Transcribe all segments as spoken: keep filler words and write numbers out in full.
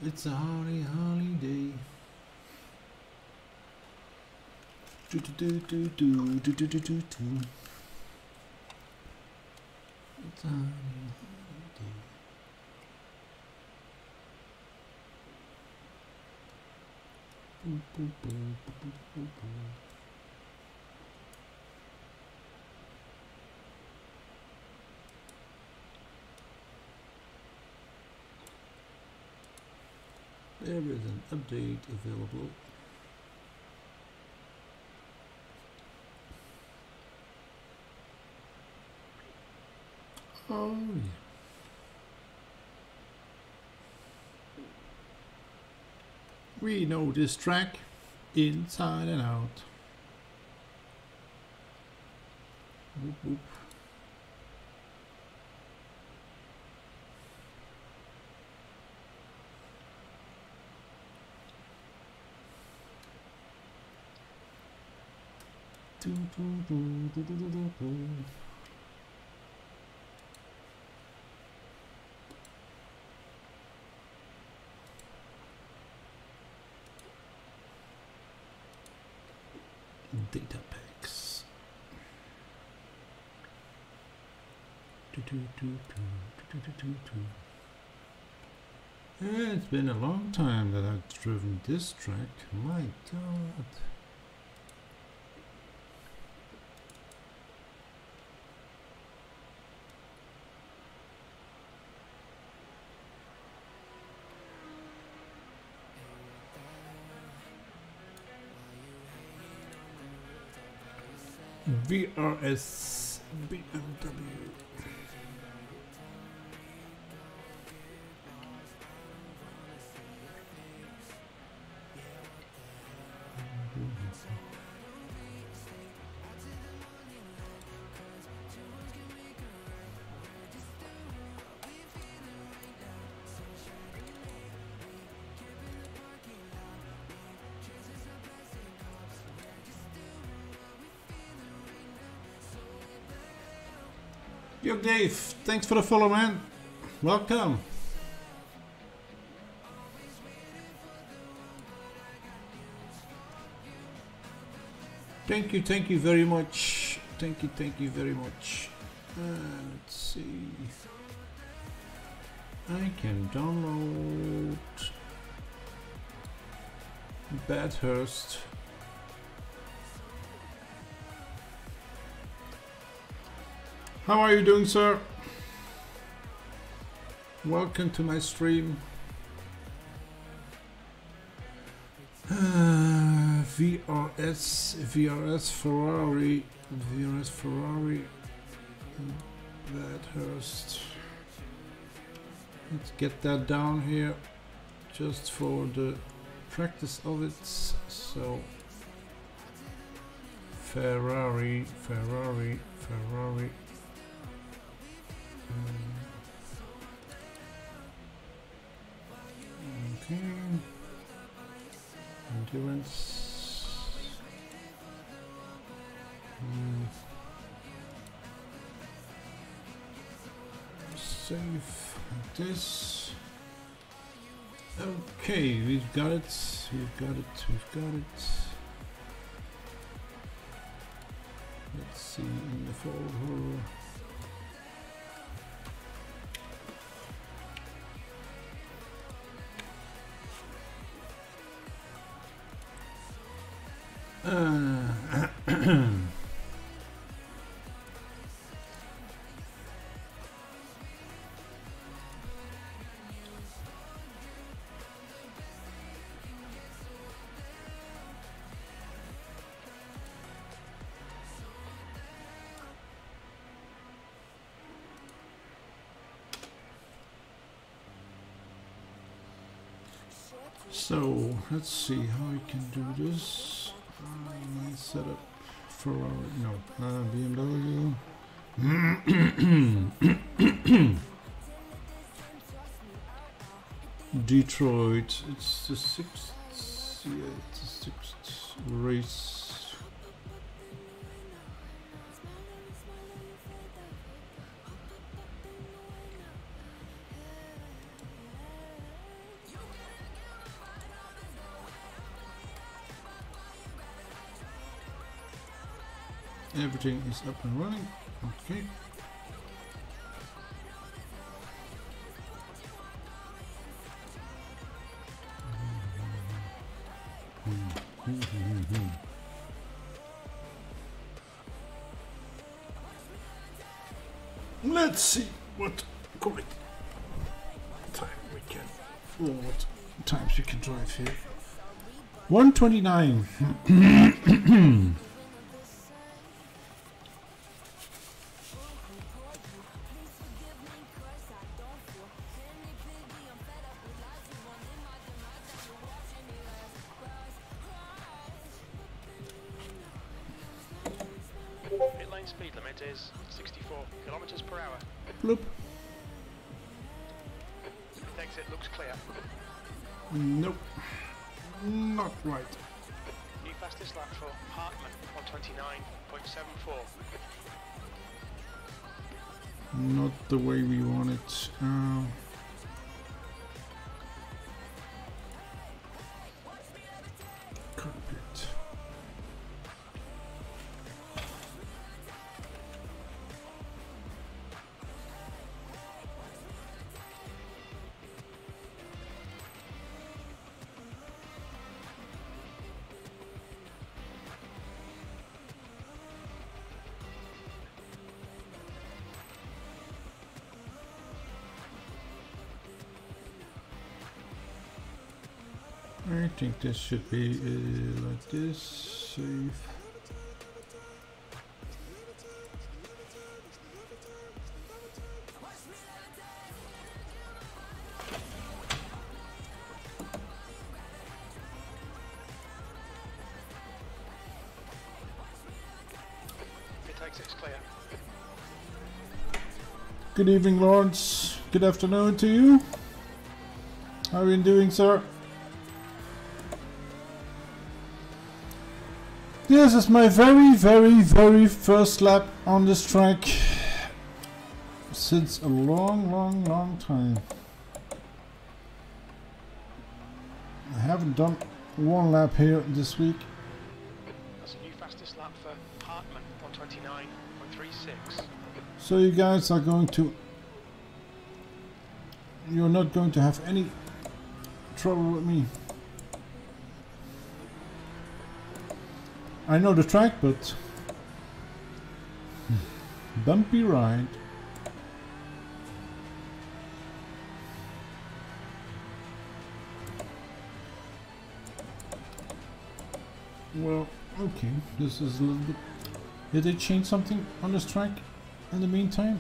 It's a holly holiday. Do do do do do do do do do do. It's a holly holiday. Boop, boop, boop, boop, boop, boop. There is an update available. Oh yeah. We know this track inside and out. Whoop, whoop. Do, do, do, do, do, do, do, do. Data packs. Do, do, do, do, do, do, do, do. Yeah, it's been a long time that I've driven this track. My God. V R S B M W. Yo Dave, thanks for the follow, man. Welcome. Thank you, thank you very much. Thank you, thank you very much. Uh, let's see. I can download Bathurst. How are you doing, sir? Welcome to my stream. Uh, V R S, V R S Ferrari, V R S Ferrari, Bathurst. Let's get that down here, just for the practice of it. So, Ferrari, Ferrari, Ferrari. Okay. Endurance. Mm. Save like this. Okay, we've got it. We've got it. We've got it. Let's see in the folder. Uh, so let's see how we can do this. Um, set up Ferrari, no, uh, B M W. Detroit, it's the sixth, yeah, it's the sixth race. Everything is up and running. Okay. Let's see what correct time we can, or what times we can drive here. one twenty-nine. Pit lane speed limit is sixty-four kilometers per hour. Bloop. The exit looks clear. Nope. Not right. New fastest lap for Hartman, one twenty-nine point seven four. Not the way we want it. Um, cockpit. I think this should be uh, like this. Save. Pit exit's clear. Good evening, Lawrence. Good afternoon to you. How are you doing, sir? This is my very, very, very first lap on this track since a long, long, long time. I haven't done one lap here this week. That's a new fastest lap for Hartman, one twenty-nine point three six. So you guys are going to... You're not going to have any trouble with me. I know the track, but bumpy ride. Well, okay, this is a little bit... Did they change something on this track in the meantime?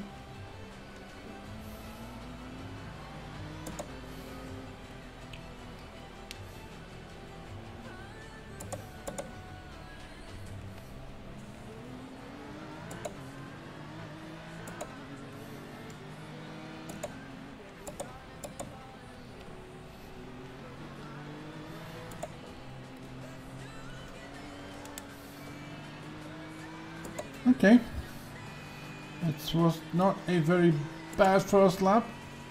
Okay, it was not a very bad first lap.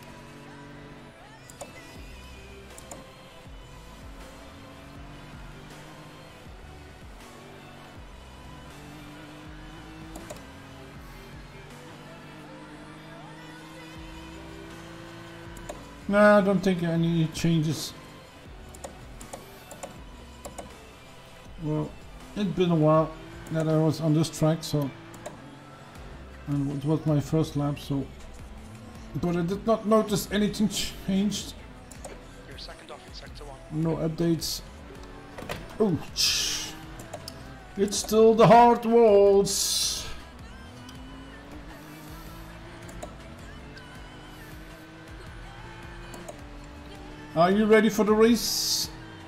No, I don't think any changes. Well, it's been a while that I was on this track, so, and it was my first lap, so, but I did not notice anything changed. You're second off in sector one. No updates. Oh, it's still the hard walls. Are you ready for the race?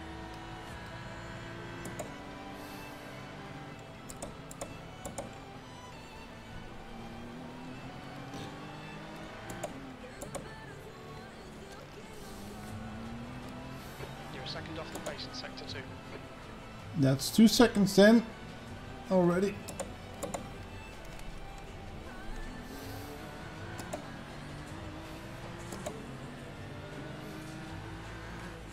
Second off the pace in sector two. That's two seconds then already.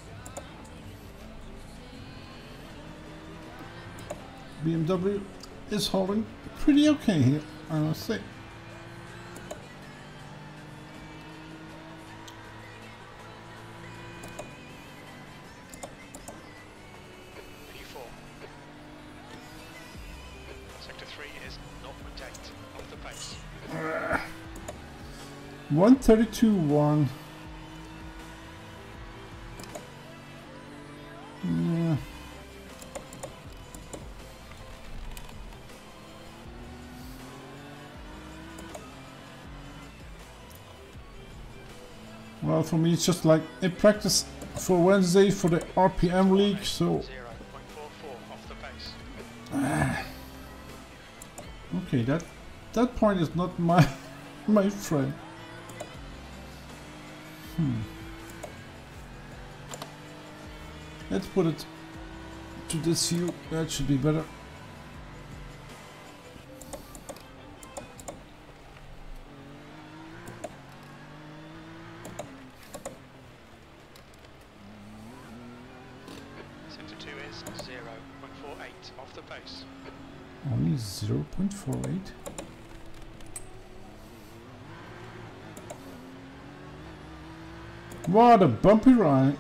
B M W is holding pretty okay here, I must say. P four. Sector three is zero point eight off the pace. one thirty-two one. Yeah. Well, for me it's just like a practice for Wednesday for the R P M league, so... zero point four four off the pace. Okay, that that point is not my my friend. Hmm. Let's put it to this view. That should be better. Sector two is zero point four eight off the pace. Only zero point four eight. What a bumpy ride.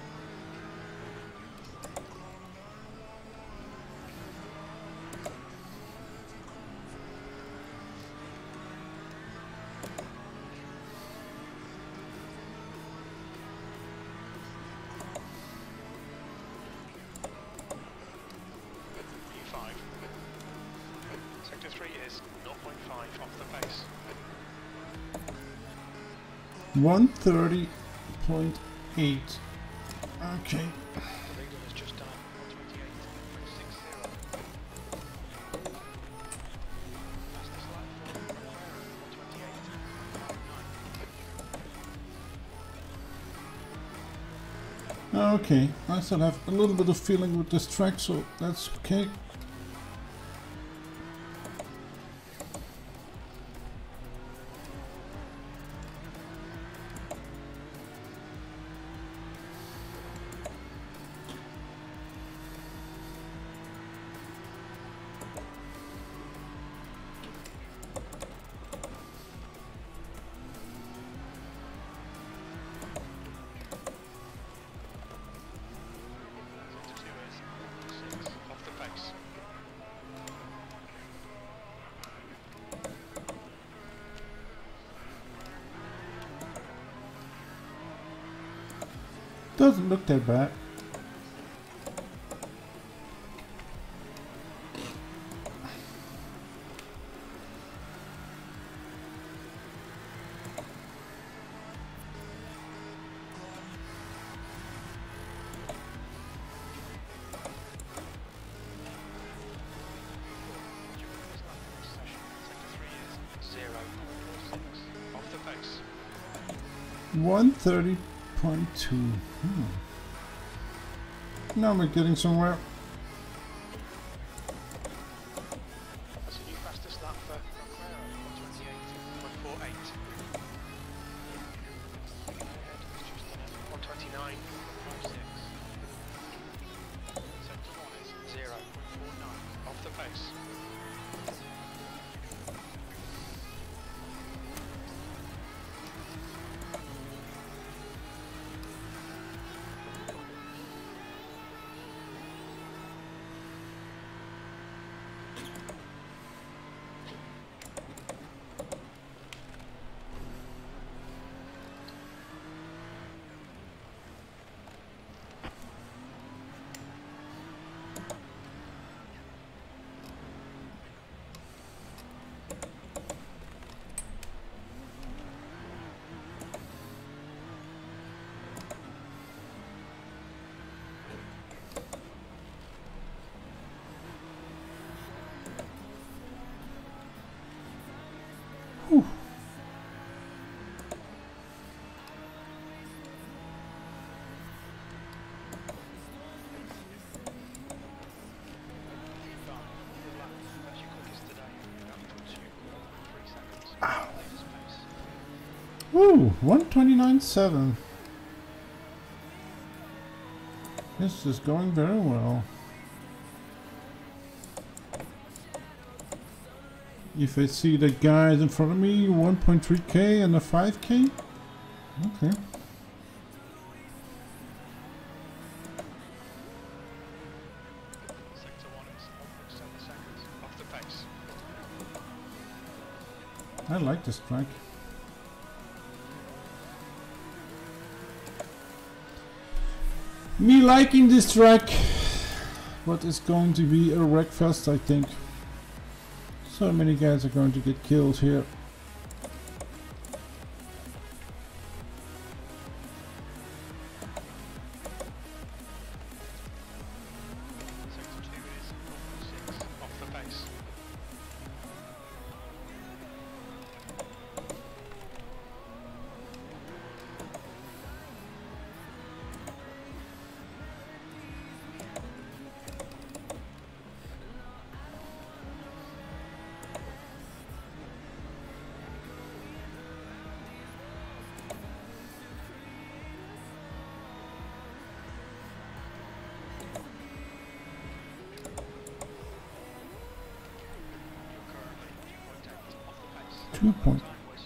P five. Sector three is zero point five off the pace. one thirty point eight. Okay. The leader has just done one twenty-eight point six zero. Fastest lap for Ferrari, one twenty-eight point nine. Okay, I still have a little bit of feeling with this track, so that's okay. Sector two is six off the pace. Doesn't look that bad. one thirty point two. Hmm. Now we're getting somewhere. That's a new fastest lap for Ferrari, one twenty-eight point four eight. one twenty-nine point five six. Sector one is zero point four nine off the pace. Whew. Woo, one twenty-nine point seven. This is going very well. If I see the guys in front of me, one point three K and a five K. Okay. Sector one is one point seven seconds off the pace. I like this track. Me liking this track. What is going to be a wreckfest, I think. So many guys are going to get killed here. Sector two is one point six off the pace. Two point.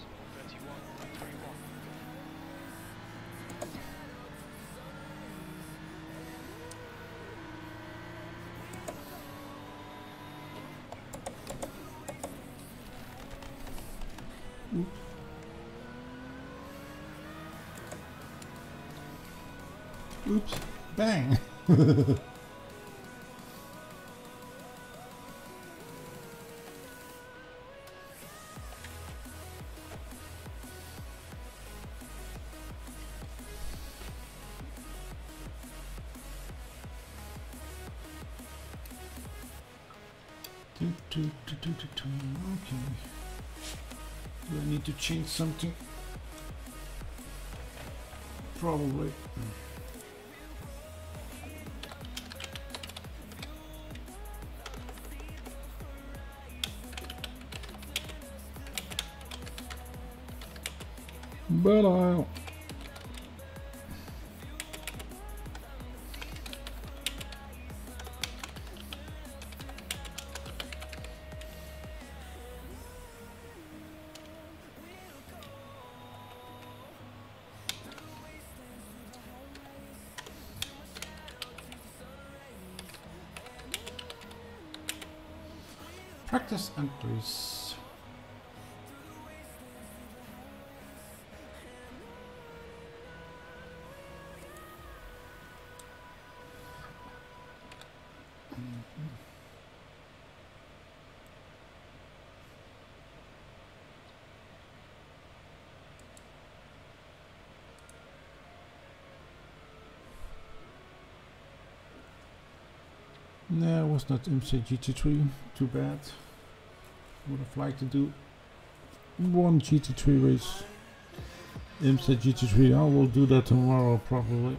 Oops. Bang. Do, do, do, do, do, do. Okay. Do I need to change something? Probably. But I'll... Practice entries. No, it was not M C G T three. Too bad. Would have liked to do one G T three race. M C G T three. I will do that tomorrow probably.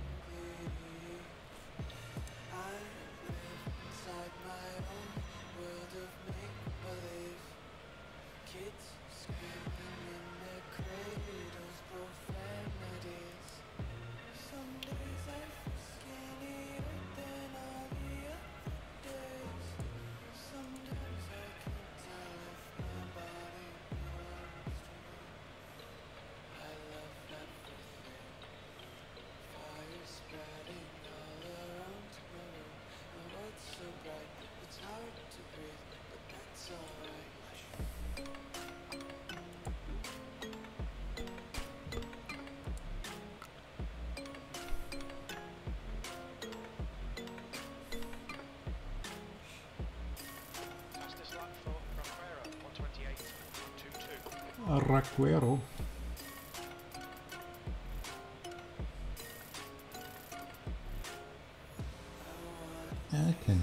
Inside my own world. Raquero. Okay.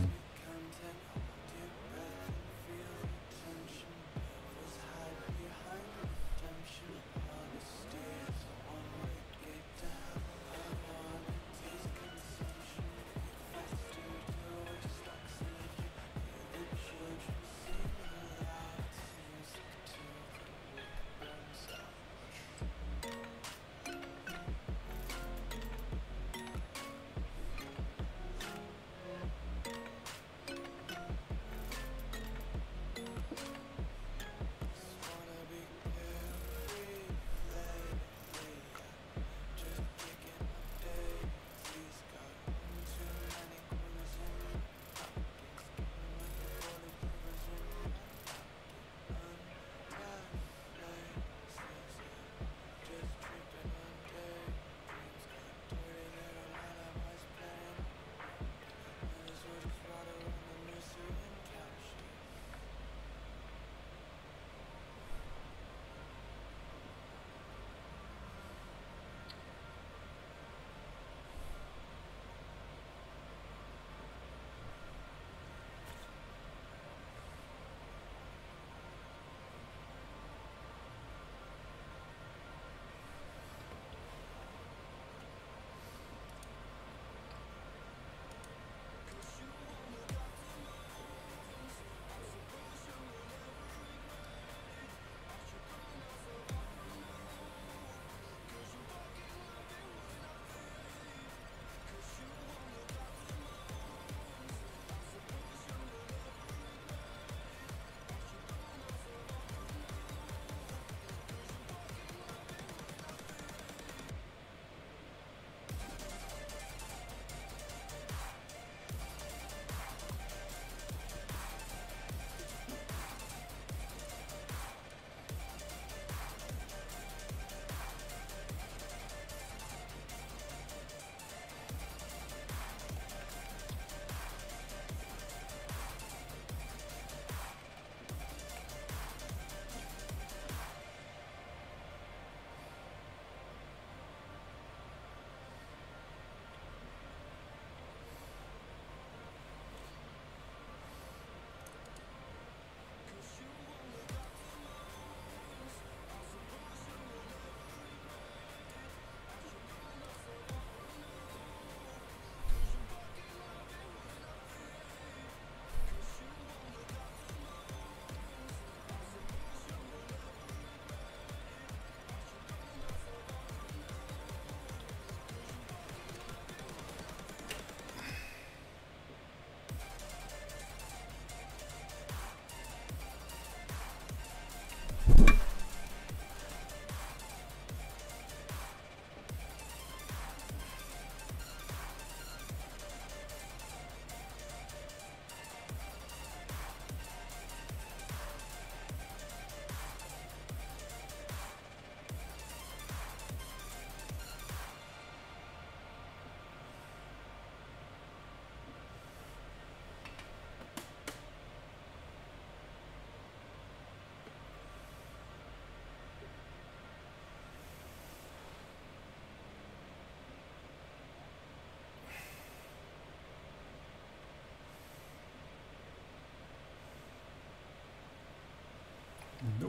Nope.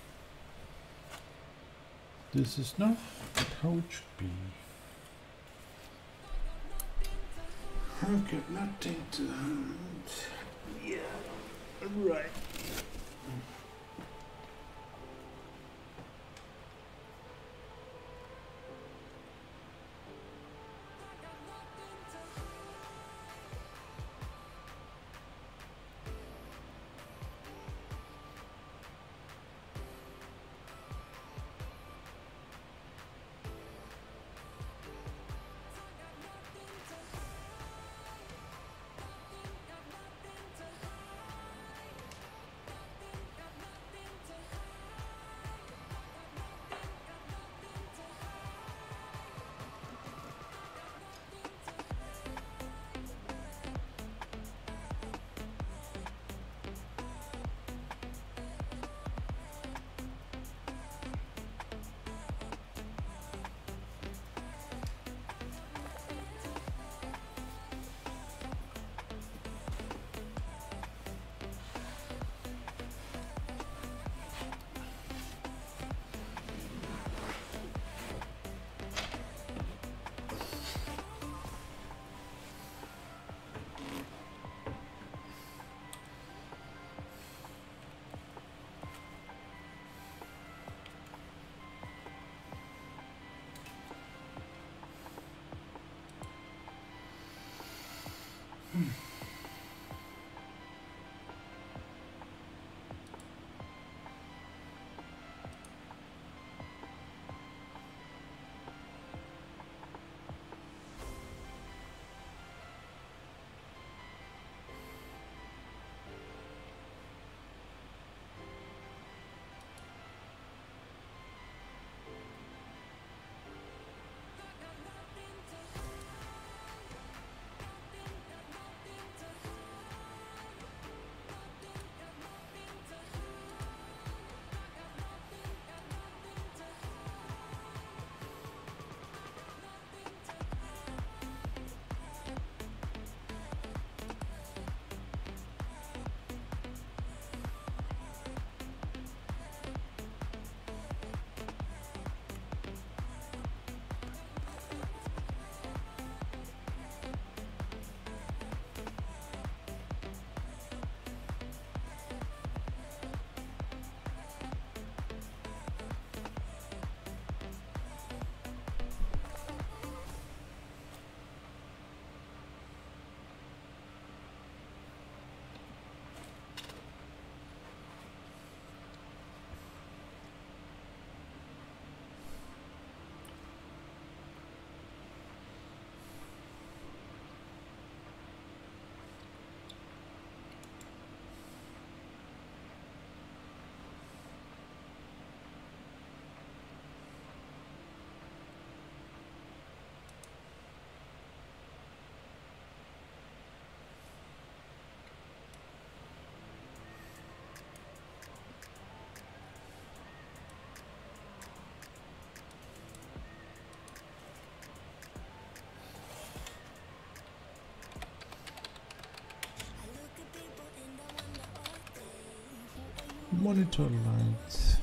This is not how it should be. I've got nothing to hand. Yeah, right. Monitor lights.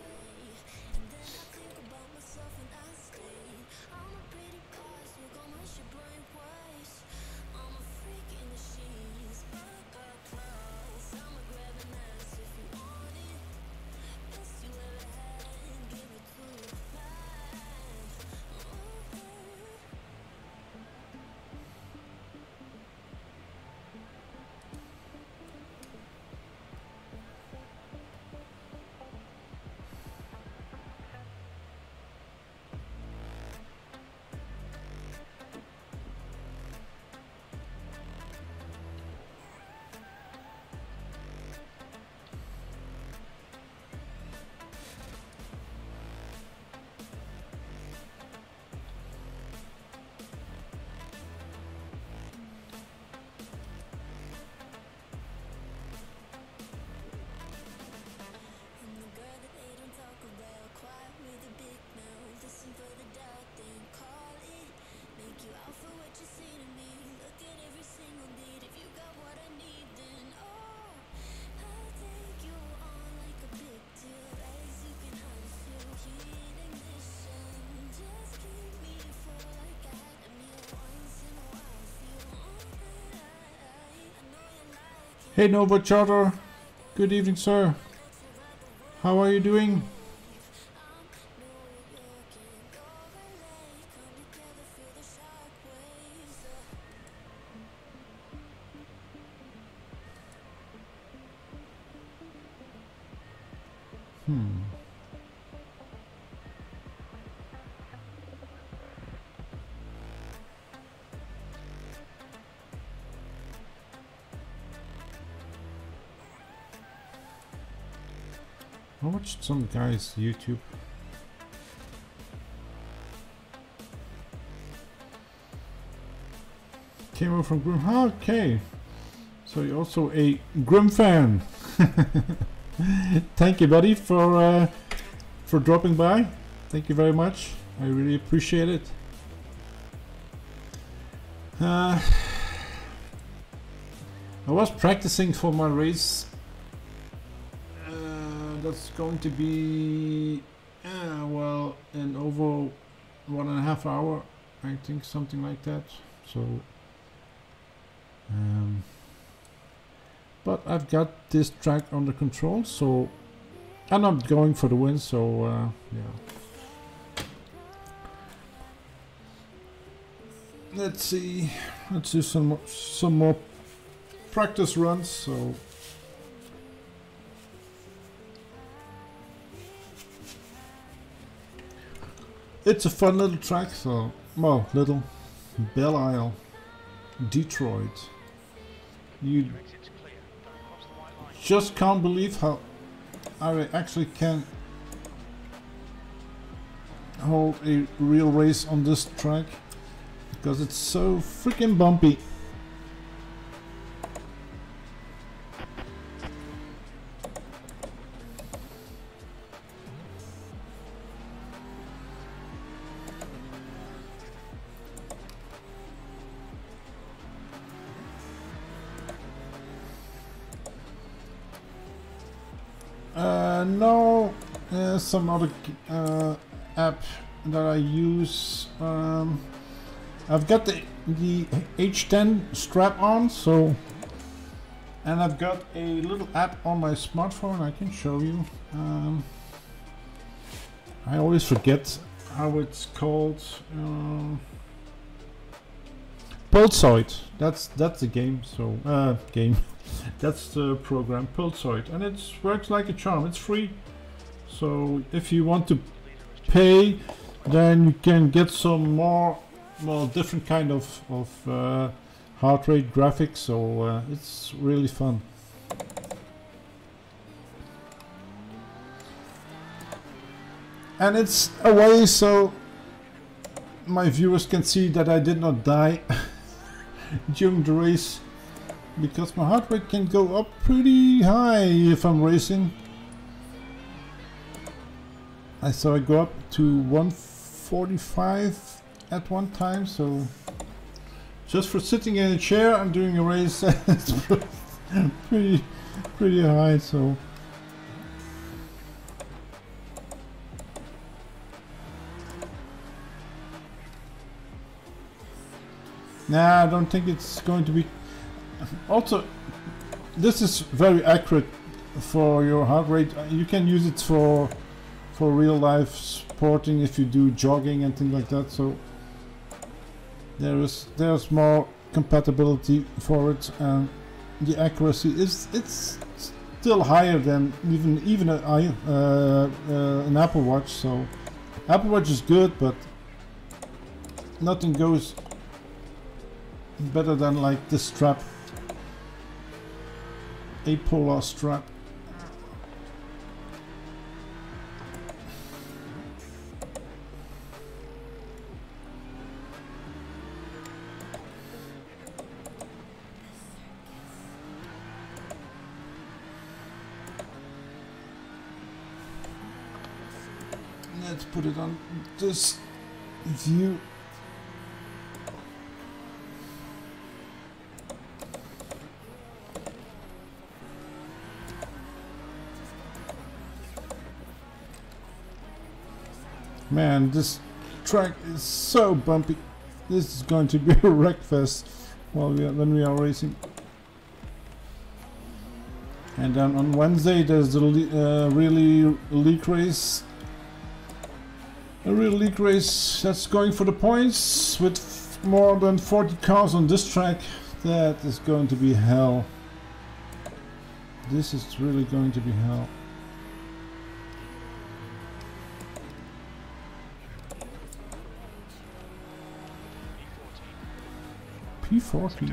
Hey Nova Charter, good evening sir. How are you doing? Hmm. I watched some guy's YouTube. Came over from Grim. Ah, okay. So you're also a Grim fan. Thank you, buddy, for uh, for dropping by. Thank you very much. I really appreciate it. Uh, I was practicing for my race. That's going to be uh, well in over one and a half hour, I think, something like that. So um, but I've got this track under control, so I'm not going for the win, so uh, yeah. let's see. Let's do some more, some more practice runs. So. It's a fun little track, so, well, little Belle Isle, Detroit. You just can't believe how I actually can hold a real race on this track, because it's so freaking bumpy. Uh, no, uh, some other uh, app that I use. Um, I've got the the H ten strap on, so, and I've got a little app on my smartphone I can show you. Um, I always forget how it's called. Um, Pulsoid. That's that's the game. So uh, game. That's the program, Pulsoid, and it works like a charm. It's free, so if you want to pay, then you can get some more, well, different kind of of uh, heart rate graphics. So uh, it's really fun. And it's a way so my viewers can see that I did not die during the race, because my heart rate can go up pretty high if I'm racing. I saw it go up to one forty-five at one time, so just for sitting in a chair and doing a race, it's pretty, pretty high. So nah, I don't think it's going to be. Also, this is very accurate for your heart rate. You can use it for for real life sporting if you do jogging and things like that. So there is there's more compatibility for it, and the accuracy is it's still higher than even even an i uh, uh, an Apple Watch. So Apple Watch is good, but nothing goes better than like this strap. A Polar strap. Let's put it on this view. Man, this track is so bumpy. This is going to be a wreck fest while we are, when we are racing. And then on Wednesday there's the uh, really league race. A real league race that's going for the points with f more than forty cars on this track. That is going to be hell. This is really going to be hell. P forty.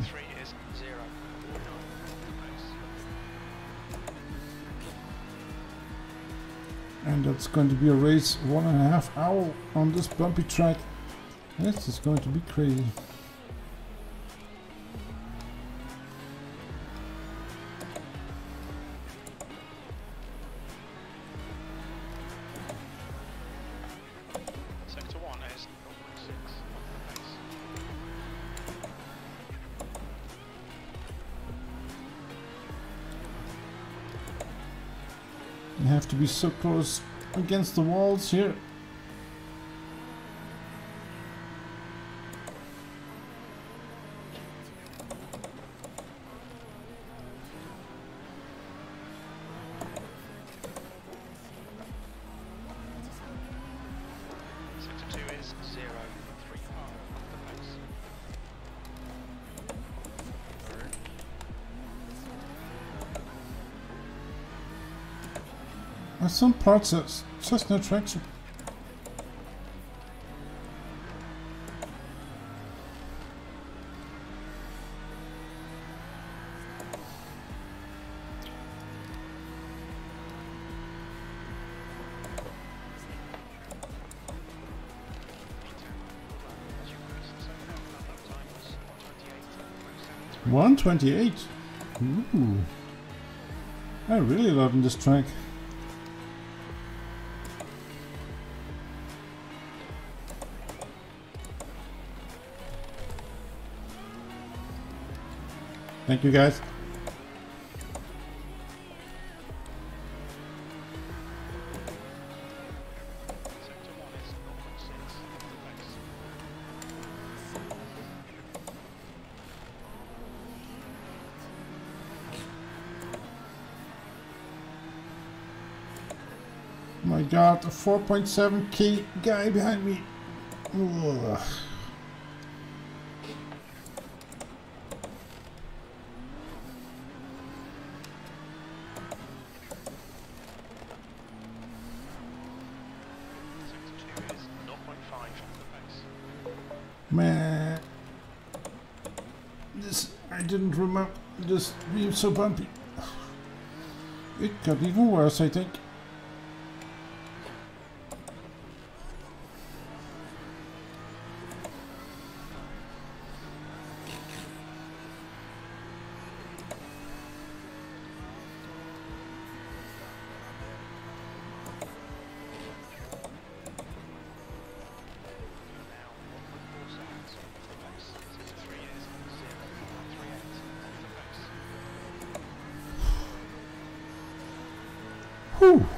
And that's going to be a race one and a half hour on this bumpy track. This is going to be crazy. Sector one is zero point six. You have to be so close against the walls here. Sector two is zero point three. The pace. There's some parts that's just no traction. one twenty-eight. Ooh. I really love this track. Thank you guys. My god, a four point seven K guy behind me. Ugh. Man, this, I didn't remember this being so bumpy. It got even worse, I think. Whew.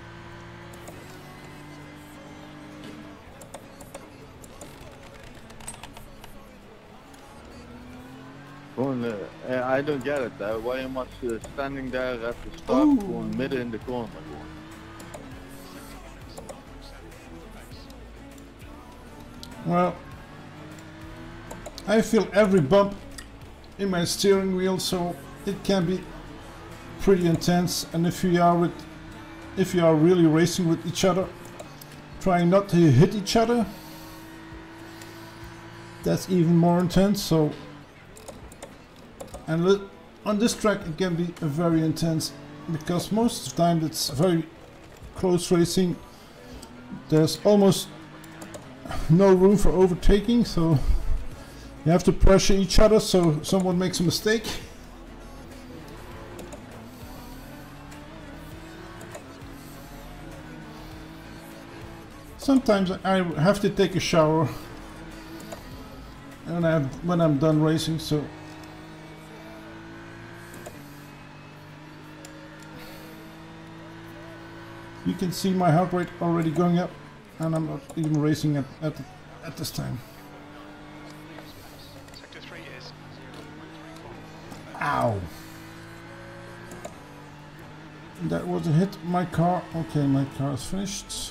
Gewoon, uh, I don't get it. Uh, why am I uh, standing there at the start, Ooh. gewoon midden in the corner? Well, I feel every bump in my steering wheel, so it can be pretty intense. And if you are with, if you are really racing with each other, trying not to hit each other, that's even more intense. So, and on this track it can be very intense because most of the time it's very close racing. There's almost no room for overtaking, so you have to pressure each other so someone makes a mistake. Sometimes I have to take a shower and I have, when I'm done racing, so you can see my heart rate already going up, and I'm not even racing at at, at this time. Sector three is Ow! That was a hit. My car. Okay, my car is finished.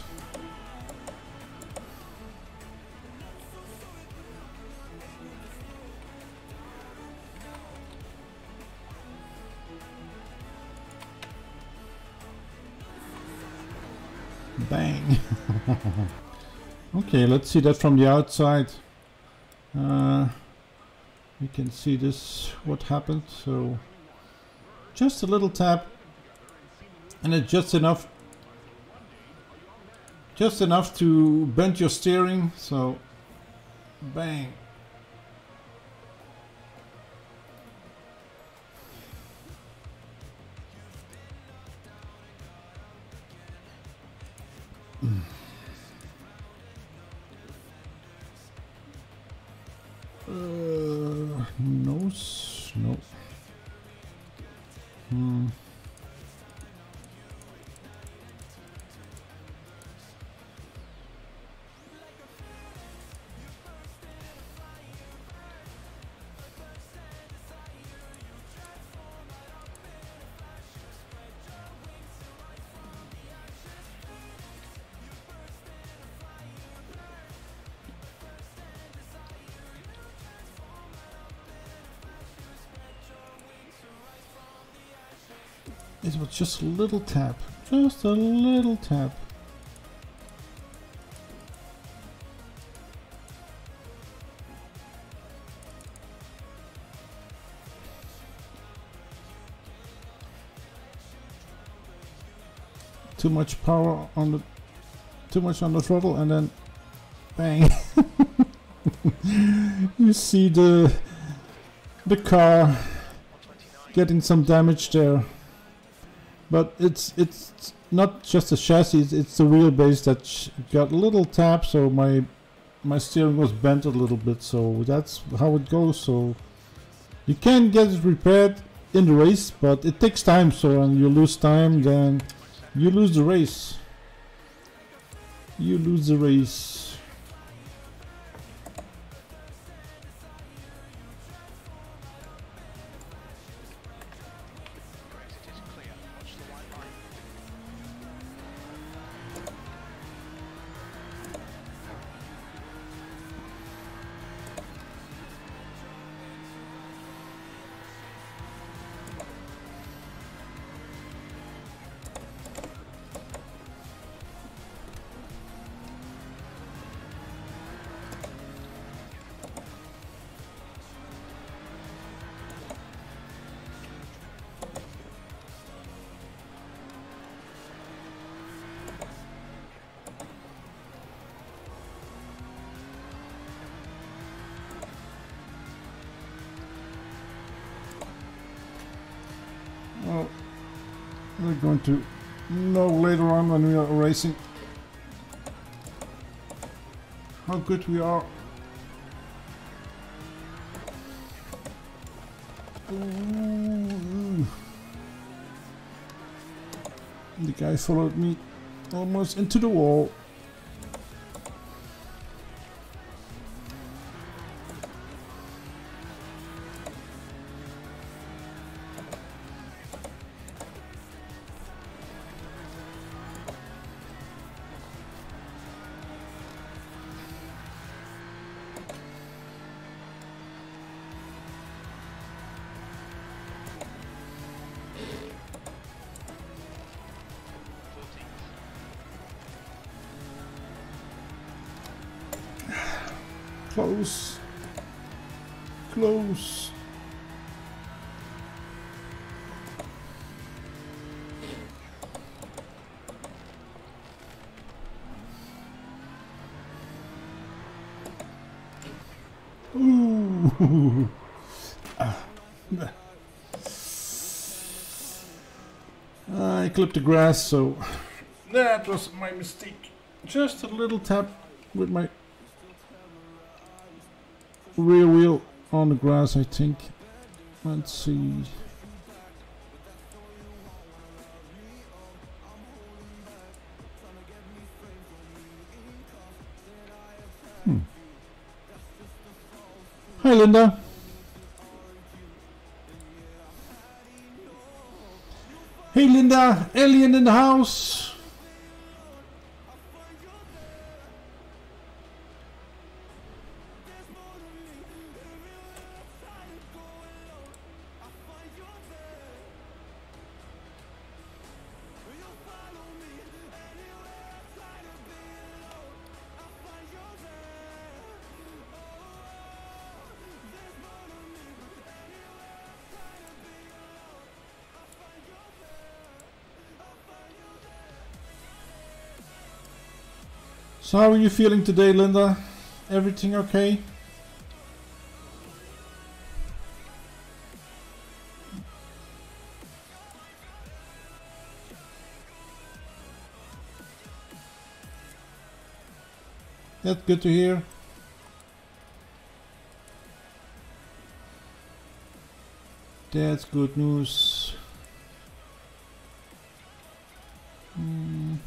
Bang. Okay, let's see that from the outside. Uh, you can see this, what happened. So just a little tap, and it's just enough just enough to bend your steering. So bang. Uh, no, no. Hmm. It was just a little tap. Just a little tap. Too much power on the, too much on the throttle, and then bang. You see the the car getting some damage there, but it's it's not just the chassis, it's, it's the wheelbase that sh got a little tap, so my my steering was bent a little bit, so that's how it goes. So you can get it repaired in the race, but it takes time, so when you lose time, then you lose the race. You lose the race. Exit is clear. Watch the white line. Well, we're going to know later on when we are racing how good we are. Ooh. The guy followed me almost into the wall. Close. Close. Ooh. Ah. I clipped the grass, so that was my mistake. Just a little tap with my rear wheel on the grass, I think. Let's see. Hmm. Hi, Linda. Hey, Linda. Alien in the house. So how are you feeling today, Linda? Everything okay? That's good to hear. That's good news. Mm.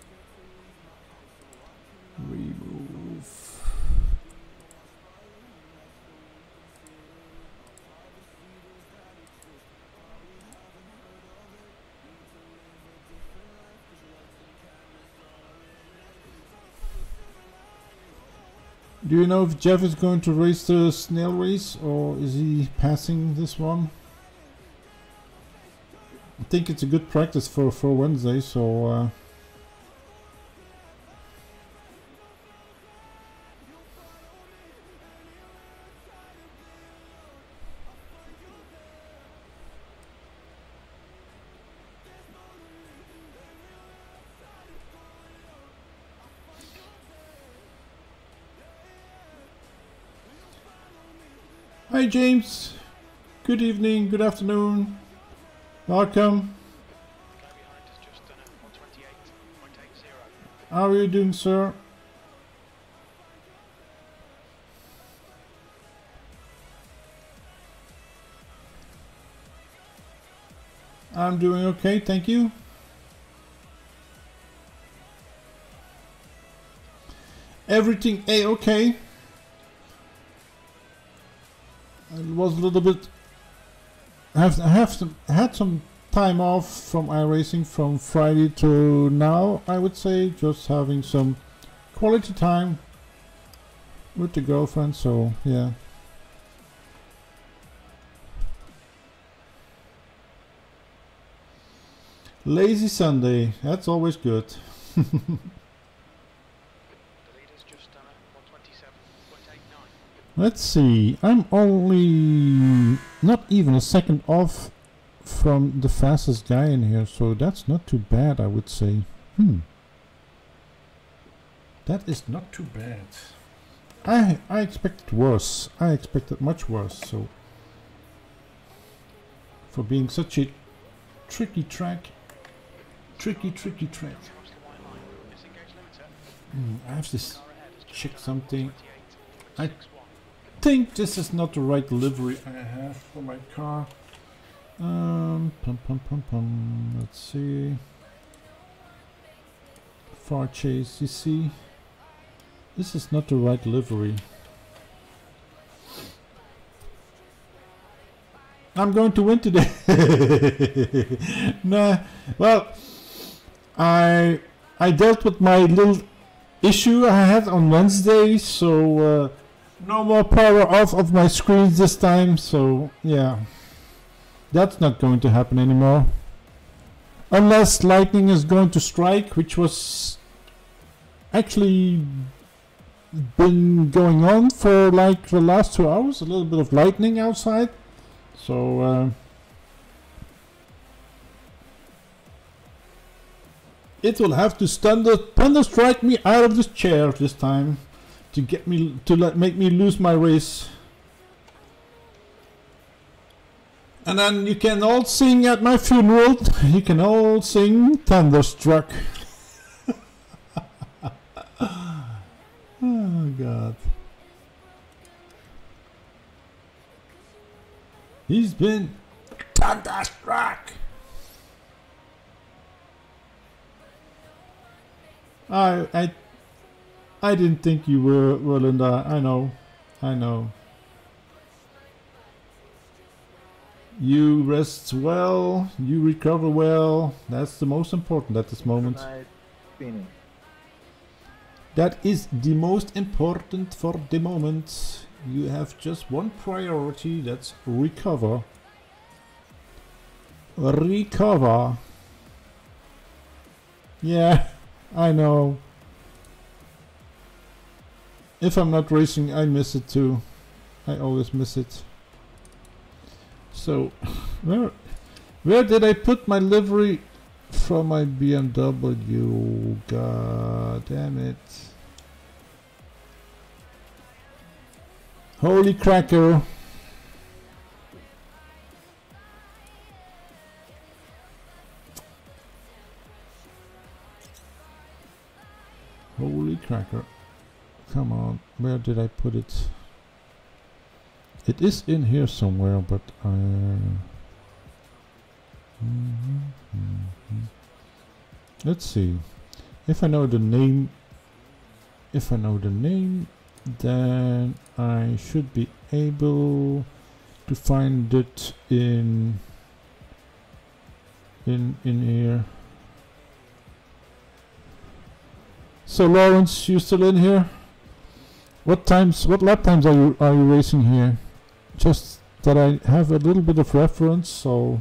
Remove. Do you know if Jeff is going to race the snail race or is he passing this one? I think it's a good practice for, for Wednesday, so uh, hi James, good evening, good afternoon, welcome. Guy behind has just done a one twenty-eight point eight zero. How are you doing, sir? I'm doing okay, thank you. Everything a-okay. I was a little bit. I have I have some had some time off from iRacing from Friday to now. I would say just having some quality time with the girlfriend. So yeah. Lazy Sunday. That's always good. The leader's just done a one twenty-seven point eight nine. Let's see. I'm only not even a second off from the fastest guy in here, so that's not too bad, I would say. Hmm. That is not too bad. I I expected worse. I expected much worse. So for being such a tricky track, tricky tricky track. Across the white line. Disengage limiter. Hmm, I have to s- Car ahead has just check done a something. one twenty-eight I point six one. think this is not the right livery I have for my car. Um, pum pum pum pum. Let's see. Far chase. You see, this is not the right livery. I'm going to win today. Nah. Well, I I dealt with my little issue I had on Wednesday, so uh, no more power off of my screens this time. So yeah, that's not going to happen anymore, unless lightning is going to strike, which was actually been going on for like the last two hours. A little bit of lightning outside, so. Uh, It will have to thunder, thunder strike me out of this chair this time to get me to let make me lose my race. And then you can all sing at my funeral. You can all sing Thunderstruck. Oh God. He's been thunderstruck. I I I didn't think you were, were Linda. I know. I know. You rest well, you recover well. That's the most important at this moment. Tonight, spinning. That is the most important for the moment. You have just one priority, that's recover. Recover. Yeah. I know. If I'm not racing, I miss it too. I always miss it. So, where, where did I put my livery for my B M W? God damn it! Holy cracker! Holy cracker. Come on, where did I put it? It is in here somewhere, but I... Mm-hmm, mm-hmm. Let's see. If I know the name... If I know the name, then I should be able to find it in... In, in here. So Lawrence, you still in here? What times, what lap times are you are you racing here? Just that I have a little bit of reference, so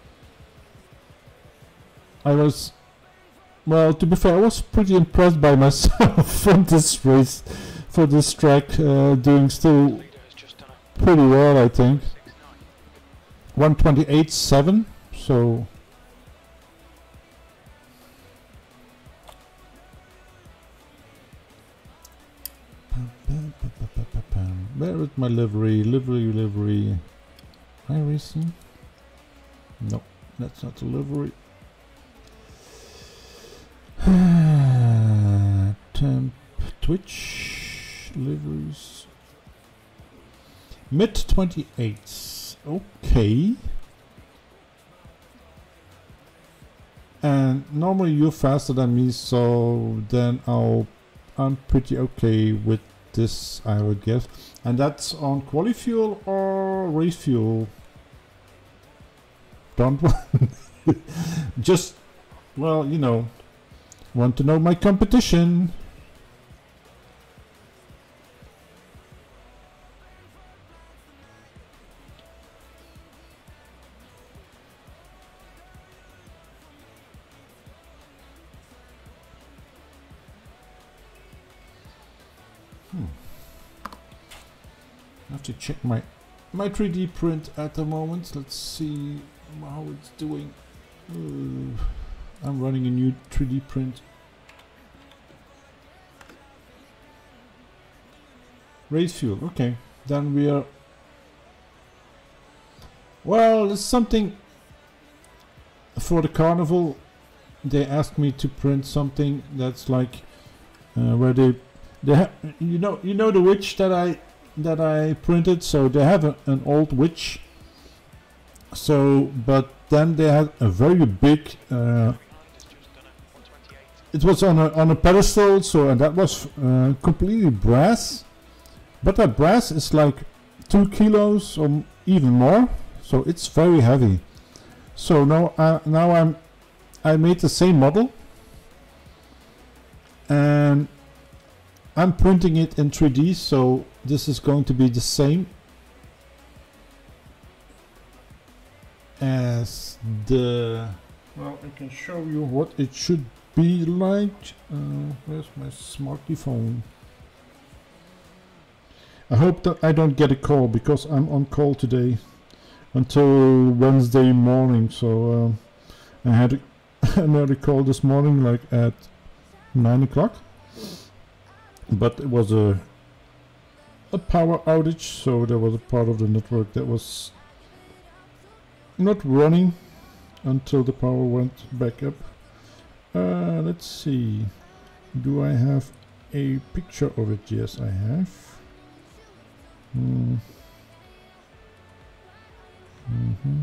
I was, well, to be fair, I was pretty impressed by myself from this race, for this track, uh, doing still pretty well, I think. one twenty-eight point seven, so where is my livery? Livery, livery. iRacing? No, that's not the livery. Temp, Twitch, liveries. Mid twenty-eight. Okay. And normally you're faster than me, so then I'll I'm pretty okay with this, I would guess. And that's on quali fuel or race fuel. Don't want just, well, you know, want to know my competition. Hmm. I have to check my my three D print at the moment. Let's see how it's doing. Uh, I'm running a new three D print. Race fuel, okay. Then we are. Well, it's something for the carnival. They asked me to print something that's like uh, where they they ha you know you know the witch that I that I printed. So they have a, an old witch. So, but then they had a very big. Uh, it was on a on a pedestal, so and that was uh, completely brass. But that brass is like two kilos or even more, so it's very heavy. So now, uh, now I'm, I made the same model, and I'm printing it in three D. So this is going to be the same as the. Well, I can show you what it should be like. Uh, where's my smartphone? I hope that I don't get a call because I'm on call today until Wednesday morning. So um, I had another call this morning, like at nine o'clock. But it was a a power outage, so there was a part of the network that was not running until the power went back up. Uh, let's see. Do I have a picture of it? Yes, I have. Mm. Mm-hmm.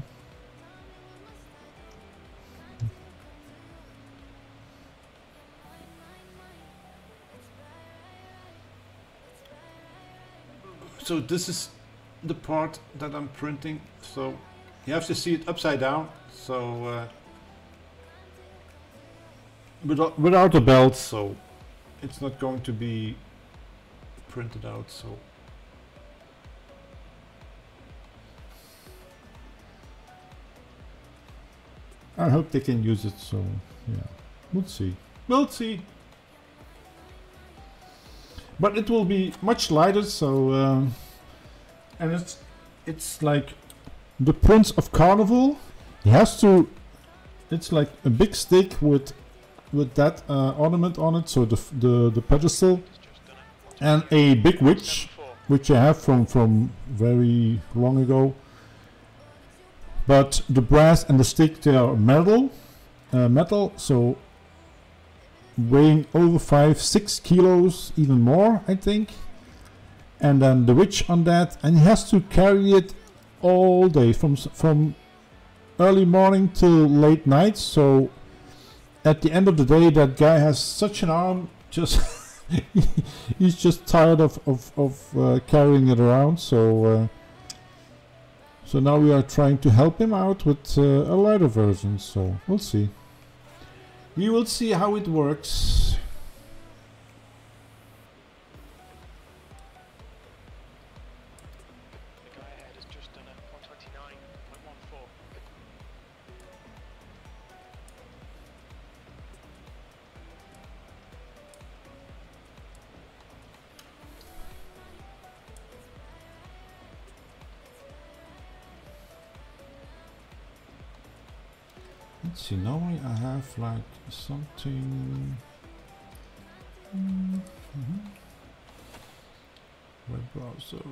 So this is the part that I'm printing. So you have to see it upside down. So uh, without without a belt, so it's not going to be printed out. So. I hope they can use it, so yeah, we'll see. We'll see. But it will be much lighter, so um, and it's it's like the Prince of Carnival. He has to. It's like a big stick with with that uh, ornament on it, so the the the pedestal, and a big witch, which I have from from very long ago. But the brass and the stick, they are metal, uh, metal, so weighing over five, six kilos, even more, I think. And then the witch on that, and he has to carry it all day, from from early morning till late night. So at the end of the day, that guy has such an arm, just he's just tired of of, of uh, carrying it around. So. Uh, So now we are trying to help him out with uh, a lighter version, so we'll see. We will see how it works. let's see, normally I have like something. Mm-hmm. Web browser.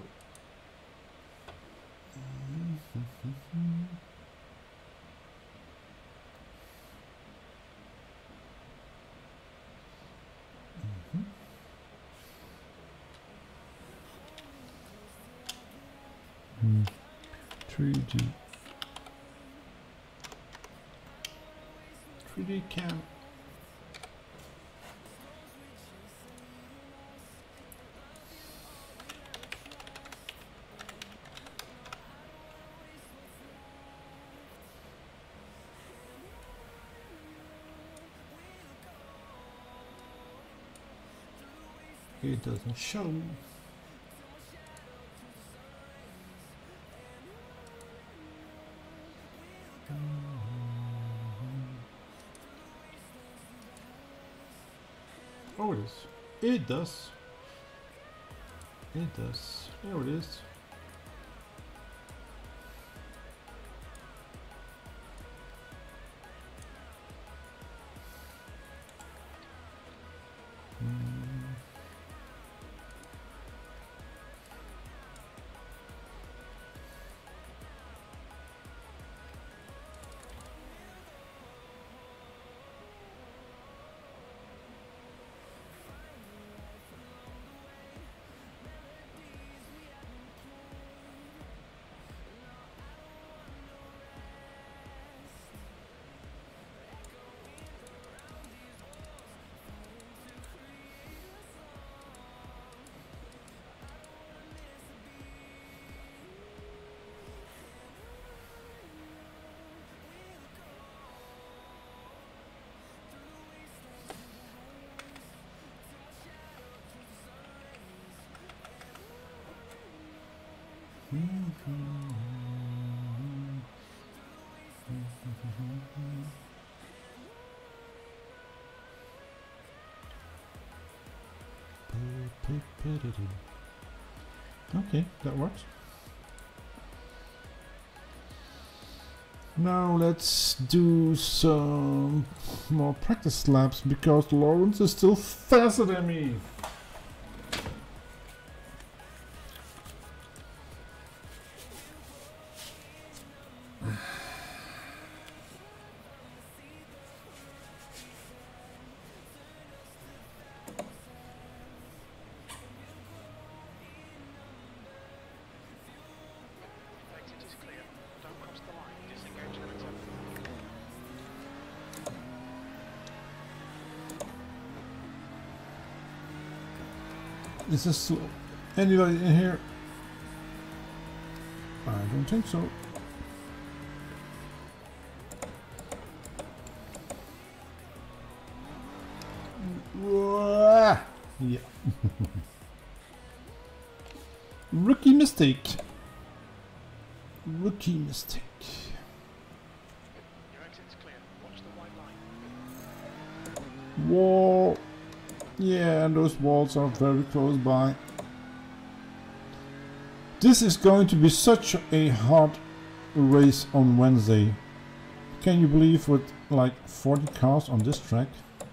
Mm-hmm. Mm. three D. three D cam. It doesn't show. Oh, it is. It does. It does. There it is. Okay, that works. Now let's do some more practice laps because Lawrence is still faster than me. Is this anybody in here? I don't think so. Yeah. Rookie mistake. Rookie mistake. Your exit's clear. Watch the white line. Wall. Yeah, and those walls are very close by. This is going to be such a hard race on Wednesday. Can you believe with like forty cars on this track?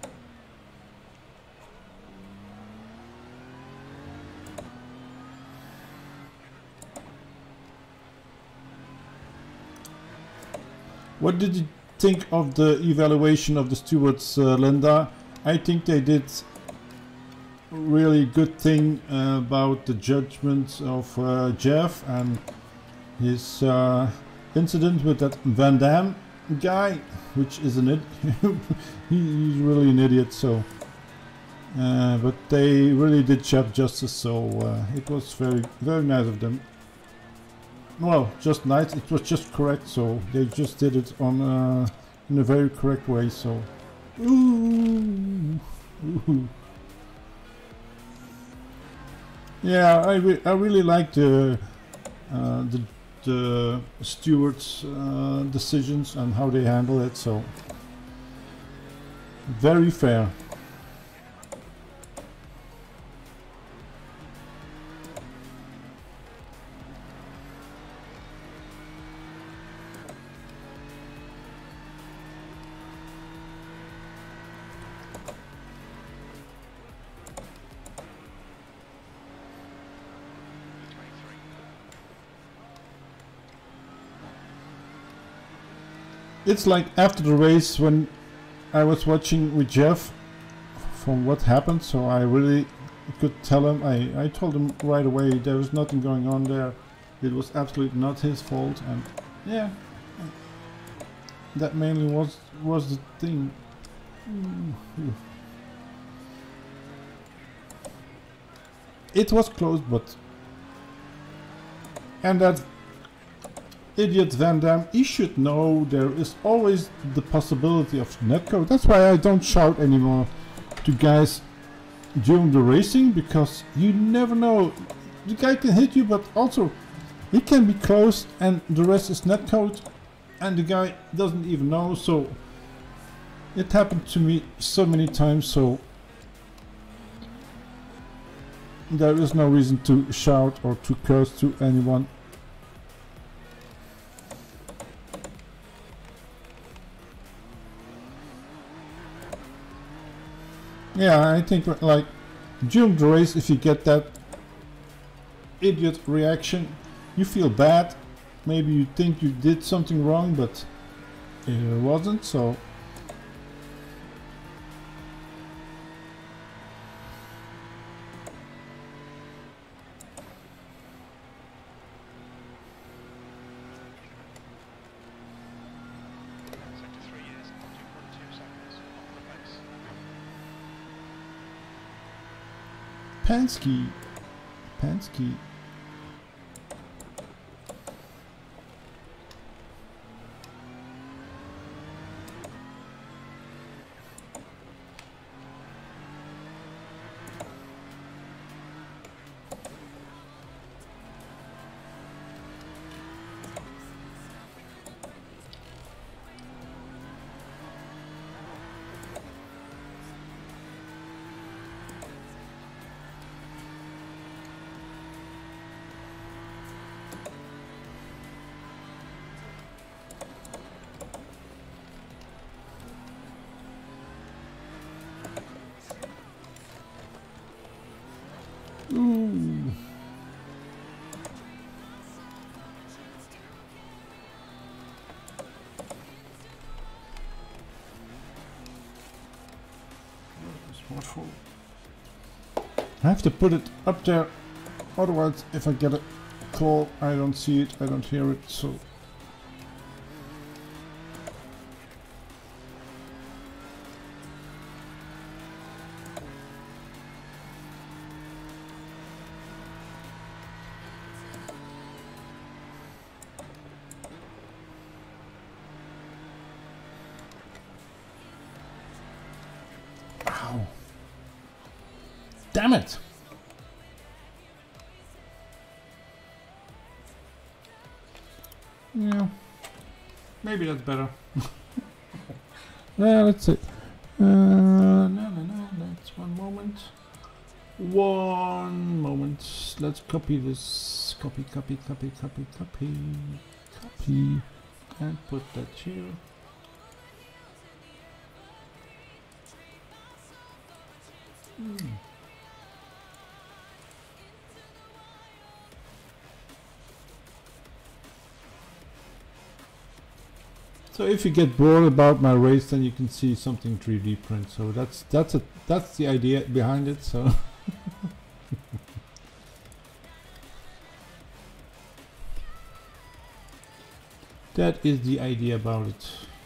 What did you think of the evaluation of the stewards, uh, Linda? I think they did really good thing uh, about the judgment of uh, Jeff and his uh, incident with that Van Damme guy, which is an idiot. He's really an idiot. So, uh, but they really did Jeff justice. So uh, it was very, very nice of them. Well, just nice. It was just correct. So they just did it on uh, in a very correct way. So, ooh, ooh. Yeah, I, re I really like the, uh, the, the stewards' uh, decisions and how they handle it, so very fair. it's like after the race when I was watching with Jeff from what happened, so I really could tell him, I, I told him right away there was nothing going on there. It was absolutely not his fault, and yeah, that mainly was was the thing. It was close, but and that idiot Van Damme, he should know there is always the possibility of netcode. That's why I don't shout anymore to guys during the racing, because you never know. The guy can hit you, but also he can be close and the rest is netcode and the guy doesn't even know. So it happened to me so many times, so there is no reason to shout or to curse to anyone. Yeah, I think like during the race, if you get that idiot reaction, you feel bad. Maybe you think you did something wrong, but it wasn't, so Penske, Penske. Ooh. I have to put it up there, otherwise if I get a call I don't see it, I don't hear it, so damn it! Yeah, maybe that's better. Yeah, let's see. Uh, no, no, no, that's one moment. One moment. Let's copy this. Copy, copy, copy, copy, copy, copy, and put that here. Hmm. So if you get bored about my race, then you can see something three D print. So that's that's a that's the idea behind it. So that is the idea about it.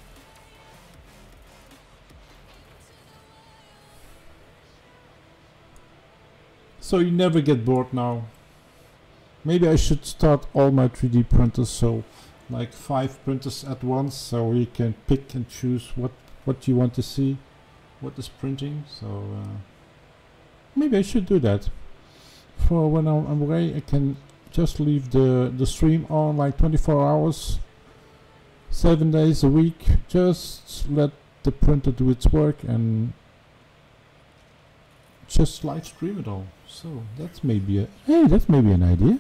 So you never get bored now. Maybe I should start all my three D printers, so like five printers at once, so you can pick and choose what what you want to see, what is printing. So uh, maybe I should do that. For when I'm away, I can just leave the the stream on like twenty-four hours, seven days a week. Just let the printer do its work and just live stream it all. So that's maybe a hey, that's maybe an idea.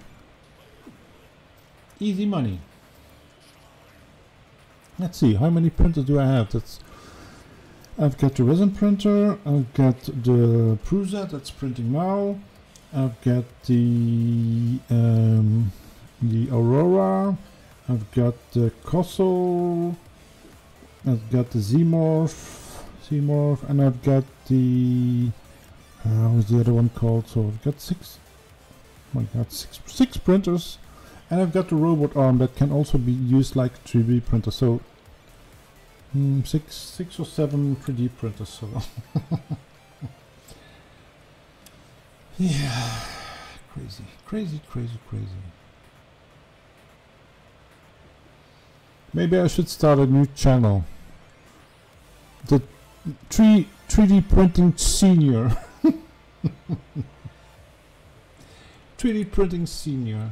Easy money. Let's see, how many printers do I have? That's I've got the resin printer, I've got the Prusa that's printing now, I've got the um, the Aurora, I've got the Cosso, I've got the Z-Morph, Z-Morph, and I've got the... Uh, what's the other one called? So I've got six... Oh my god, six, six printers. And I've got the robot arm that can also be used like a three D printer. So... Mm, six, six or seven three D printers. So... yeah... Crazy, crazy, crazy, crazy. Maybe I should start a new channel. The three D printing senior. three D printing senior.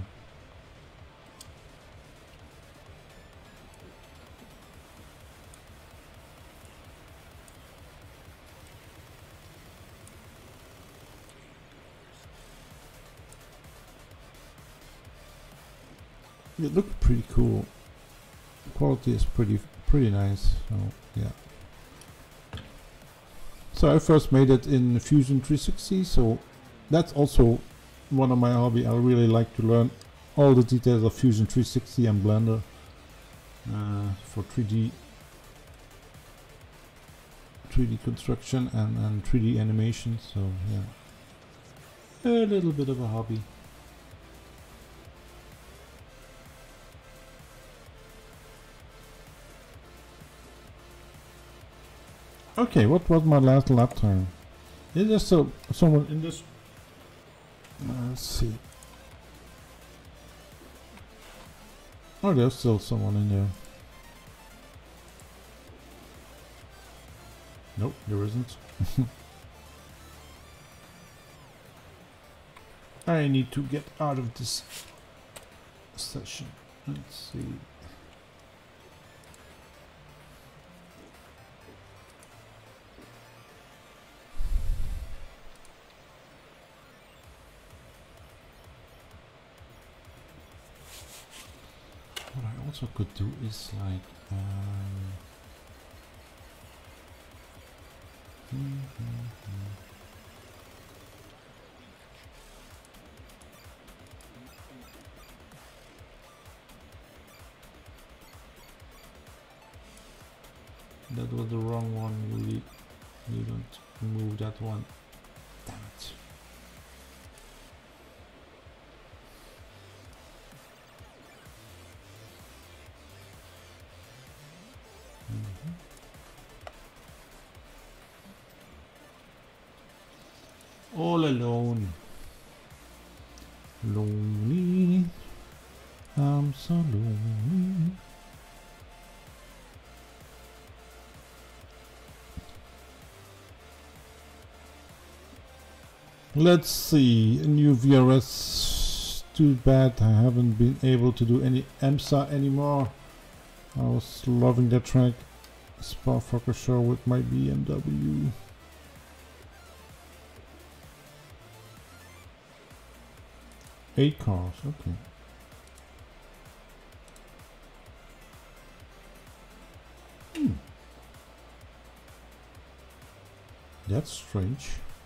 It looked pretty cool. The quality is pretty pretty nice. So yeah. So I first made it in Fusion three sixty. So that's also one of my hobby. I really like to learn all the details of Fusion three sixty and Blender uh, for three D three D construction and and three D animation. So yeah, a little bit of a hobby. Okay, what was my last lap time? Is there still someone in this? Uh, let's see. Oh, there's still someone in there. Nope, there isn't. I need to get out of this session. Let's see. What I also could do is like um, mm -hmm. That was the wrong one. You you don't move that one. Damn it. Mm-hmm. All alone. Lonely. I'm so lonely. Let's see, a new V R S. Too bad I haven't been able to do any EMSA anymore. I was loving that track. Spa-Fucker Show with my B M W. Eight cars, okay. Hmm. That's strange.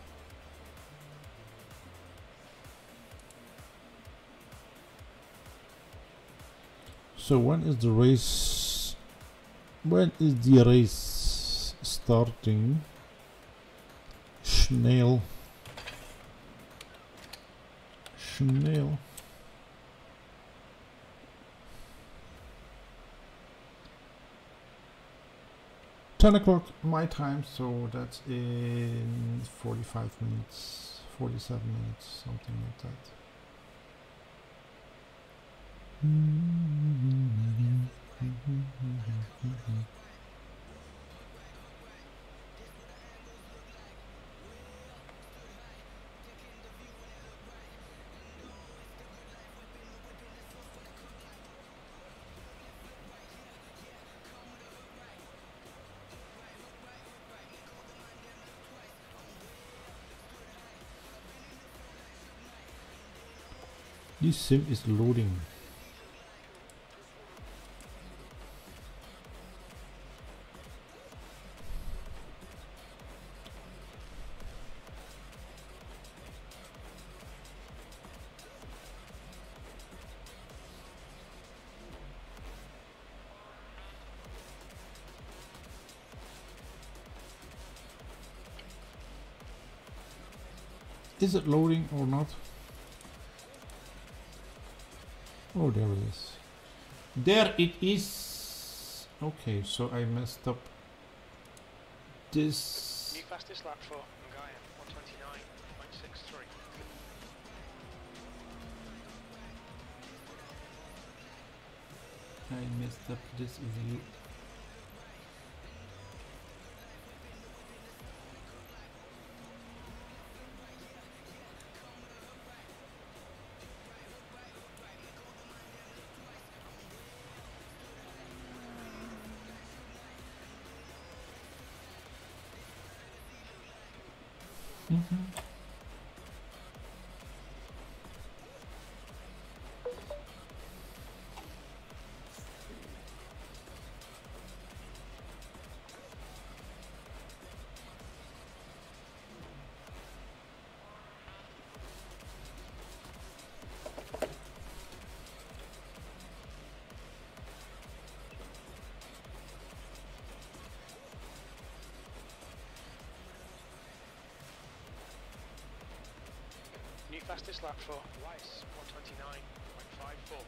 So when is the race? When is the race starting? Schnell. Schnell. ten o'clock my time, so that's in forty-five minutes, forty-seven minutes, something like that. This sim is loading. Is it loading or not? Oh, there it is. There it is. Okay, so I messed up this. New fastest lap for Ngaia, one twenty-nine point six three. I messed up this view. Mm-hmm. New fastest lap for Weiss, one twenty-nine point five four.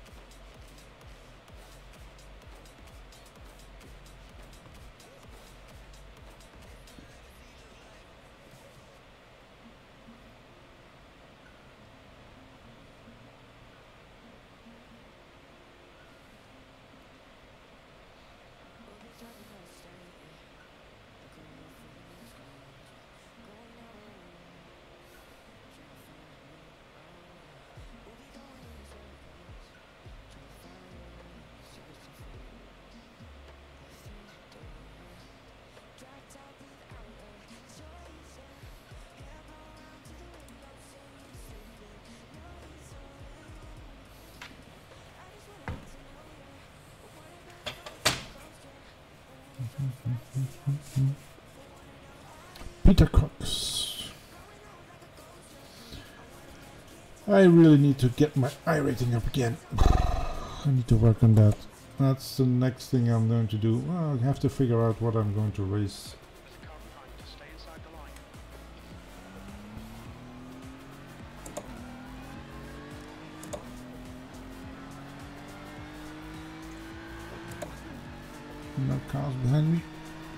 Peter Cox. I really need to get my I rating up again. I need to work on that. That's the next thing I'm going to do. Well, I have to figure out what I'm going to race. Car behind to stay inside the line. No cars behind me.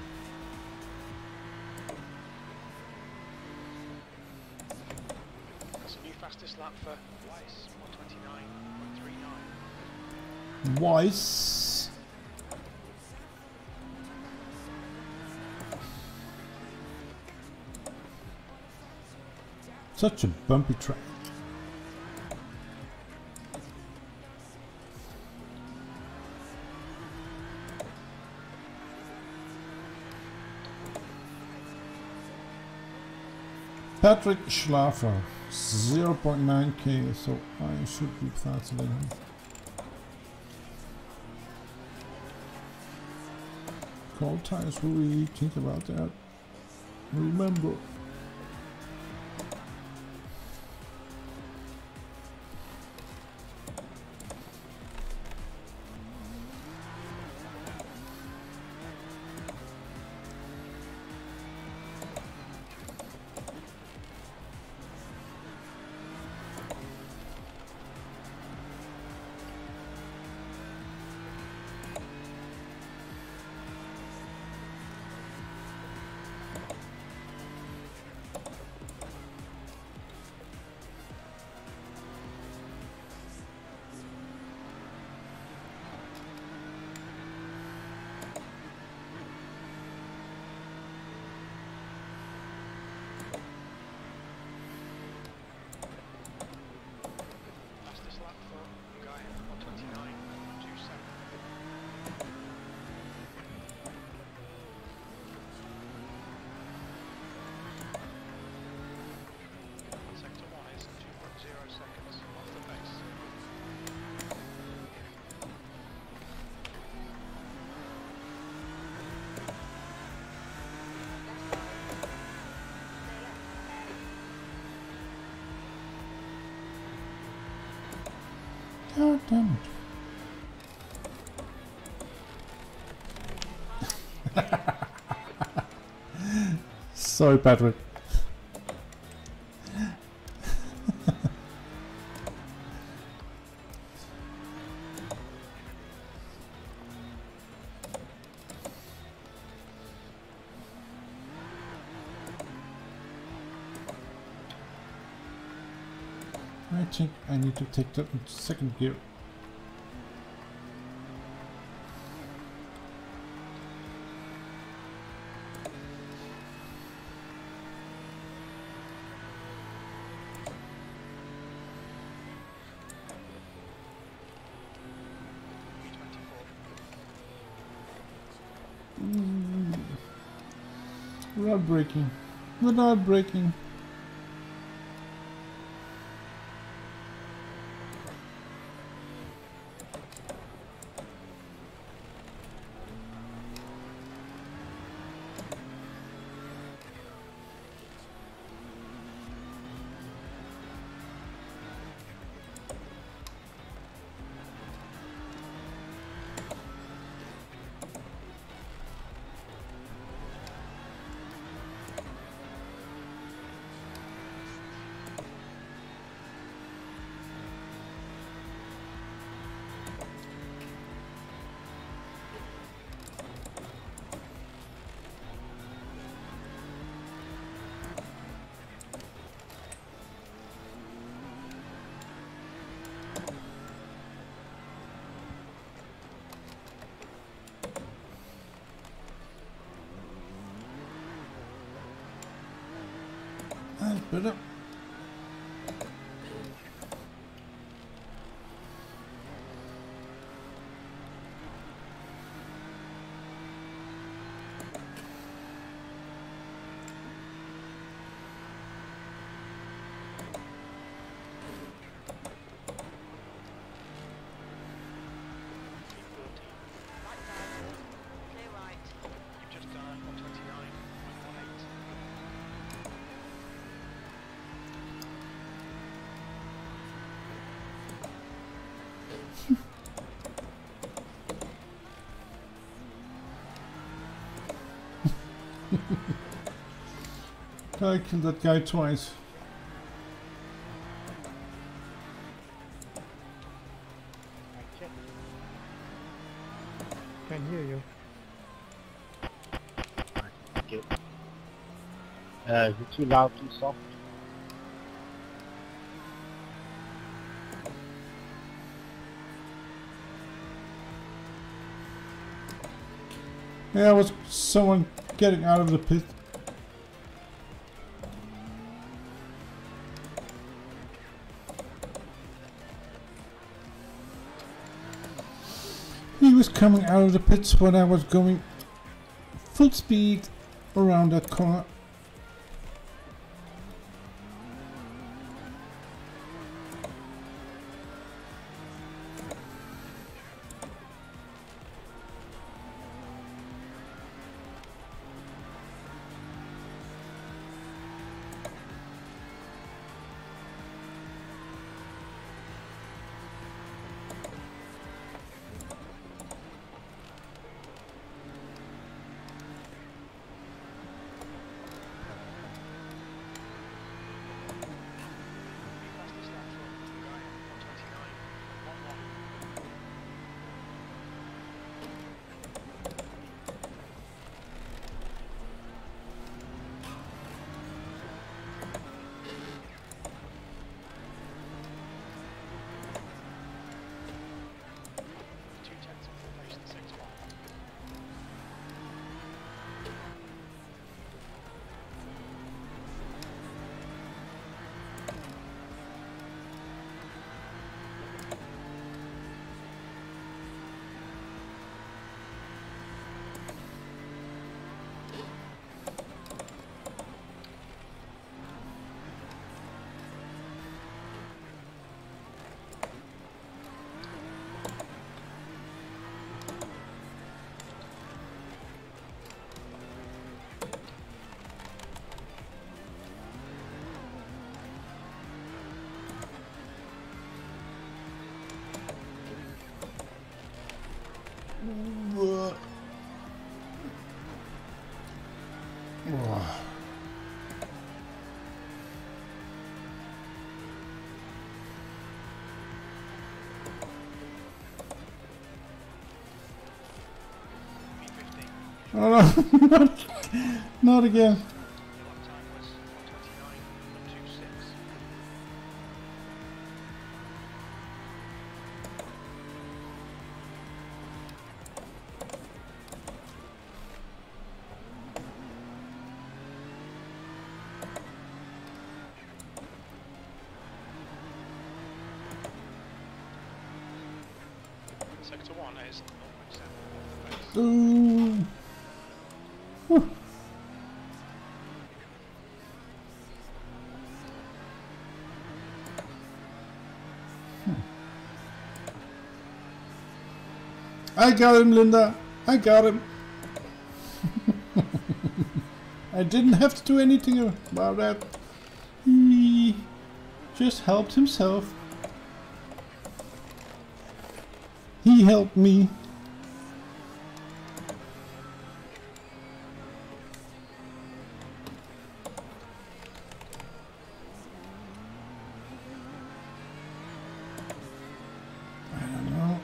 That's a new fastest lap for Weiss, one twenty-nine point three nine. Weiss. Such a bumpy track. Patrick Schlafer, zero point nine K, so I should be faster than him. Cold tires, will we think about that? Remember. Fastest lap for Ngaia, one twenty-nine point two seven. Sector one is two point zero seconds off the pace. God damn it. Sorry, Patrick. I think I need to take that in second gear. Mm. Without braking. Without braking. That's better. You've just done one twenty-nine point one eight. I killed that guy twice. Can hear you. Okay. Uh, is it too loud, too soft? Yeah, was someone getting out of the pit? He was coming out of the pits when I was going full speed around that corner. Fastest lap for Ryan, one twenty-nine point one one. Two tenths of formation six one. Oh no, not, not again. Your lap time was one twenty-nine point two six. Sector one is zero point seven off the pace. Ooh. Whew. I got him, Linda. I got him. I didn't have to do anything about that. He just helped himself. He helped me. I don't know.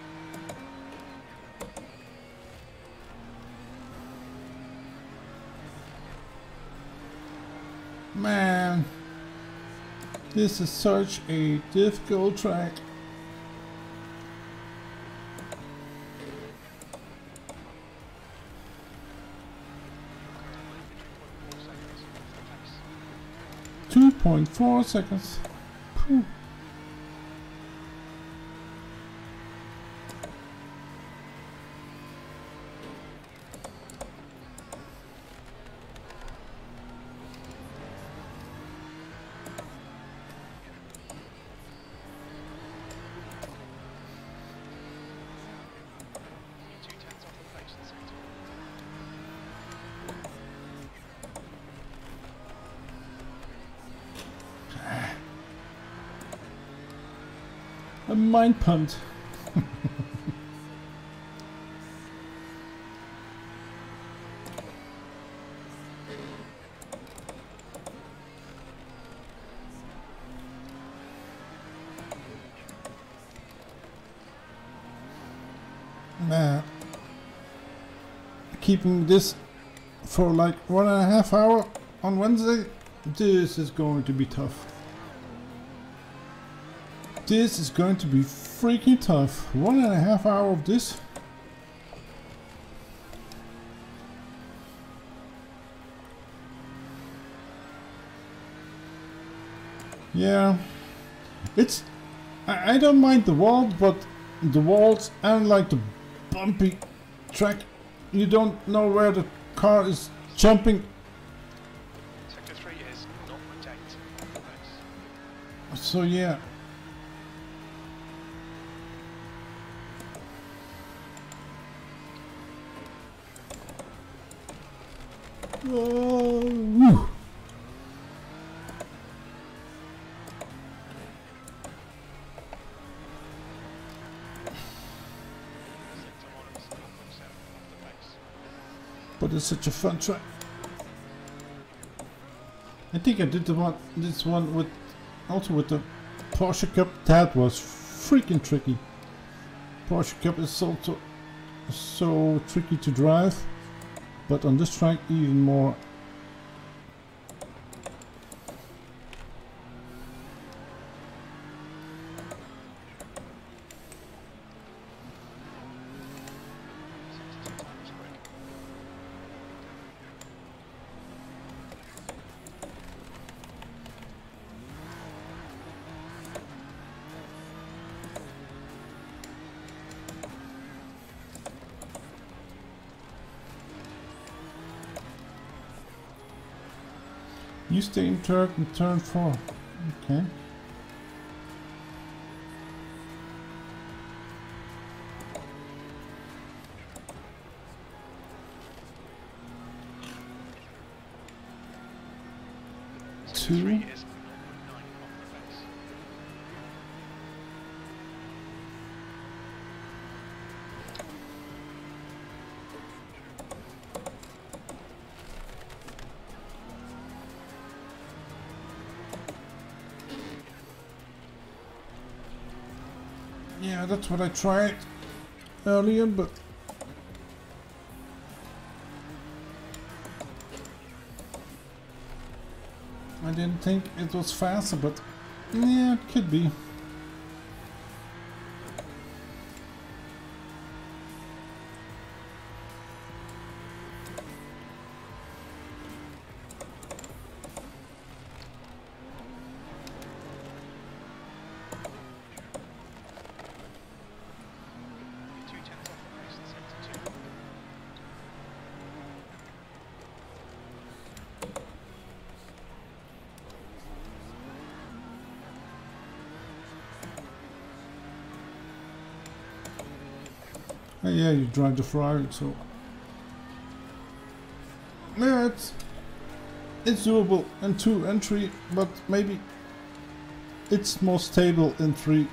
Man, this is such a difficult track. two point four seconds. Whew. Two tenths off the pace in sector A mind pumped. Man, keeping this for like one and a half hour on Wednesday, this is going to be tough. This is going to be freaking tough. One and a half hour of this. Yeah, it's. I, I don't mind the wall, but the walls and like the bumpy track, you don't know where the car is jumping. Sector three is zero point eight off the pace. So yeah. Oh, whew. Sector one is zero point seven off the pace. But it's such a fun track. I think I did the one, this one with, also with the Porsche Cup. That was freaking tricky. Porsche Cup is also so tricky to drive, but on this track even more. Sector two times quick. You stay in turn in turn four. Okay. Sector Two. three is zero point nine off the pace. Yeah, that's what I tried earlier, but I didn't think it was faster, but yeah, it could be. Two Oh, yeah, you drive the Ferrari, so yeah, it's it's doable in two and three, but maybe it's more stable in three.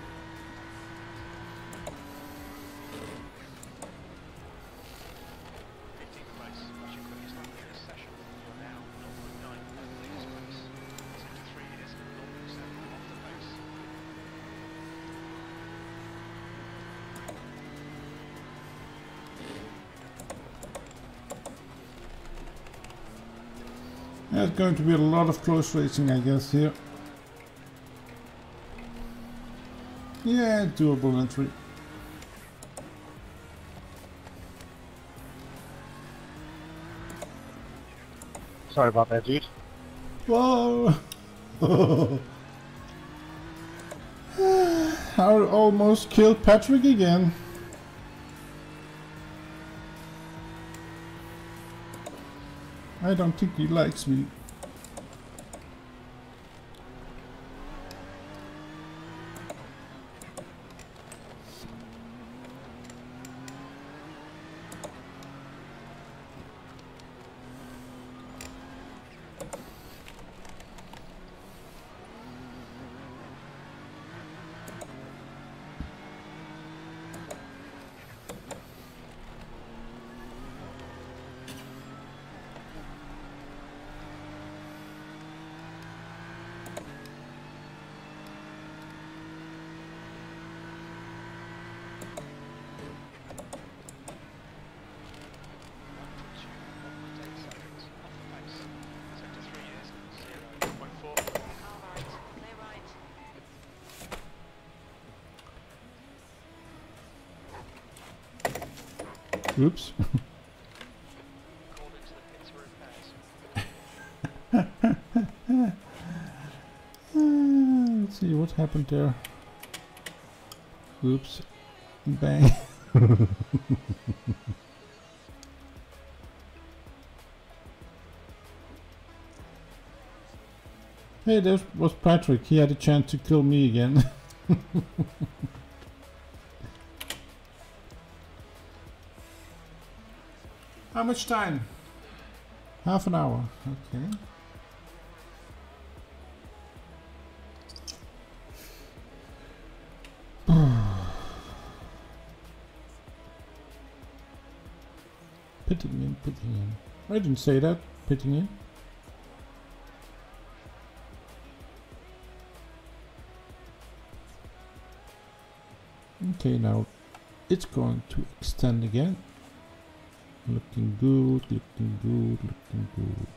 There's going to be a lot of close racing, I guess, here. Yeah, doable in three. Sorry about that, dude. Whoa! I almost killed Patrick again. I don't think he likes me. Oops. Let's see what happened there. Oops. Bang. Hey, there was Patrick. He had a chance to kill me again. How much time? Half an hour. Okay. Pitting in, pitting in. I didn't say that. Pitting in. Okay, now it's going to extend again. Looking good, looking good, looking good.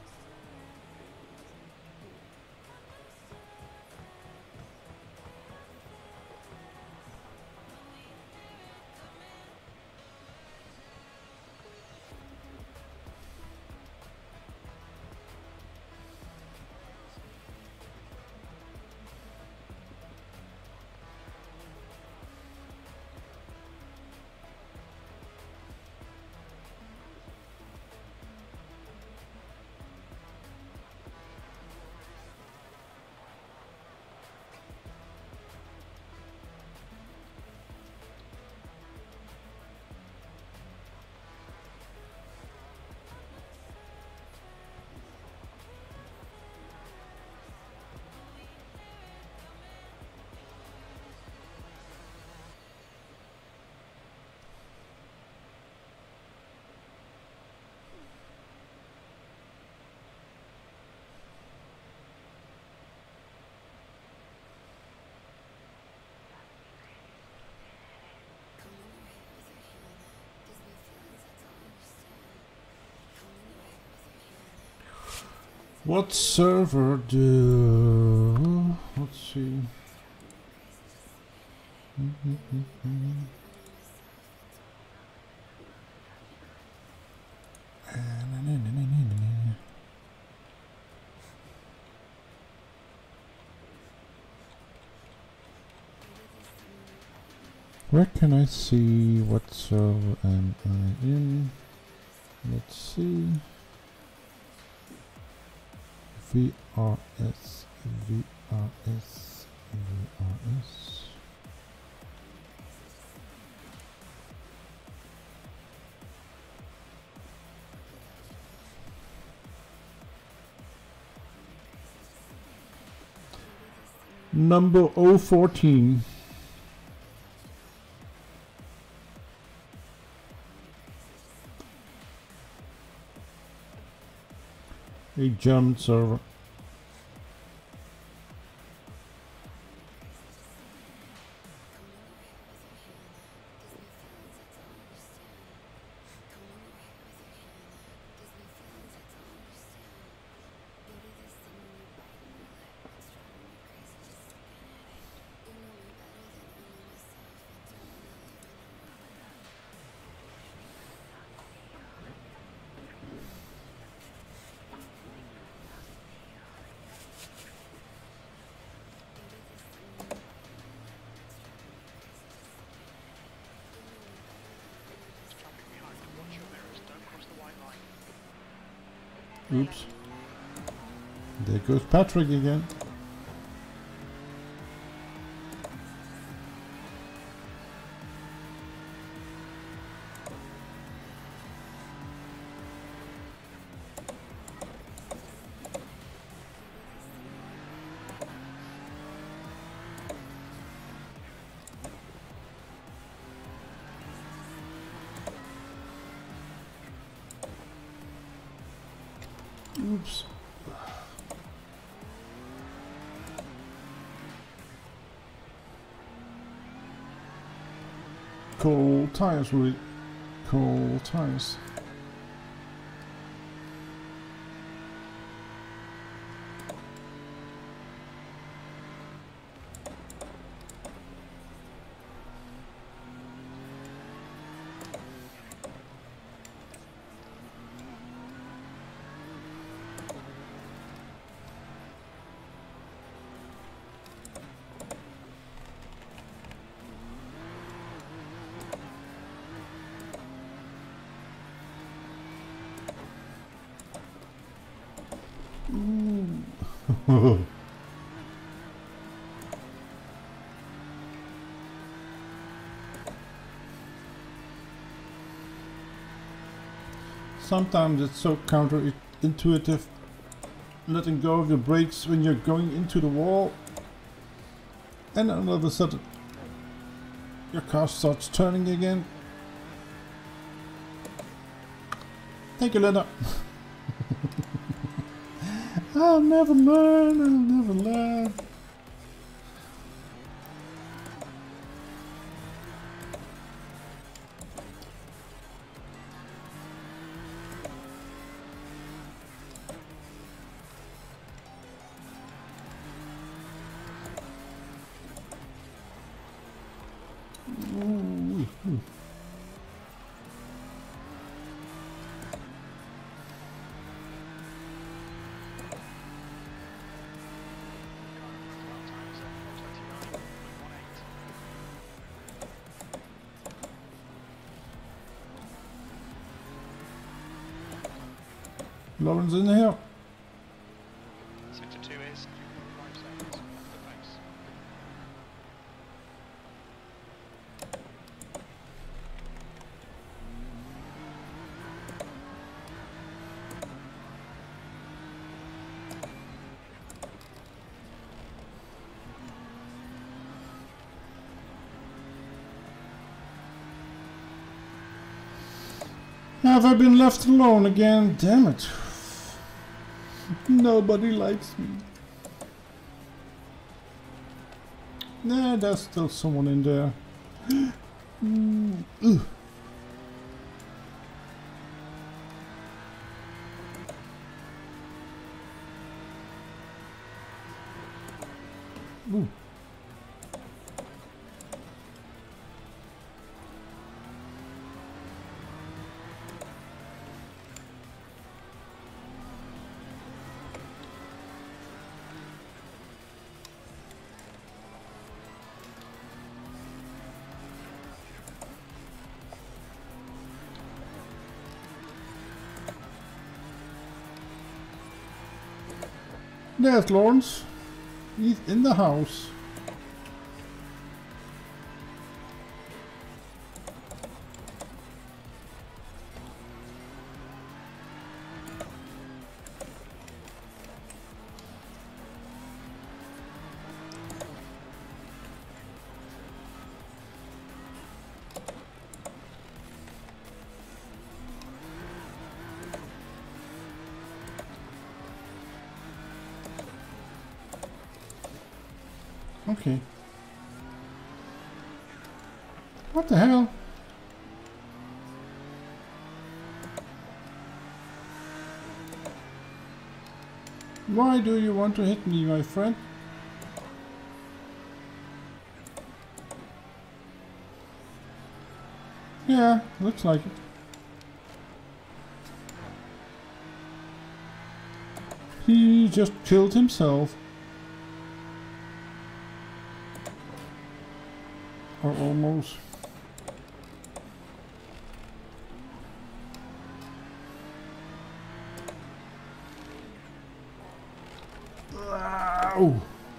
What server do? Let's see. Where can I see what server am I in? Let's see. V R S, V R S, V R S. Number oh fourteen. A German server. Traffic behind. Watch your mirrors. Don't cross the white line. Oops. There goes Patrick again. Oops. Cold tires, really. Cold tires. Sometimes it's so counterintuitive letting go of your brakes when you're going into the wall, and all of a sudden your car starts turning again. Thank you, Linda. I'll never learn, I'll never learn. Ooh, ooh. Lawrence in here. Sector two is five seconds off the pace. Have I been left alone again? Damn it. Nobody likes me. Nah, there's still someone in there. Mm, ugh. Ooh. There's Lawrence. He's in the house. Okay. What the hell? Why do you want to hit me, my friend? Yeah, looks like it. He just killed himself. Or almost. Ow!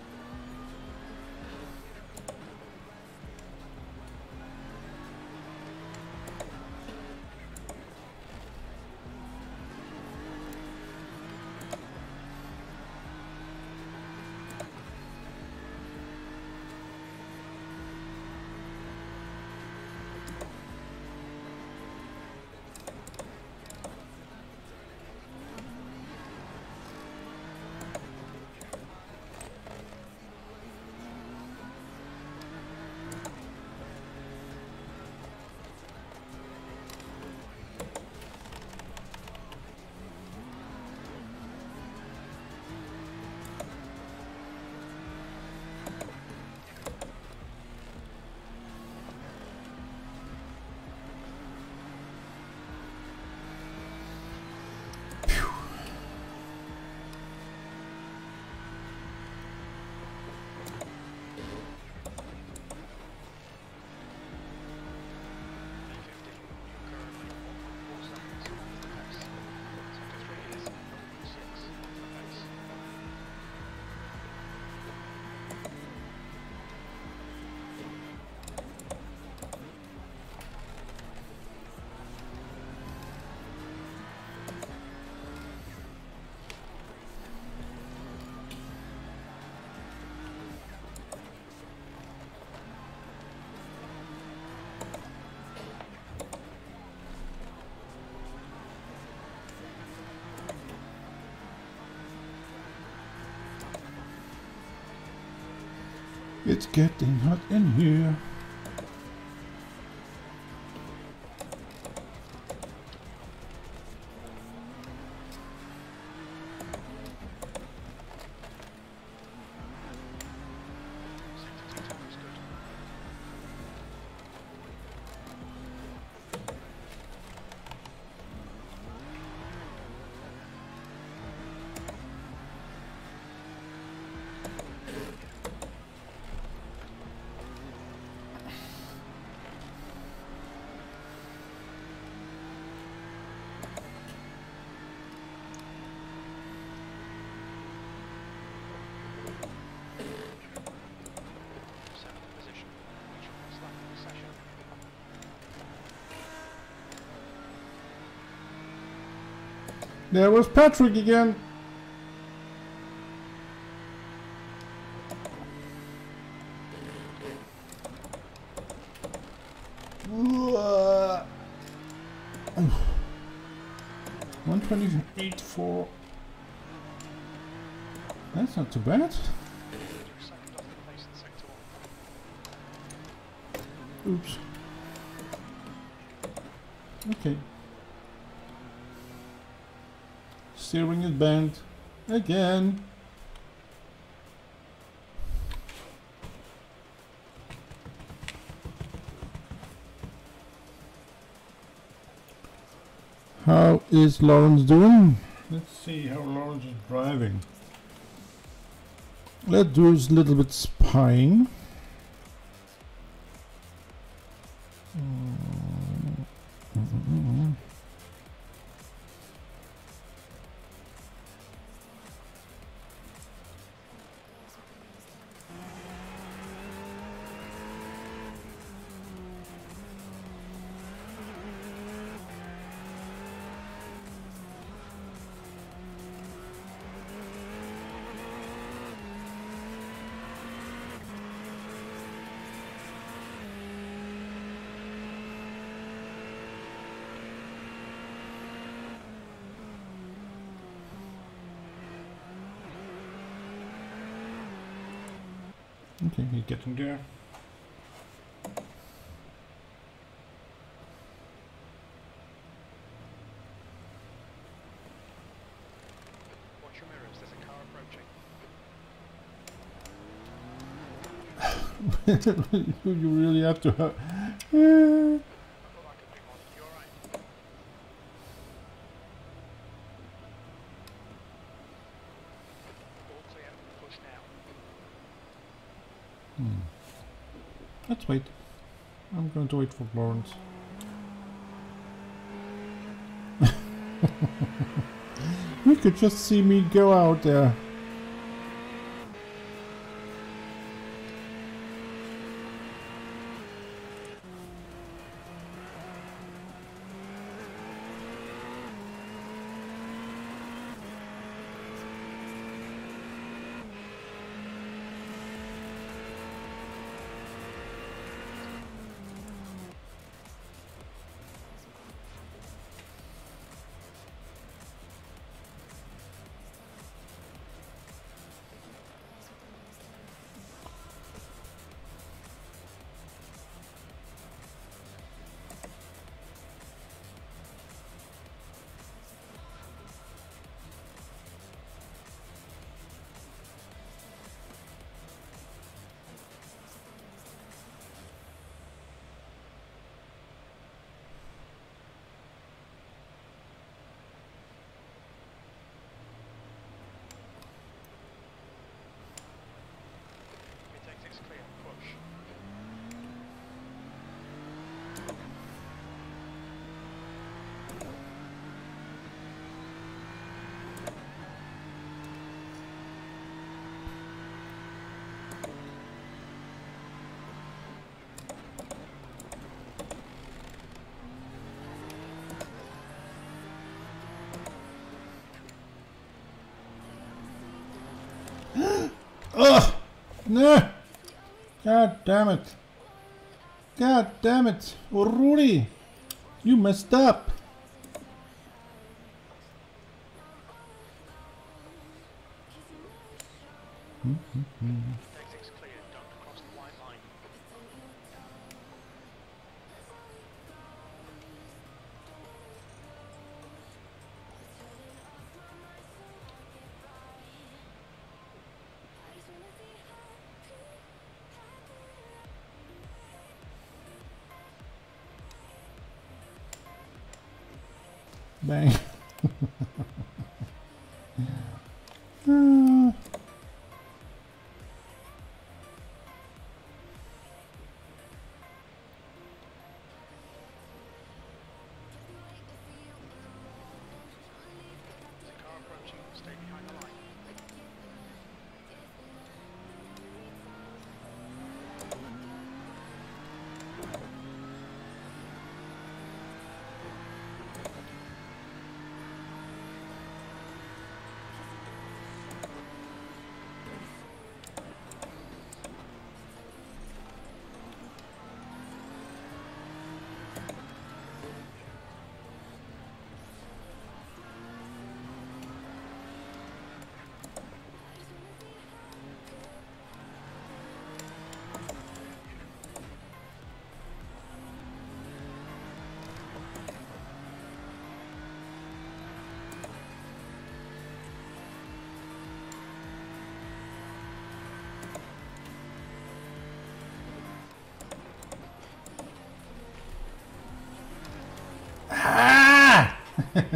It's getting hot in here. There was Patrick again. one twenty-eight for. That's not too bad. Oops. Okay. Steering is bent again. How is Lawrence doing? Let's see how Lawrence is driving. Let's do a little bit spying. Okay, he's getting there. Watch your mirrors, there's a car approaching. You really have to have... I thought I could bring one. You alright? All clear, push now. Hmm. Let's wait. I'm going to wait for Lawrence. You could just see me go out there. Mid-exit's clear, push. Ugh! No! God damn it! God damn it! Rudy! You messed up! Exit's clear, don't cross the white line. Bang. Ah. There's a car approaching, stay behind the line. Ah!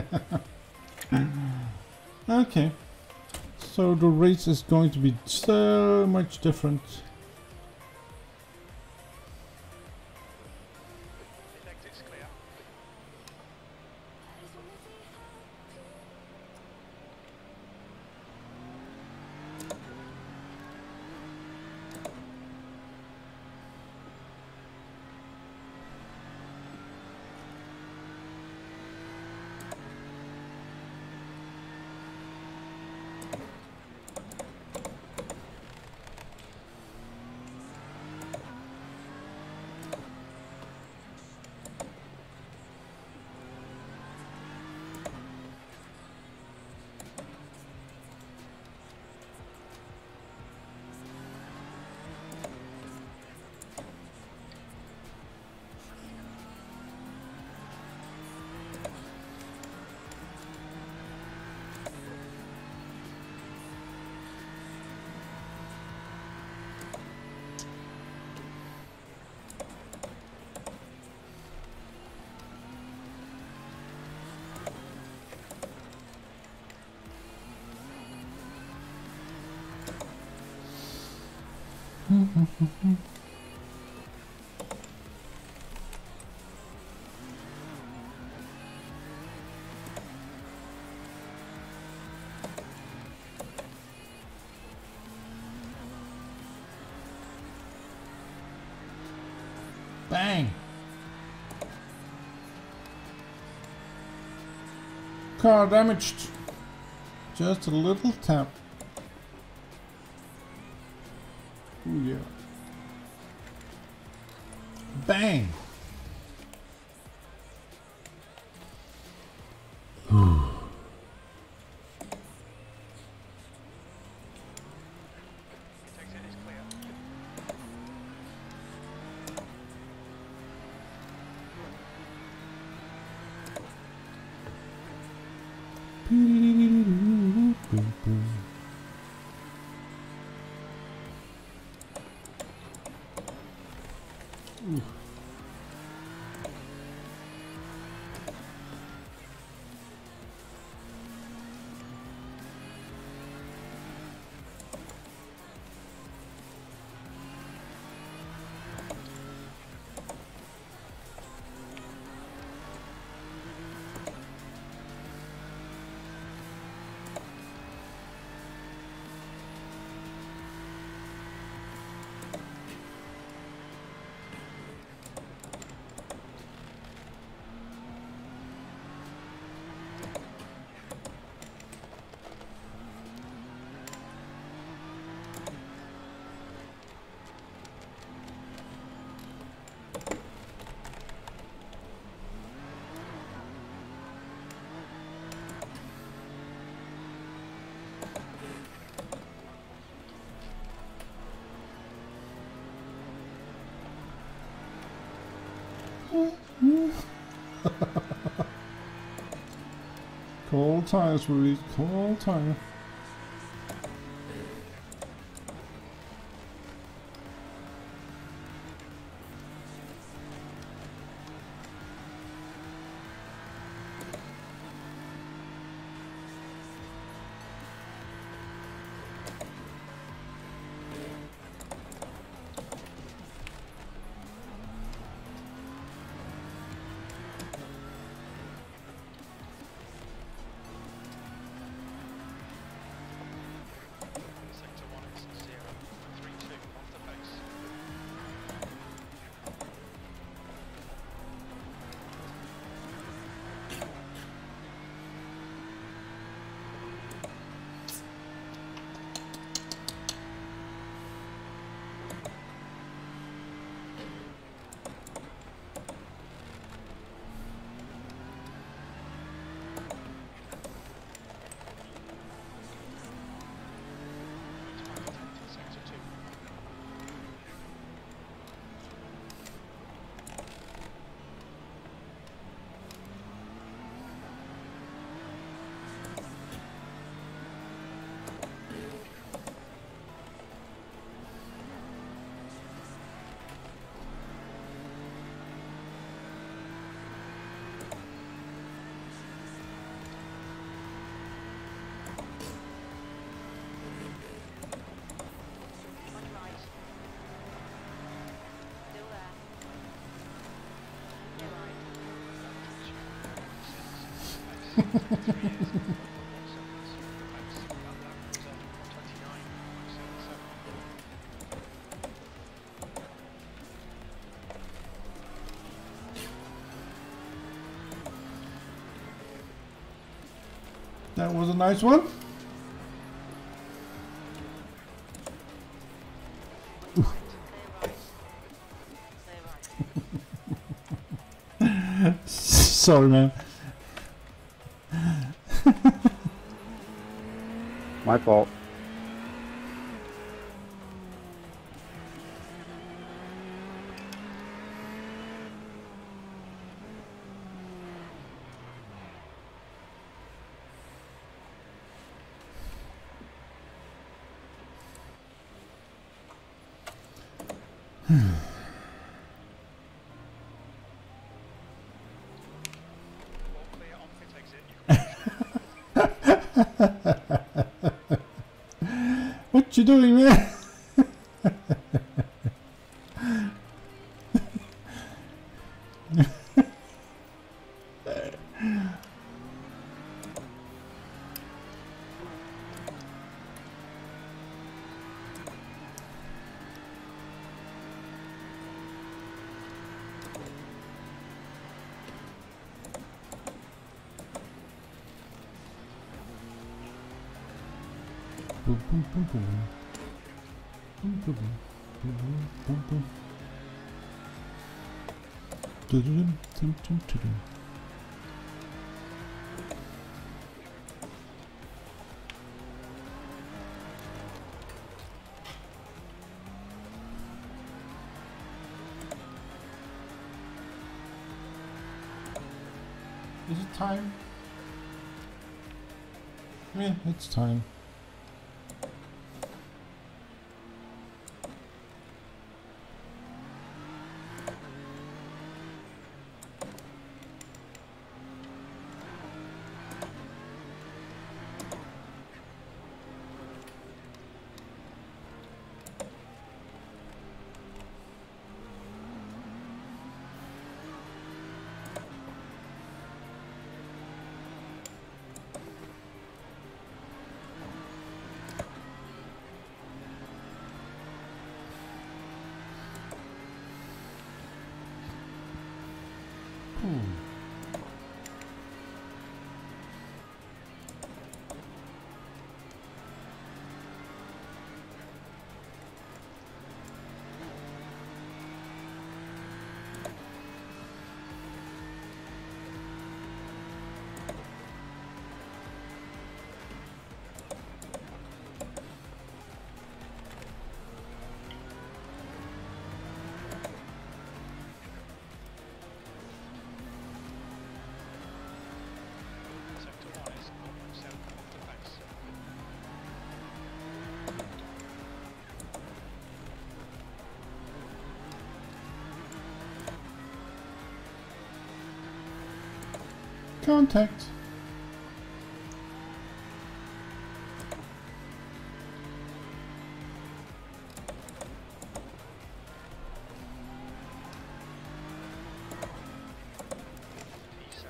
Okay. So the race is going to be so much different. Mid-exit's clear. Bang! Car damaged. Just a little tap. Oh yeah. Bang! Takes it is clear. Cold tires, Rudy. Cold tire. Sector one is zero three two off the pace. Sector two. On your right. Still there. Your right. Three years. Seconds. Pace. That lap was on twenty-nine point seven seven. That was a nice one. Clear right. Clear right. Sorry, man. My fault. All clear on pit exit. You can What you doing, man? boom, boom, boom, boom. Boom, boom, boom, boom, boom, boom. Dum, dum, dum, dum. Is it time? Yeah, it's time. Sector one is zero point seven off the base. Contact. E seven.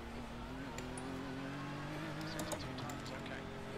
Sector two times, okay.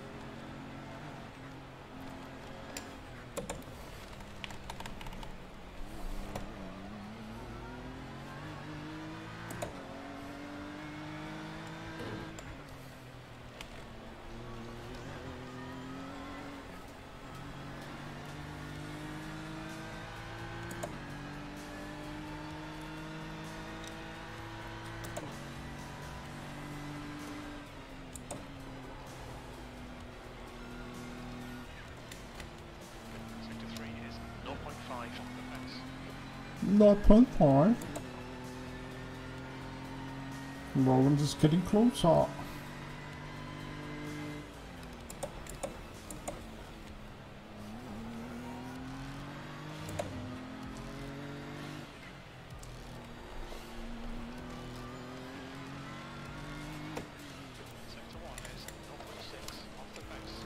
Sector three is zero point five off the base. zero point five. Roland is getting closer. Sector one is zero point six off the base.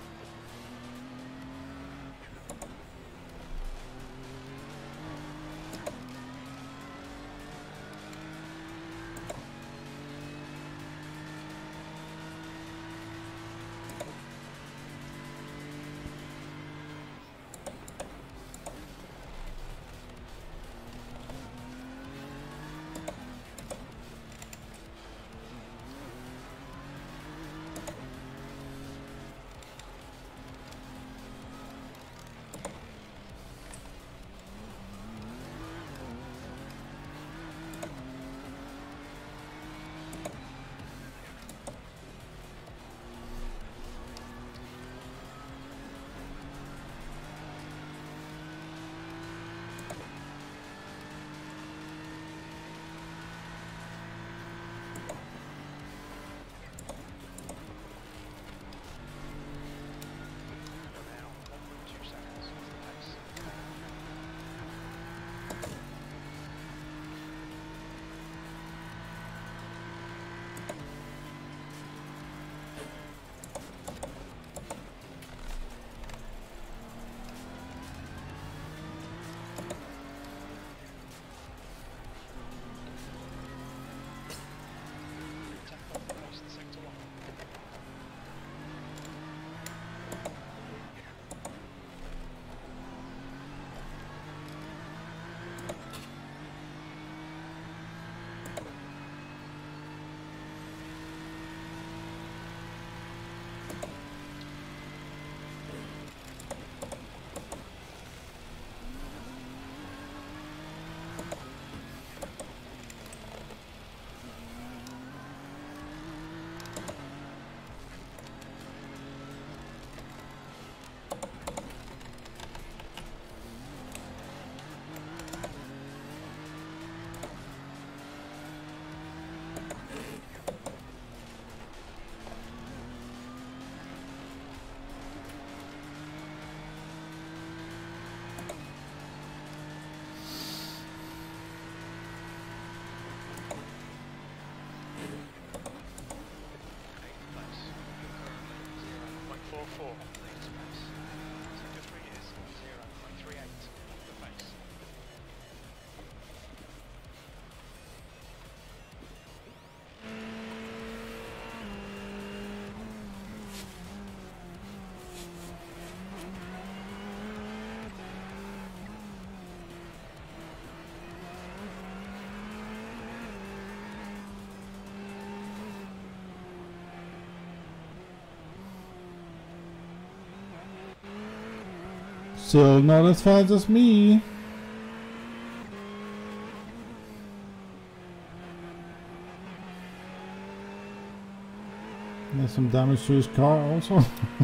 Still not as fast as me. There's some damage to his car also.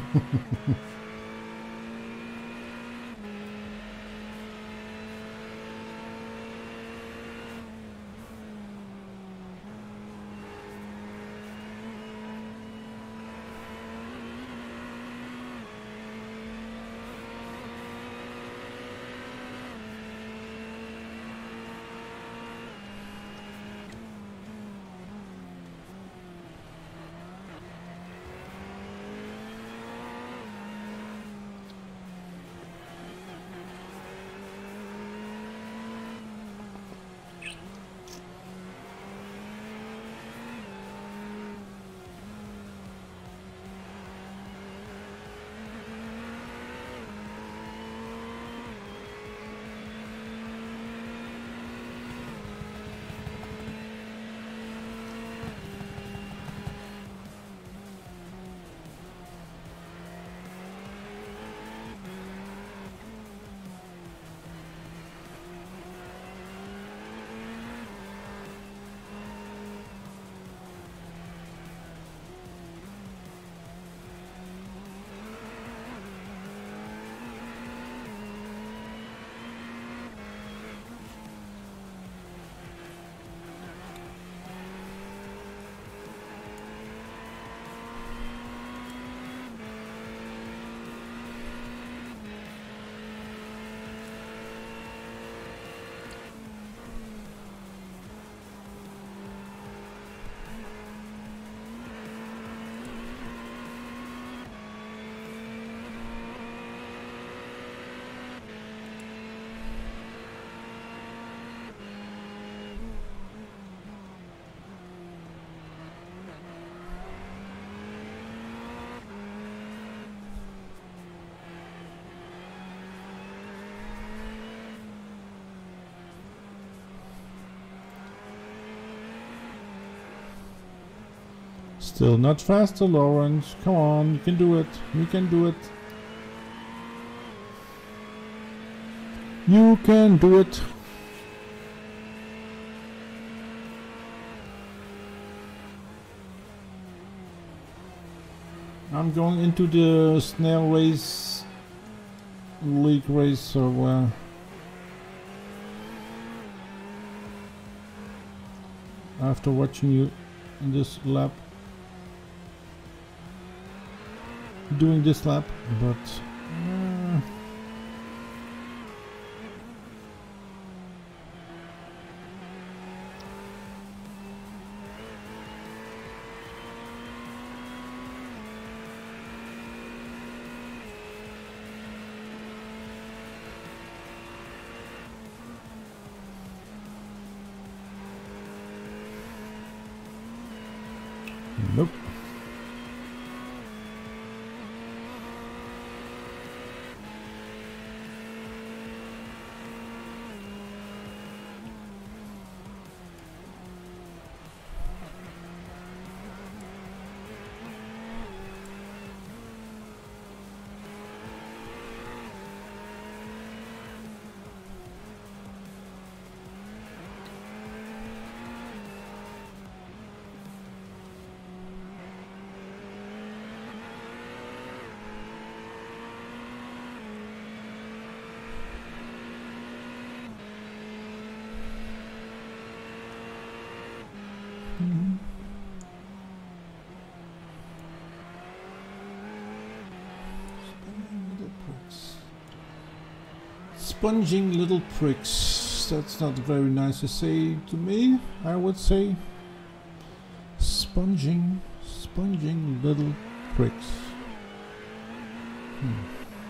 Still not faster, Lawrence. Come on, you can do it. You can do it. You can do it. I'm going into the snail race, league race, so uh, after watching you in this lap, doing this lap, but uh, nope. Sponging little pricks. That's not very nice to say to me, I would say. Sponging, sponging little pricks. Hmm.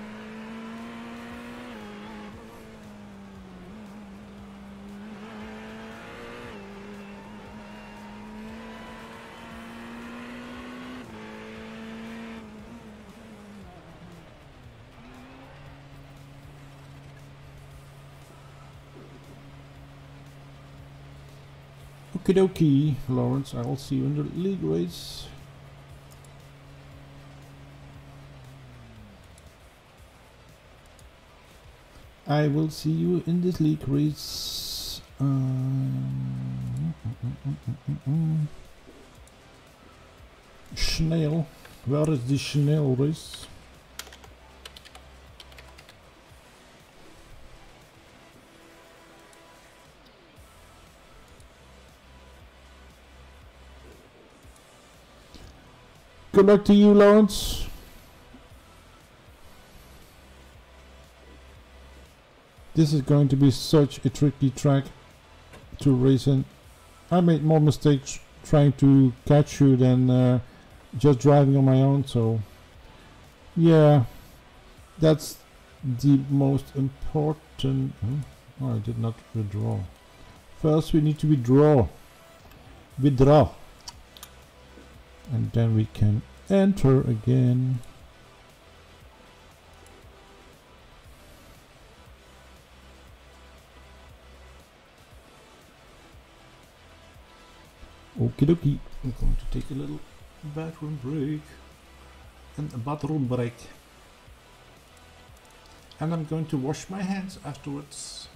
Okie dokie, Lawrence, I will see you in the league race. I will see you in this league race. Um, mm, mm, mm, mm, mm. Schnell. Where is the Schnell race? Good luck to you, Lawrence. This is going to be such a tricky track to race in. I made more mistakes trying to catch you than uh, just driving on my own, so yeah, that's the most important. Hmm? Oh, I did not withdraw. First we need to withdraw. Withdraw. And then we can enter again. Okie dokie. I'm going to take a little bathroom break. And a bathroom break. And I'm going to wash my hands afterwards.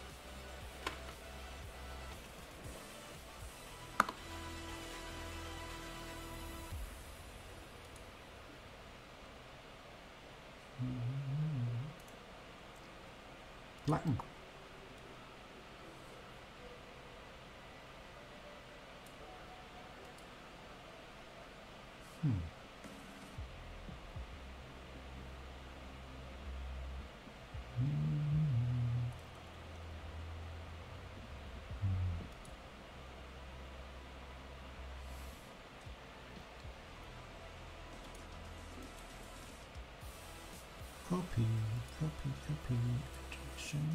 Blacken. Hmm. Copy, copy, copy, direction.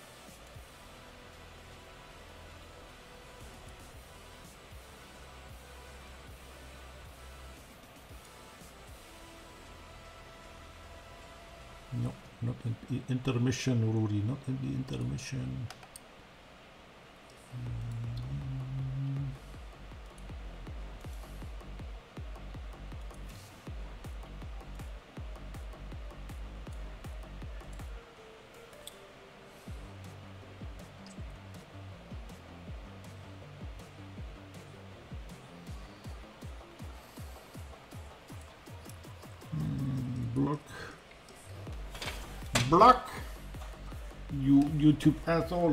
No, not in the intermission, Rory, not in the intermission. Mm. Mm, block. Block! You YouTube asshole!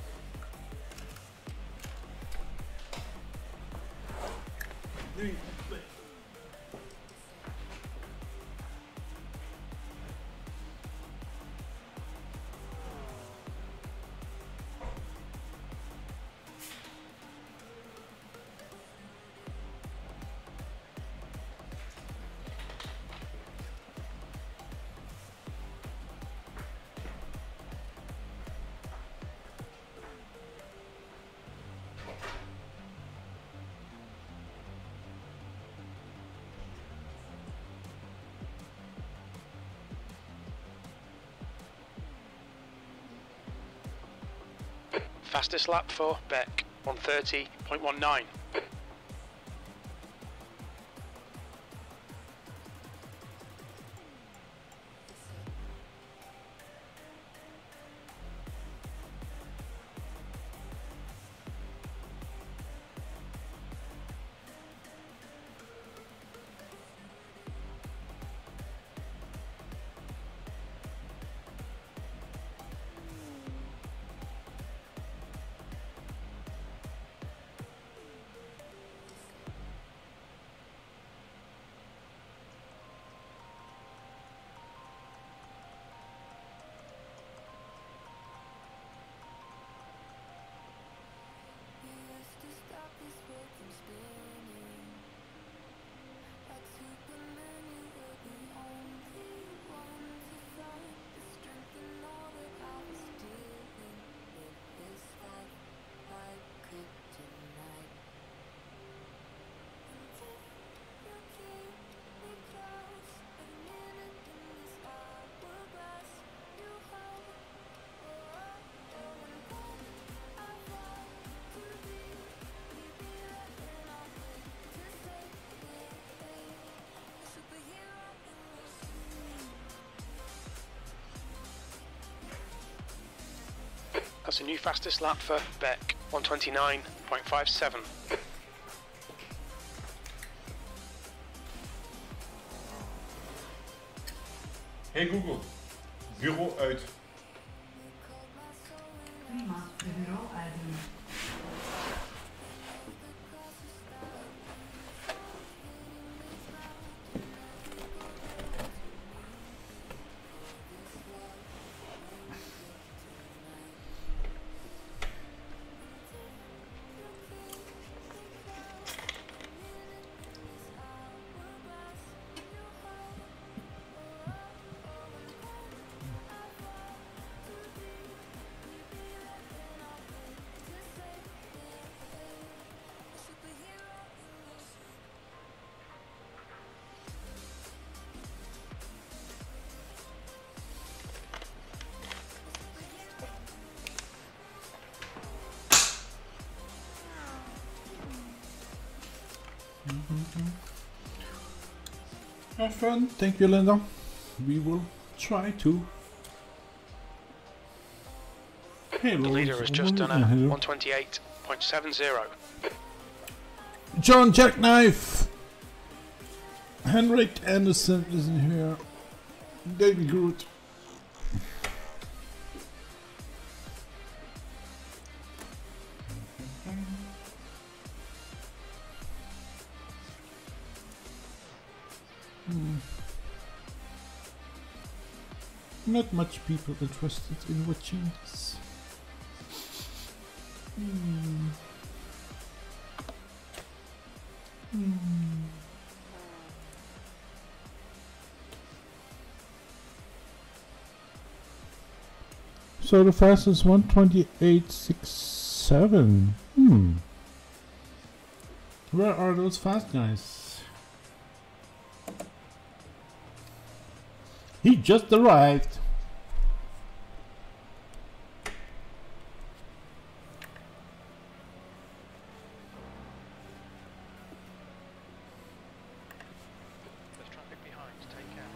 Fastest lap for Beck, one thirty point one nine. That's a new fastest lap for Beck, one twenty-nine point five seven. Hey Google, bureau uit. Prima, de bureau uitdoen. Have fun. Thank you, Linda. We will try to. Hey, The leader has just done a hello. one twenty-eight point seven zero. John Jackknife. Henrik Anderson isn't here. David Groot. Hmm. Not much people interested in watching this. Hmm. Hmm. So the fastest one twenty-eight sixty-seven. Hmm. Where are those fast guys? He just arrived. There's traffic behind, take care.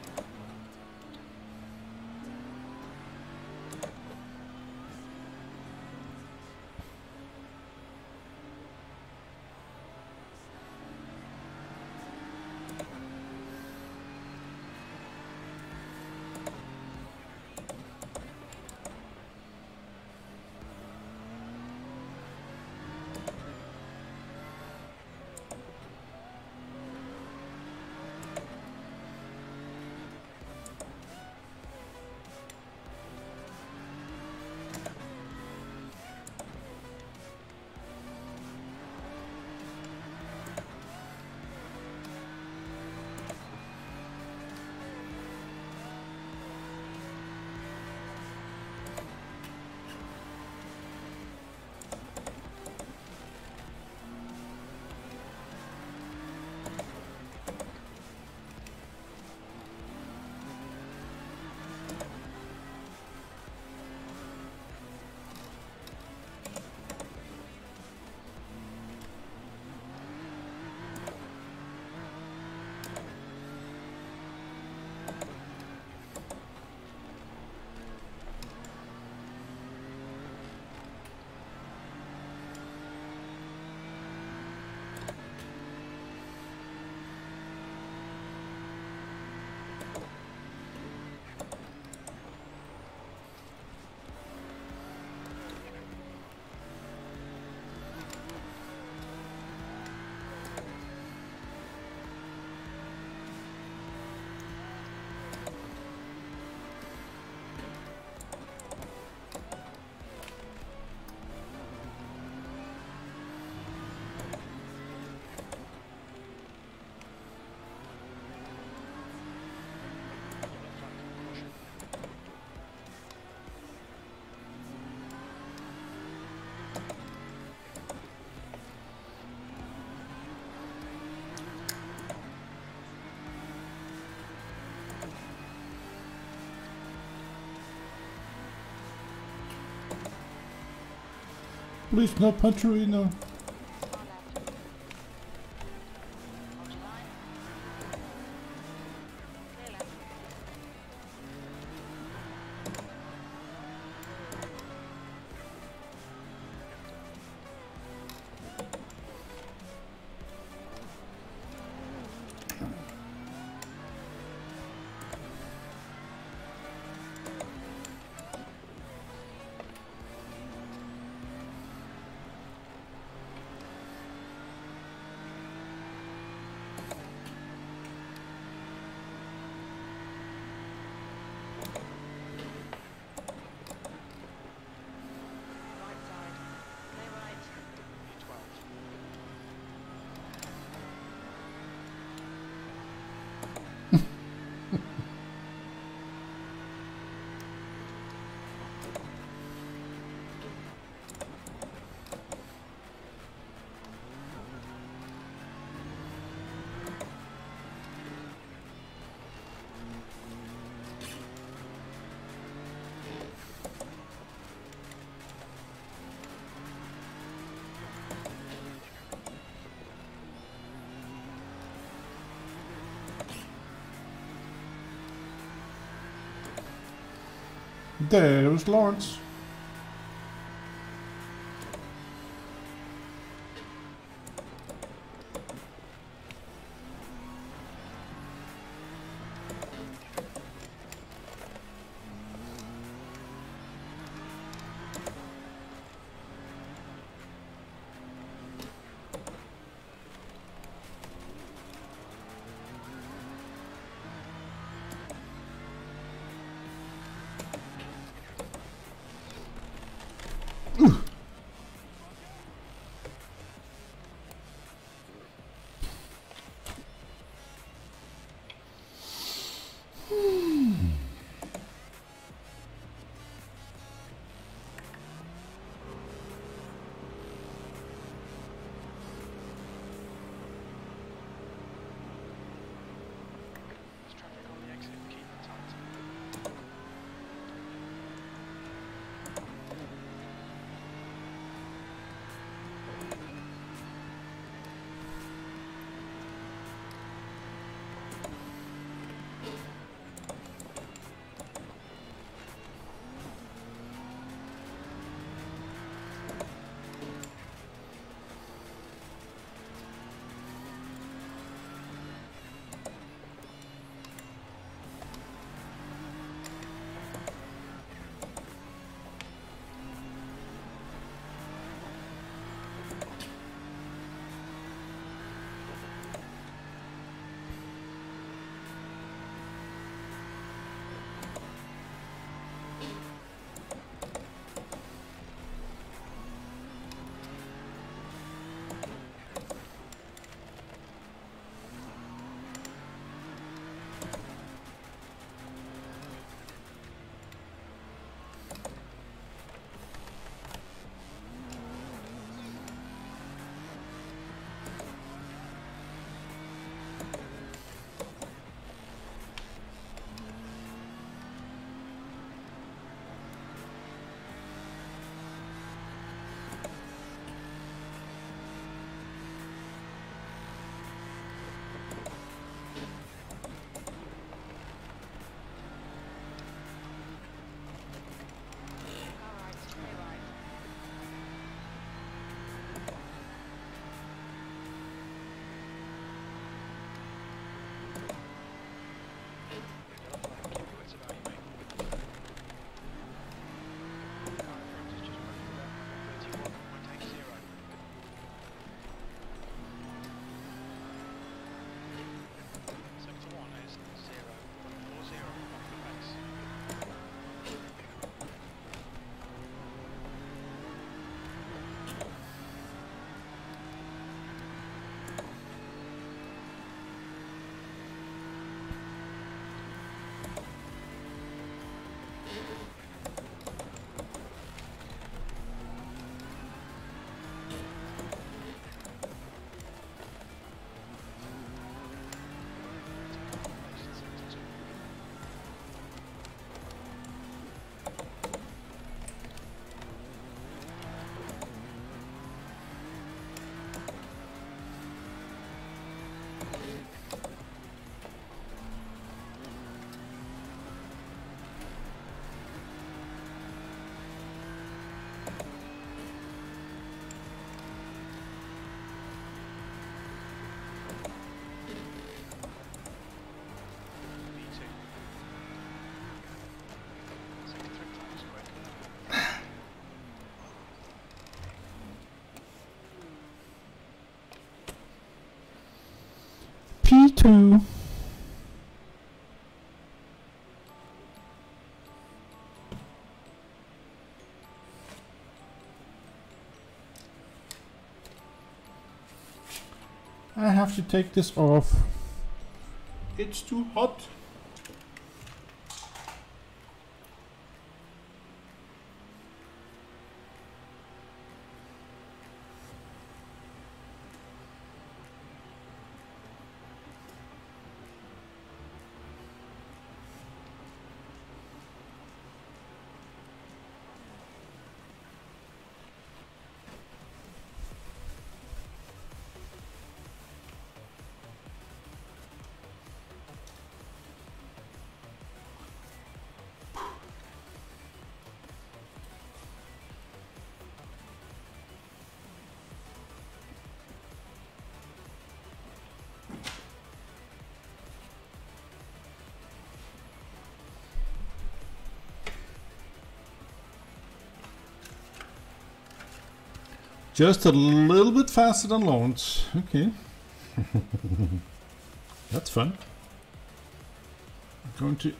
Please, no Puncherino. There's Lawrence. There's traffic on the exit, keep it tight. P two. I have to take this off. It's too hot. Just a little bit faster than launch. Okay. That's fun. I'm going to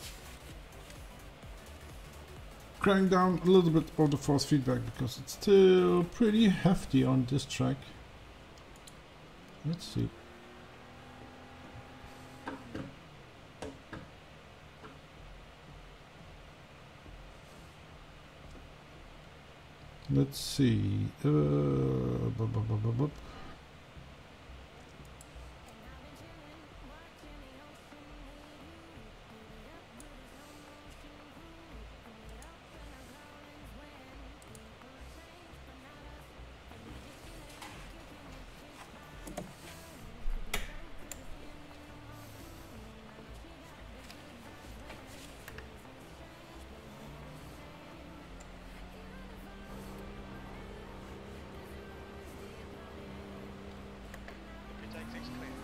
crank down a little bit of the force feedback because it's still pretty hefty on this track. Let's see. Let's see. Uh, bu bu bu bu bu. Everything's clear.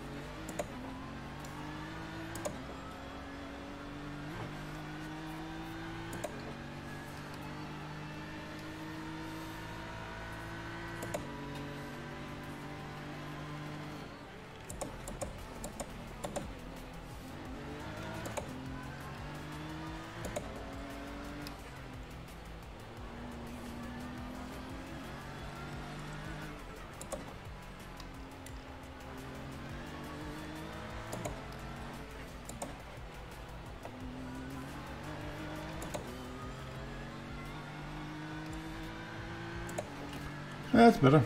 That's better.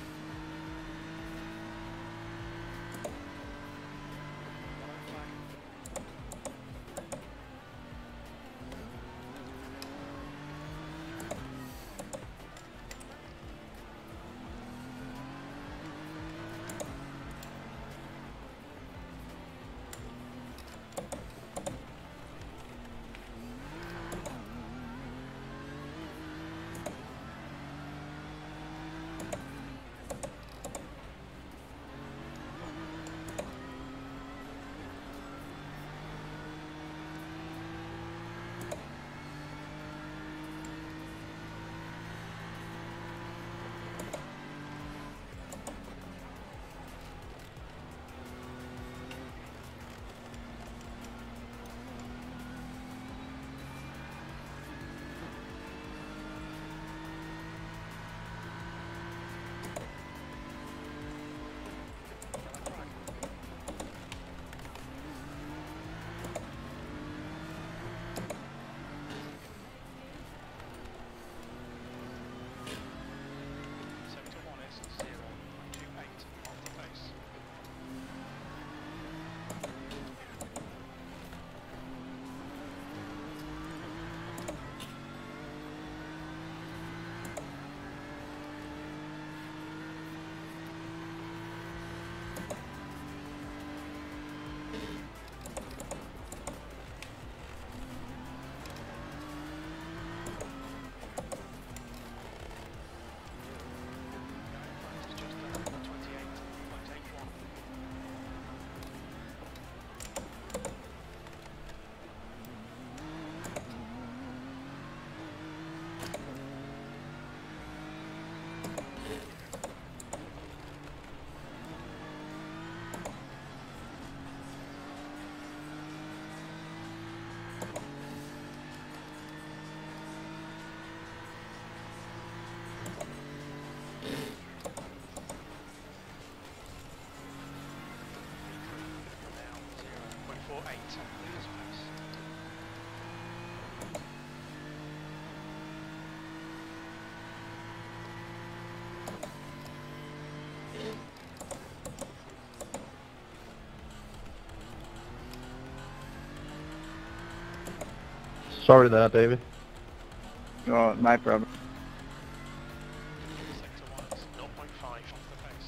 Sorry there, David. No, my problem. Sector one, zero point five off the pace.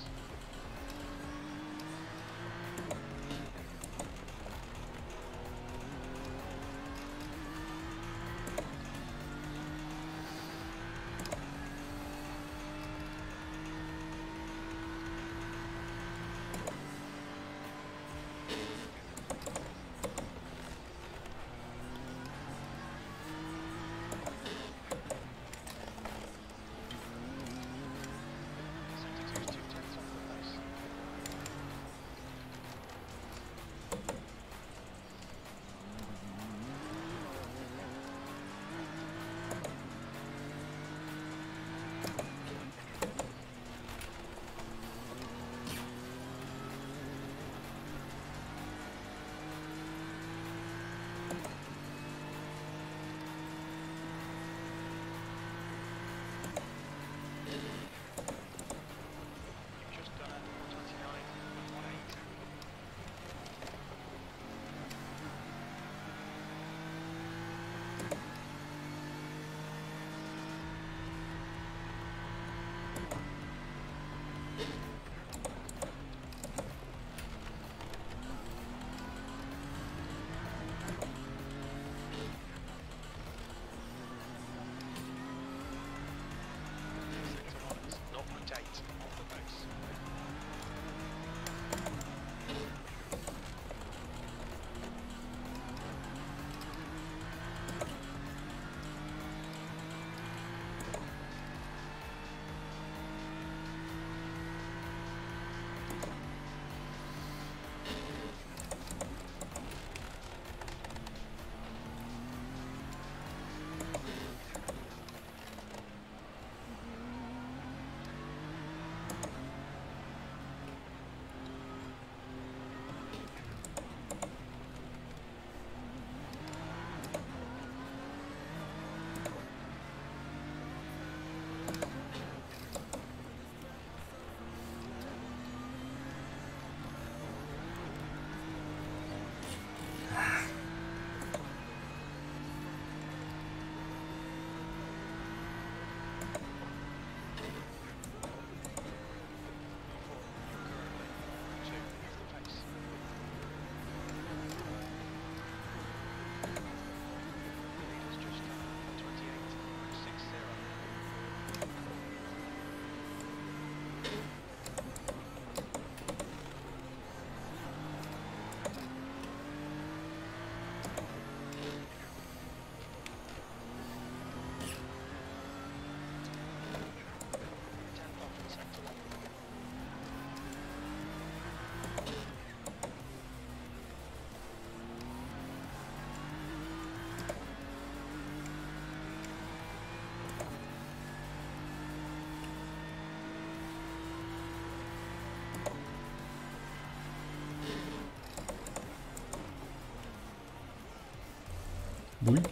Boink.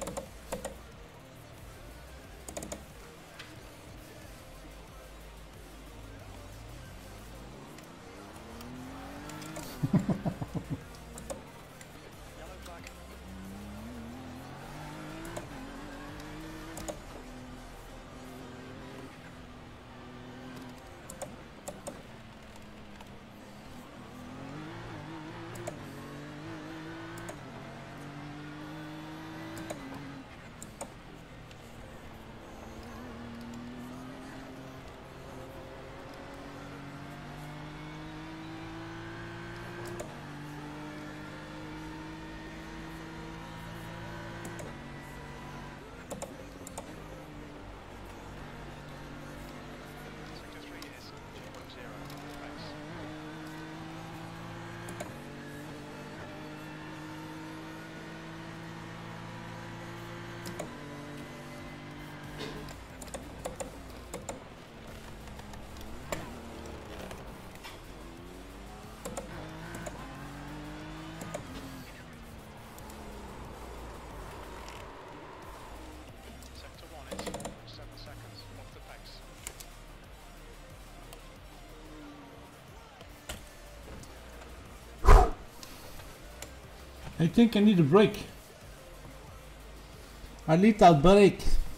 Yellow flag. Sector three is two point zero. Thanks. Sector one is four point seven seconds off the pace. I think I need a break. I need that break.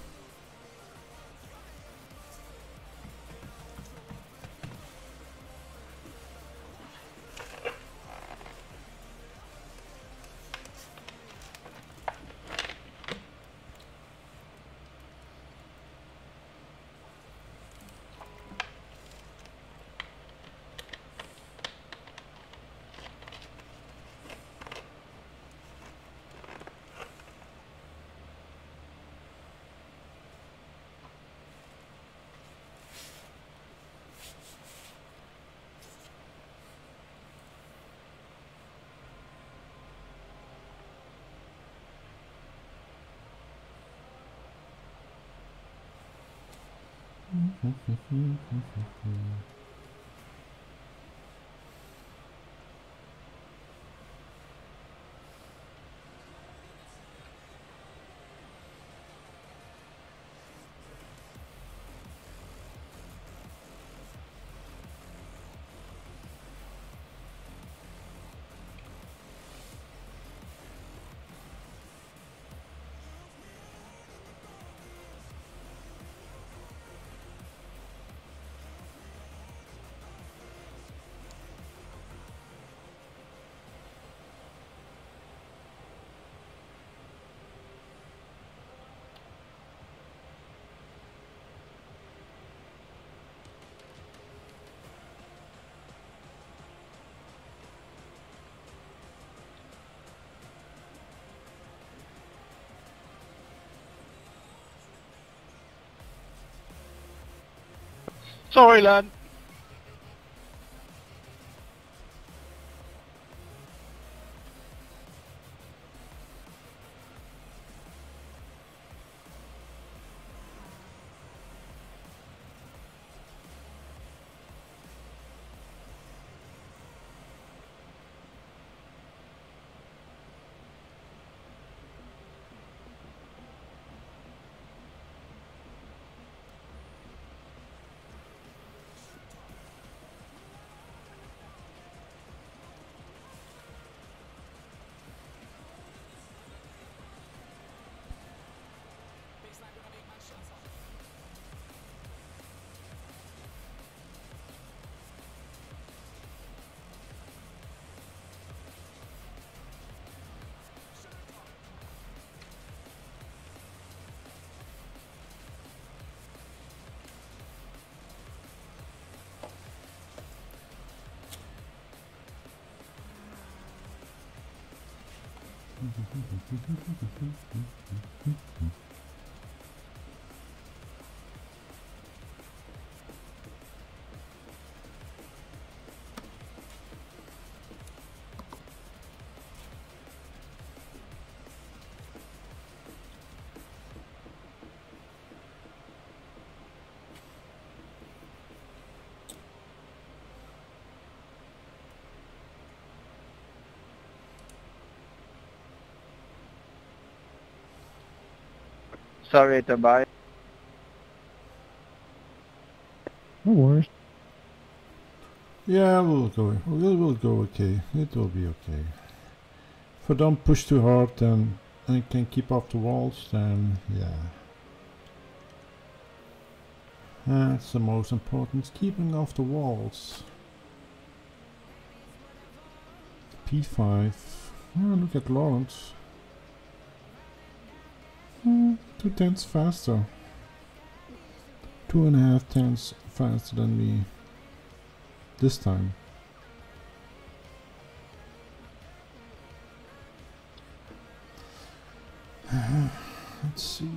Sorry, lad. Sorry, Tobias. No worries. Yeah, we'll go. It will go okay. It will be okay. If I don't push too hard, then I can keep off the walls. Then yeah, that's the most important. Keeping off the walls. P five. Oh, look at Lawrence. Hmm, two tenths faster. Two and a half tenths faster than me. This time. Let's see.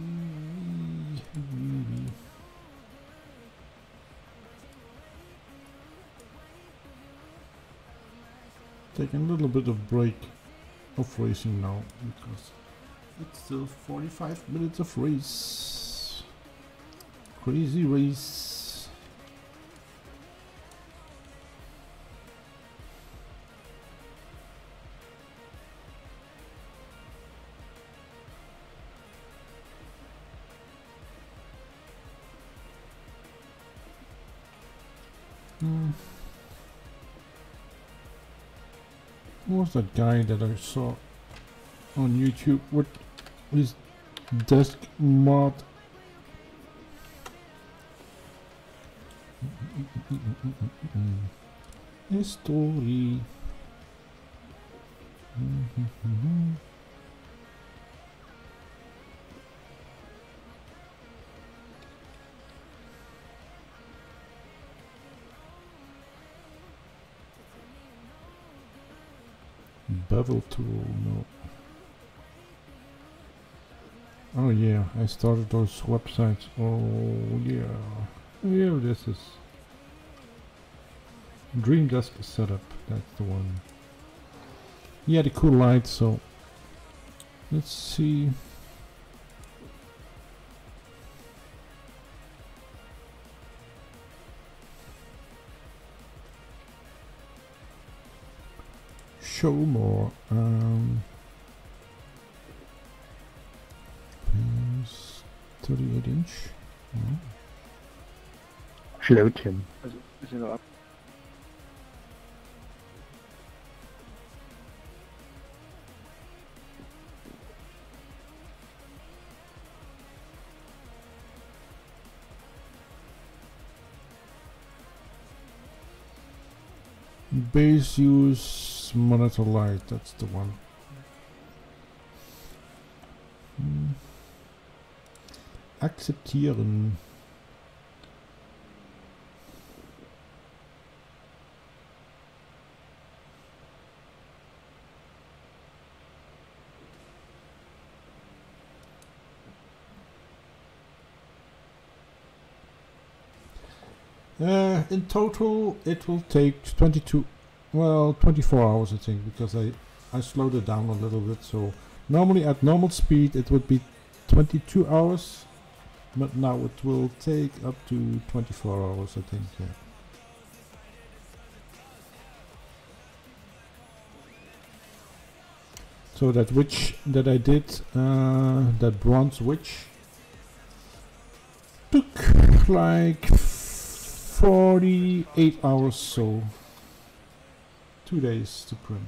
Taking a little bit of break of racing now because it's still forty-five minutes of race. Crazy race. Hmm. What was that guy that I saw on YouTube with his desk mod? History. Bevel tool, no. Oh yeah, I started those websites. Oh yeah. Yeah, this is Dream Desk setup, that's the one. He had a cool light, so let's see. Show more. Um, thirty-eight inch. Oh. Float him. Is it up? Base use monitor light, that's the one. Hmm. Akzeptieren. Uh, in total, it will take twenty-two, well, twenty-four hours, I think, because I, I slowed it down a little bit. So normally at normal speed it would be twenty-two hours, but now it will take up to twenty-four hours, I think. Yeah. So that witch that I did, uh, that bronze witch, took like forty-eight hours, so two days to print.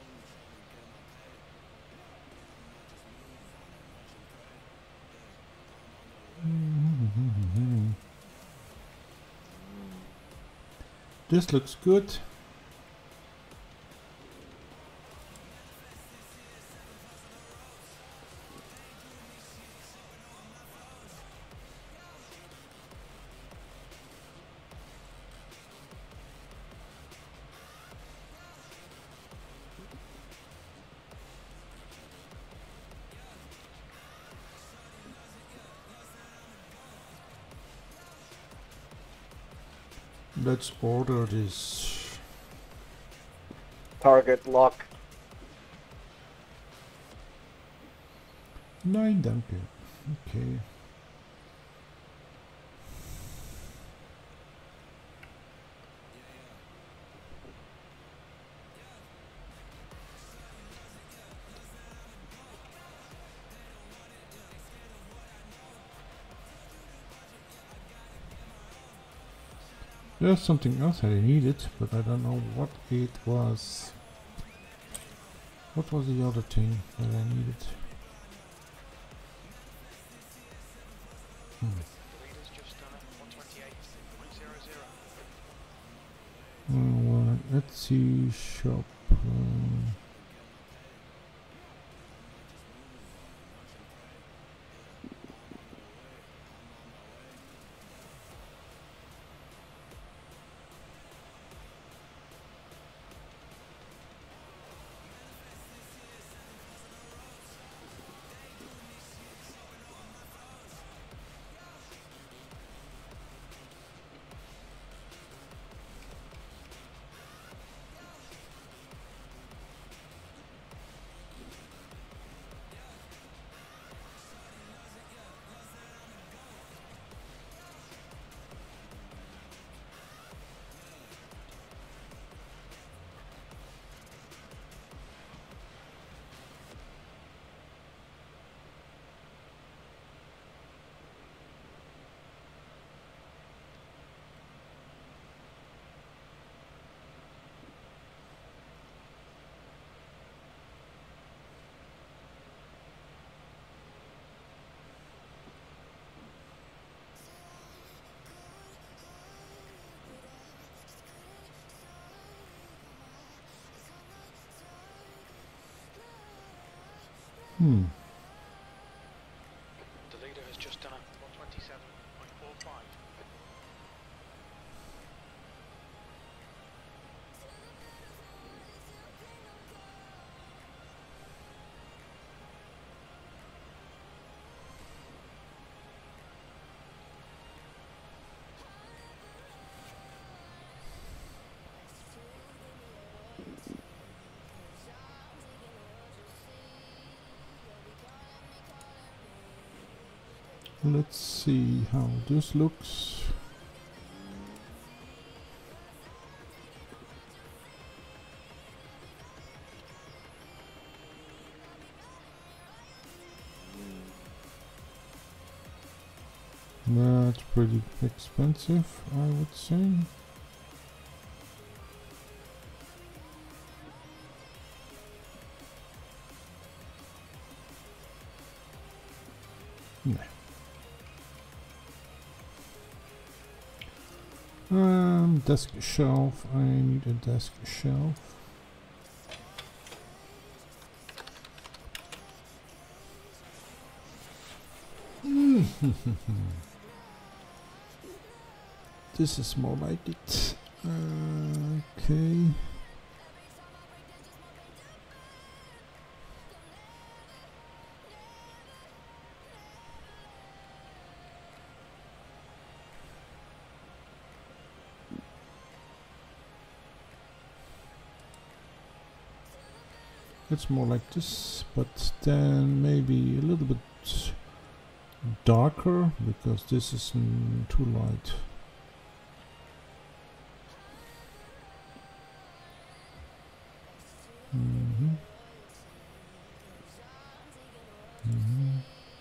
This looks good. Let's order this. Target lock. Nine, danke. Okay. There's something else I needed, but I don't know what it was. What was the other thing that I needed? Hmm. The leader's just done a one twenty-eight point zero zero. Uh, well, let's see shop. Um, hmm. The leader has just done a one twenty-seven point four five. Let's see how this looks. That's pretty expensive, I would say. No. Um, desk shelf. I need a desk shelf. This is more like it. Uh, okay. It's more like this, but then maybe a little bit darker, because this is mm, too light. Mm-hmm. Mm-hmm.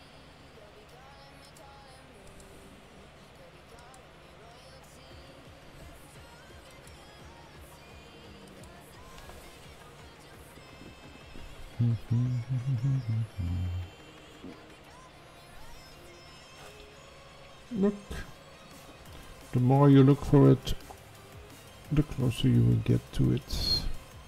Look, the more you look for it, the closer you will get to it.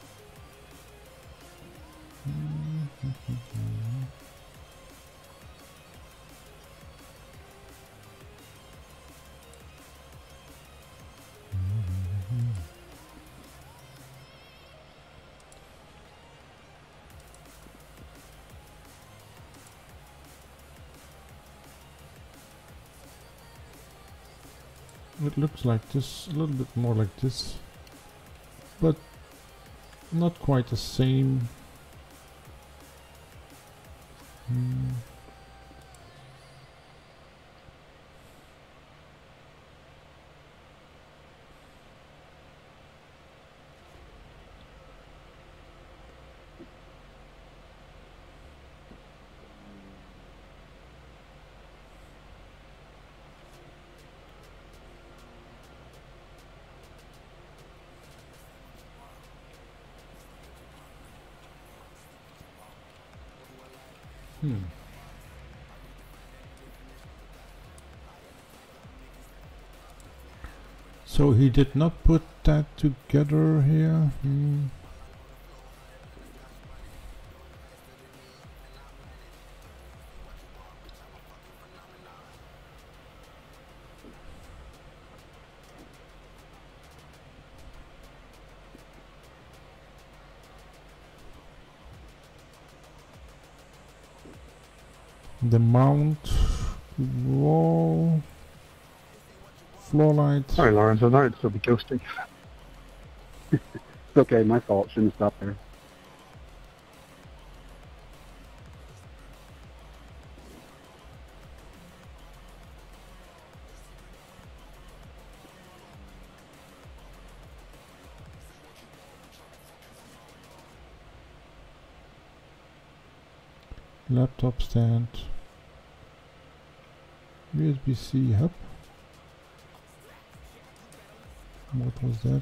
It looks like this, a little bit more like this, but not quite the same. Mm. Hmm. So he did not put that together here. Hmm. The mount, wall, floor light. Sorry, Lawrence, I thought it'd still be ghosting. It's okay, my fault. Shouldn't have stopped there. Laptop stand, U S B C hub. What was that?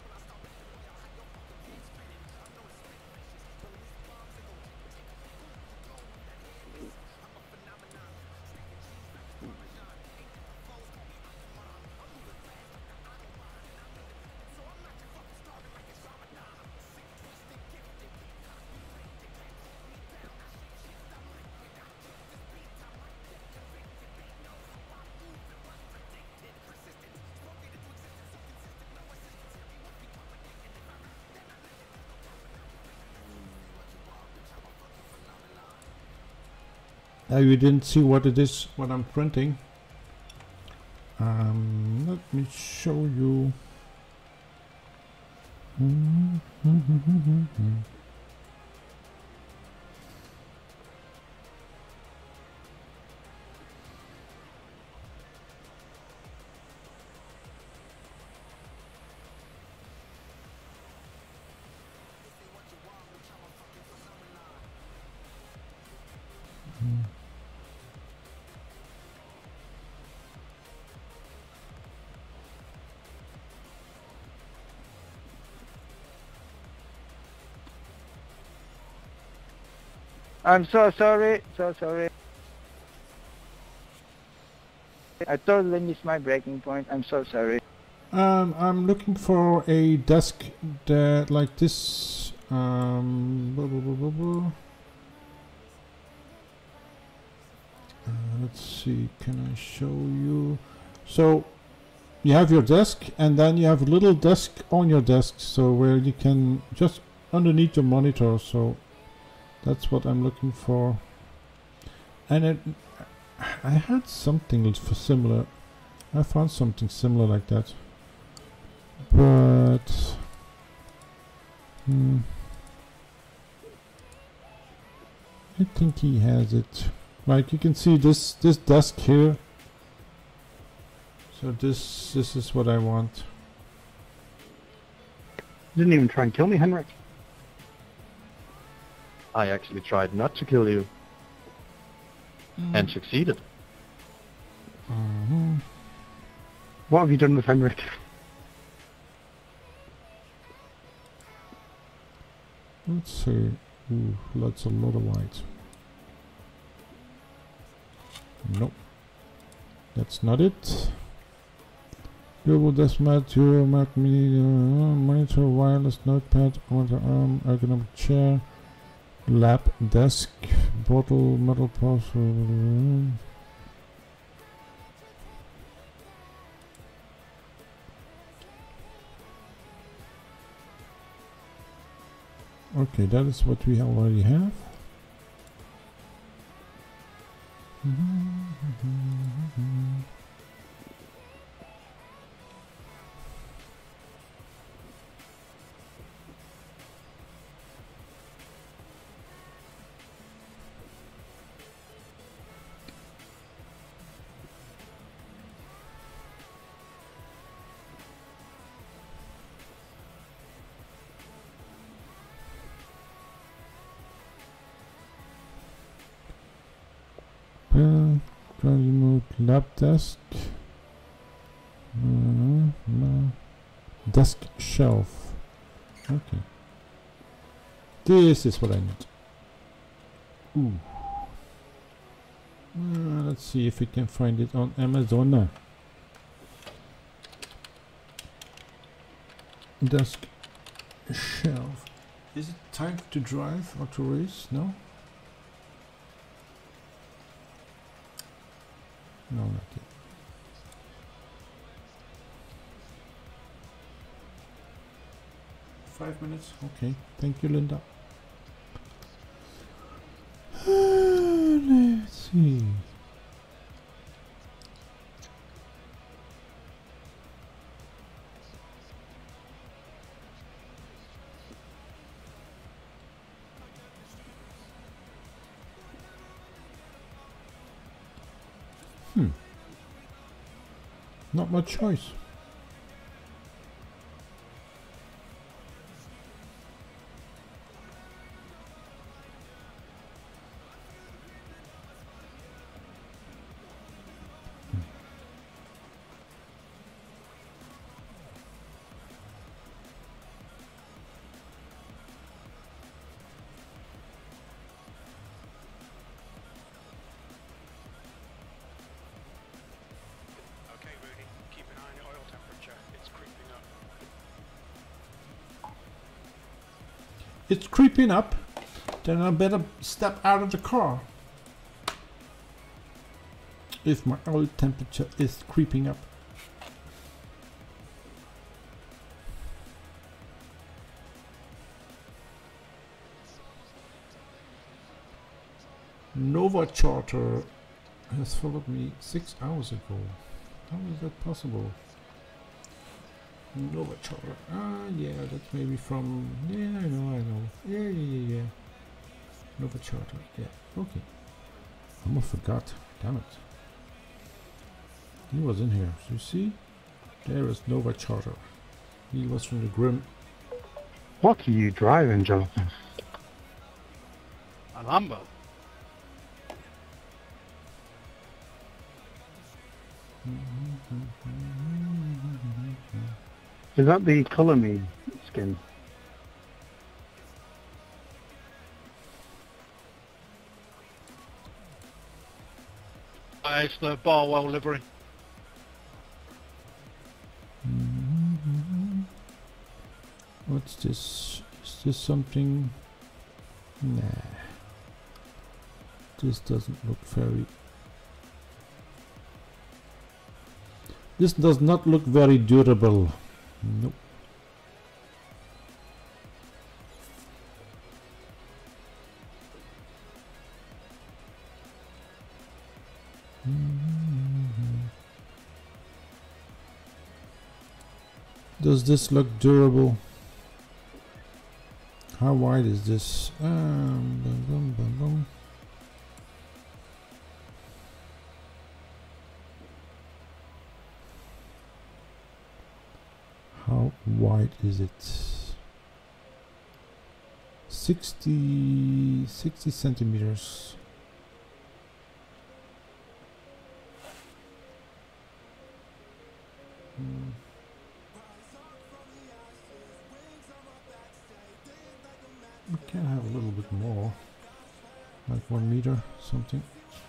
Now you didn't see what it is, what I'm printing. Um, let me show you. I'm so sorry, so sorry. I totally missed my breaking point. I'm so sorry. Um, I'm looking for a desk that like this. Um, blah, blah, blah, blah, blah. Uh, let's see, can I show you? So you have your desk, and then you have a little desk on your desk, so where you can just underneath your monitor. So that's what I'm looking for. And it, I had something for similar. I found something similar like that, but hmm, I think he has it. Like you can see this this desk here. So this this is what I want. You didn't even try and kill me, Henrik. I actually tried not to kill you Mm. and succeeded. Mm-hmm. What have you done with Henrik? Let's see. Ooh, that's a lot of white. Nope. That's not it. Global Deathmat, Euromat Mini, uh, monitor, wireless notepad, arm, ergonomic chair, lab desk, bottle, metal parcel. Okay, that is what we already have. Uh, remote lab desk. Uh, no. Desk shelf. Okay. This is what I need. Ooh. Uh, let's see if we can find it on Amazon. Desk shelf. Is it time to drive or to race? No? No, not yet. Five minutes? Okay. Thank you, Linda. Let's see. Hmm. Not much choice. Okay, Rudy, keep an eye on your oil temperature. It's creeping up. It's creeping up. Then I better step out of the car. If my oil temperature is creeping up. Nova Charter has followed me six hours ago. How is that possible? Nova Charter. Ah, yeah, that's maybe from. Yeah, I know, I know. Yeah, yeah, yeah, yeah. Nova Charter. Yeah, okay. I almost forgot. Damn it. He was in here. So you see? There is Nova Charter. He was from the Grim. What are you driving, Jonathan? A Lambo. Is that the Colour Me skin? Uh, it's the Barwell livery. What's this? Is this something? Nah. This doesn't look very... This does not look very durable. Nope. Does this look durable? How wide is this? Um, bum, bum, bum, bum. How wide is it? sixty, sixty centimeters. Hmm. We can have a little bit more, like one meter, something.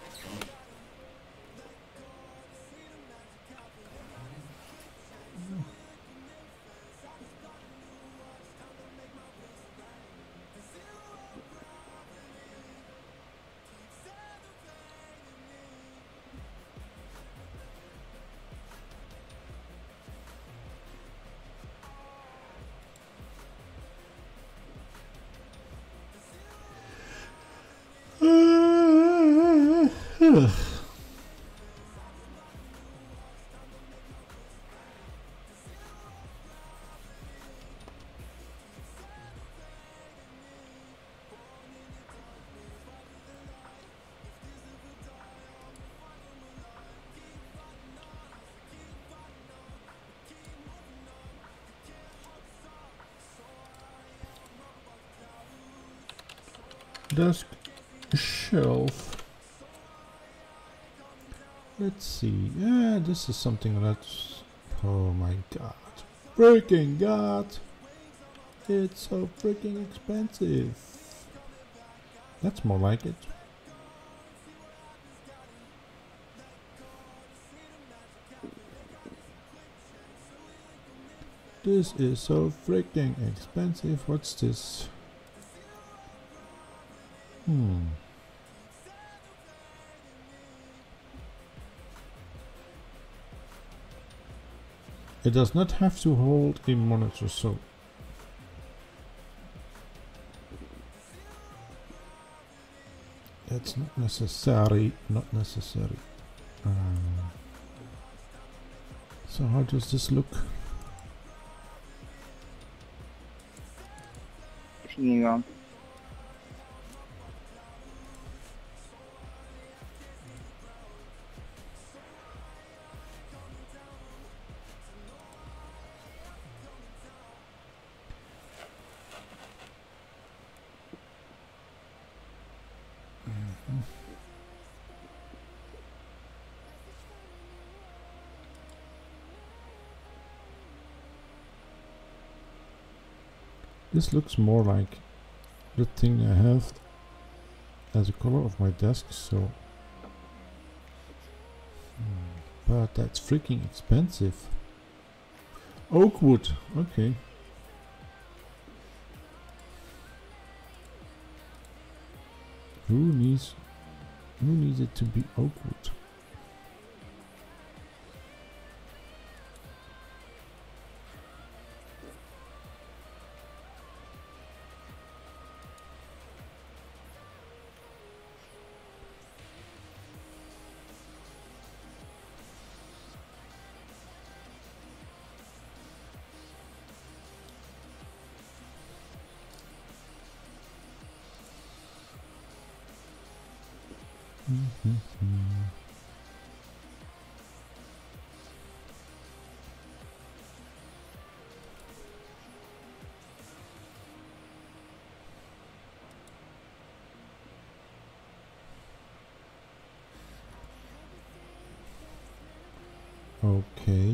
Desk shelf. Let's see. Yeah, this is something that's... Oh my god. Freaking god! It's so freaking expensive. That's more like it. This is so freaking expensive. What's this? Hmm. It does not have to hold a monitor, so it's not necessary. Not necessary. Uh, so how does this look? Hang on. This looks more like the thing I have as a color of my desk, so hmm. But that's freaking expensive. Oak wood, okay. Who needs who needs it to be oak wood? Okay.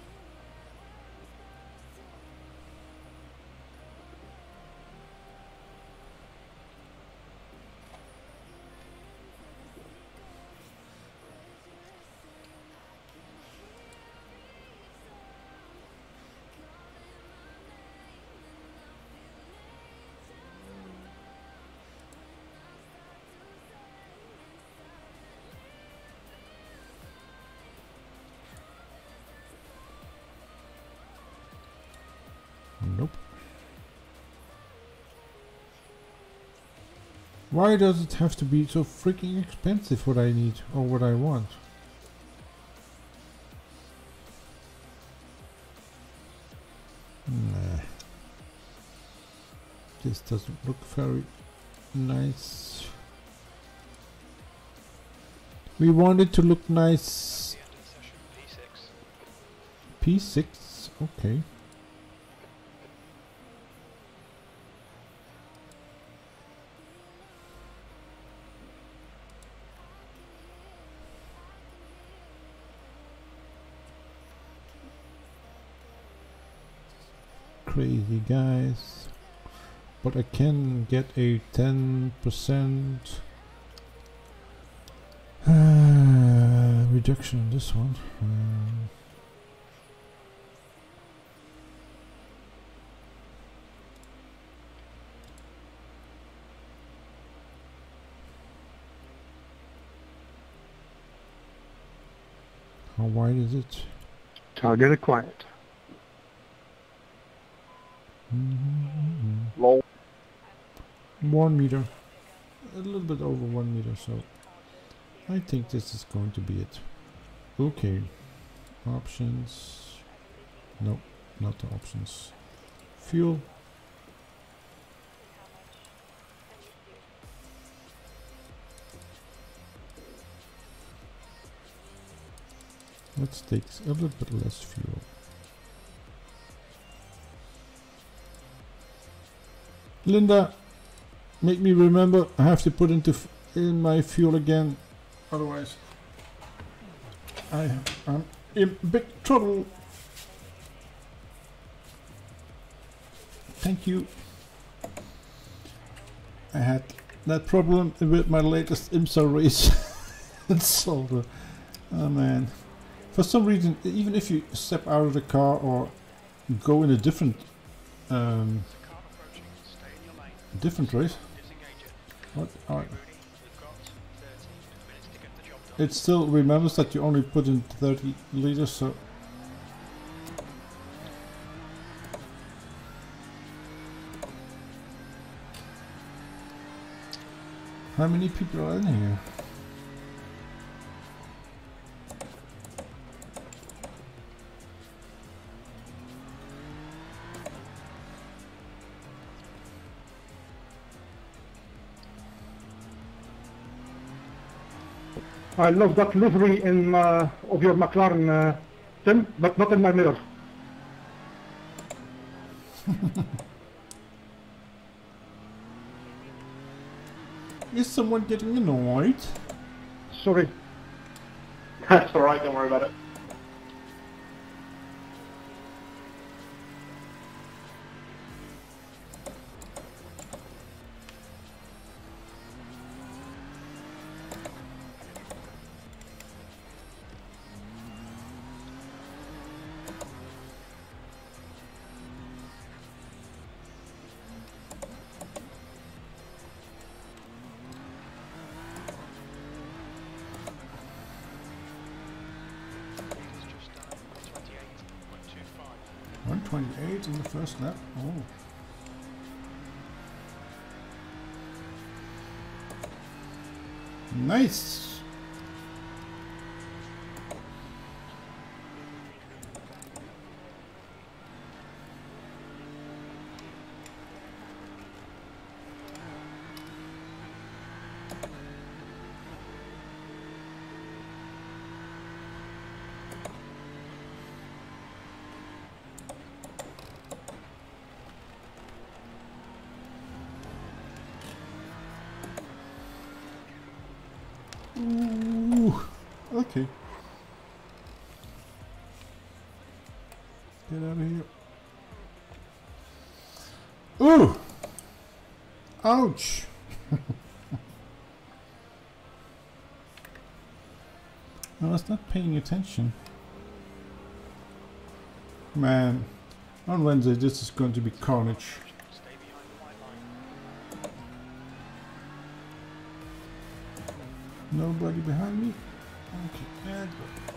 Nope. Why does it have to be so freaking expensive what I need or what I want? Nah. This doesn't look very nice. We want it to look nice. The end of the session, P six. P six, okay. Crazy guys, but I can get a ten percent uh, reduction on this one. Um, how wide is it? Target acquired. Mm-hmm. Lol. One meter, a little bit over one meter, so I think this is going to be it. Okay, options. Nope, not the options. Fuel. Let's take a little bit less fuel. Linda, make me remember I have to put into f in my fuel again, otherwise I am in big trouble. Thank you. I had that problem with my latest IMSA race. It's solved. Oh man. For some reason, even if you step out of the car or go in a different um, Car approaching. Stay in your lane. different race. Disengage it. What? Are, Rooney, we've got thirty minutes to get the job done. it still remembers that you only put in thirty liters, so how many people are in here? I love that livery in uh, of your McLaren, uh, Tim, but not in my mirror. Is someone getting annoyed? Sorry. That's alright, don't worry about it. Leader's just done one twenty-eight point two five. one twenty-eight in the first lap. Oh. Nice. Ooh, okay. Get out of here. Ooh! Ouch! I was not paying attention. Man, on Wednesday this is going to be carnage. Stay behind the white line. Nobody behind me? Okay, and go.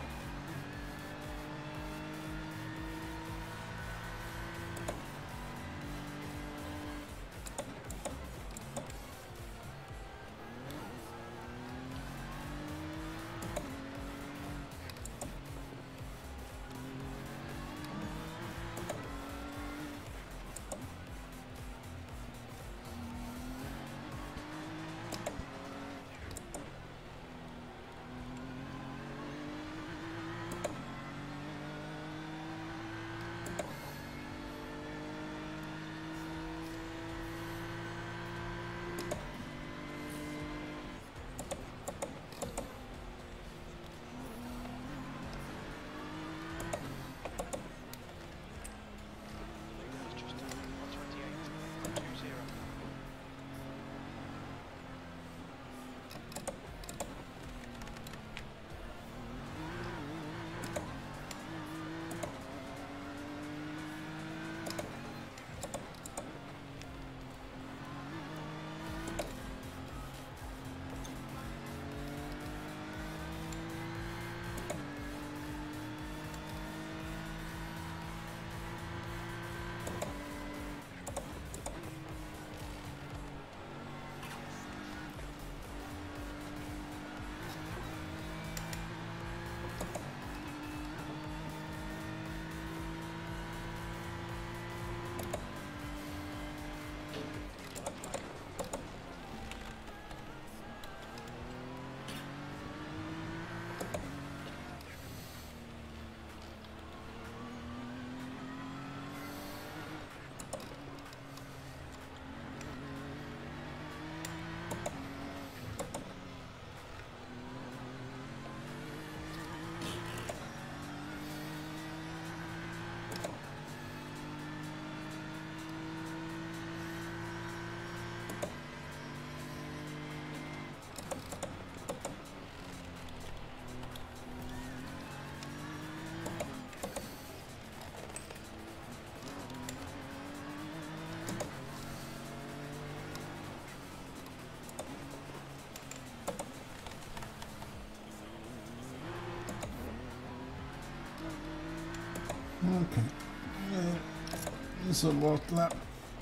is a lot lap.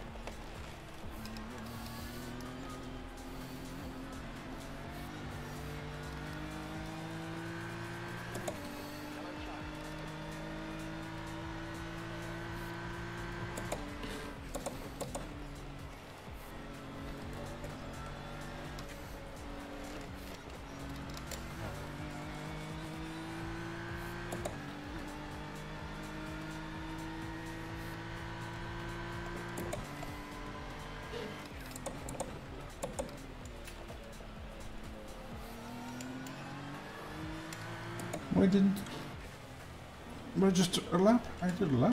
Why didn't register a lap? I did a lap.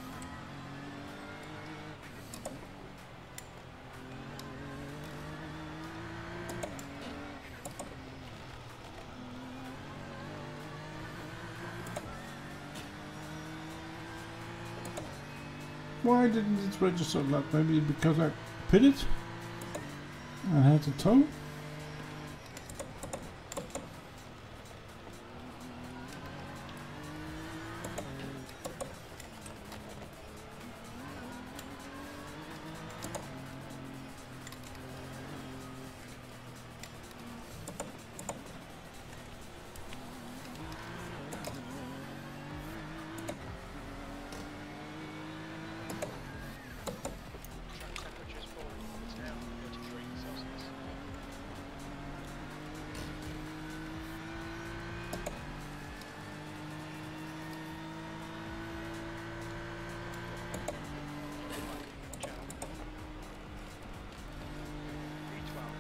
Why didn't it register a lap? Maybe because I pitted and had to tow? Track temperatures falling. It's now thirty-three Celsius. Watch out. V twelve.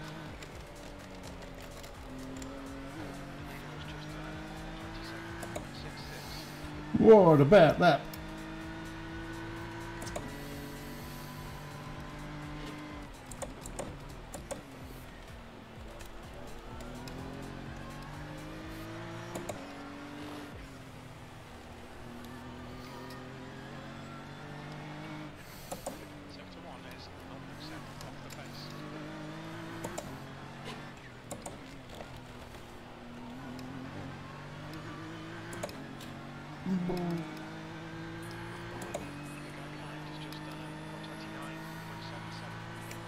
Leader was just done twenty-seven point six six. What a bad lap. Sector one is zero percent off the pace. The guy behind has just done a twenty-nine point seven seven.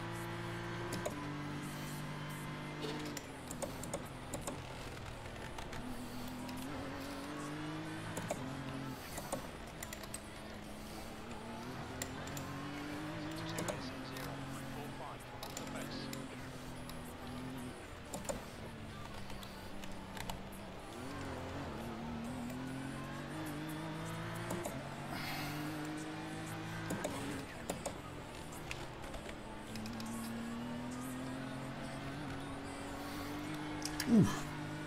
Sector two is zero point four five off the pace. Oof.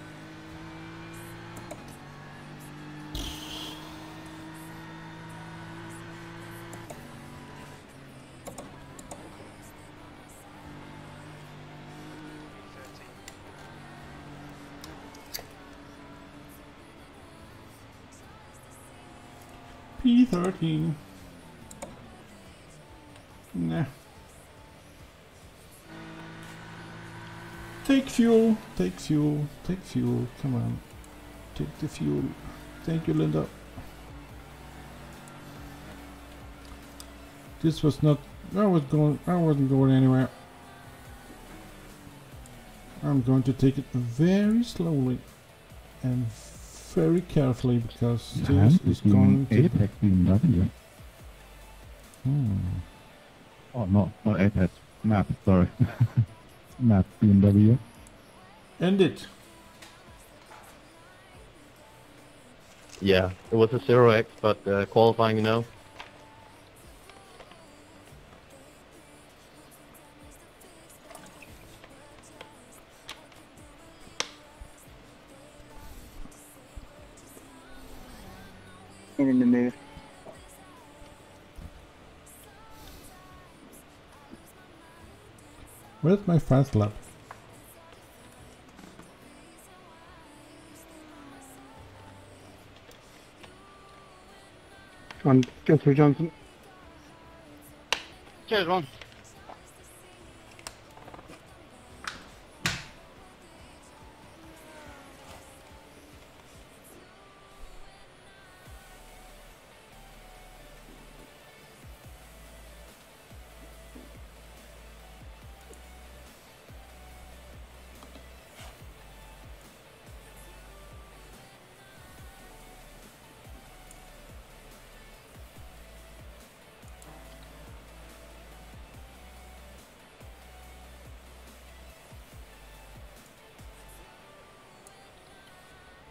V thirteen. P thirteen. Nah. Take fuel, take fuel, take fuel, come on. Take the fuel. Thank you, Linda. This was not, I was going, I wasn't going anywhere. I'm going to take it very slowly and very carefully because this is going to... Apex B M W. Hmm. Oh, no, not Apex. Map, sorry. Map B M W. End it. Yeah, it was a zero X, but uh, qualifying now. In the mood. Where's my fast lap? On Kelsey Johnson. Cheers, Ron.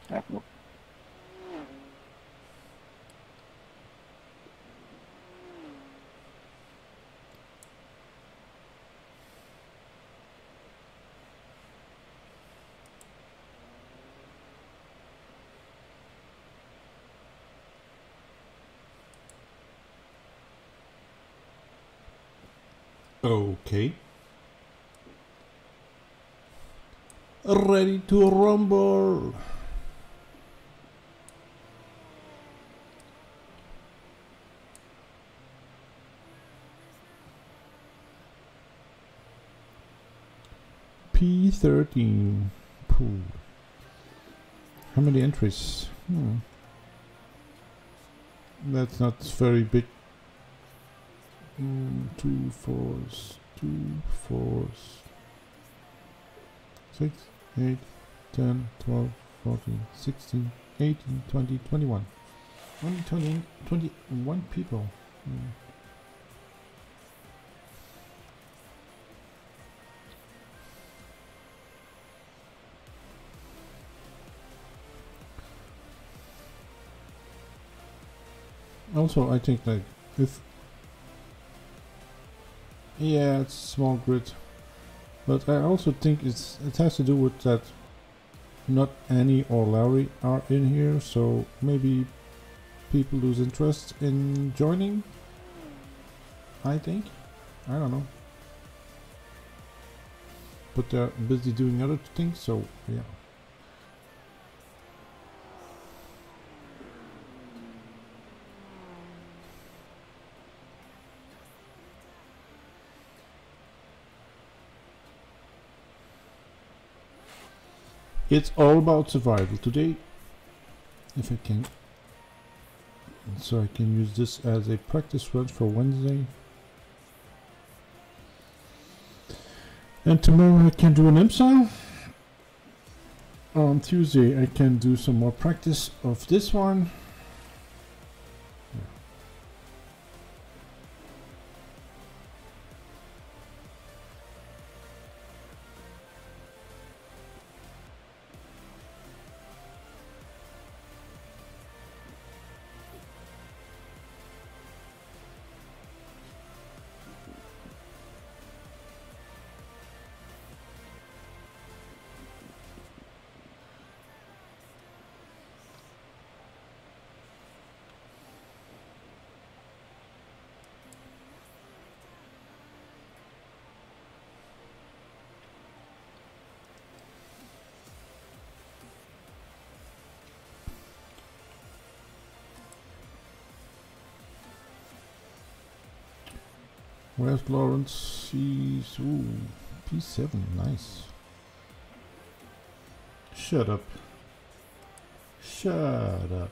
Okay. Ready to rumble. P thirteen pool. How many entries? Hmm. That's not very big. Mm, two fours, two fours, six, eight, ten, twelve, fourteen, sixteen, eighteen, twenty, twenty-one. Only twenty, twenty-one people. Hmm. Also, I think like if yeah, it's small grid, but I also think it's it has to do with that not Annie or Larry are in here, so maybe people lose interest in joining. I think, I don't know, but they're busy doing other things, so yeah. It's all about survival today, if I can. And so I can use this as a practice run for Wednesday. And tomorrow I can do an IMSA. On Tuesday I can do some more practice of this one. Where's Lawrence? She's ooh, P seven, nice. Shut up. Shut up.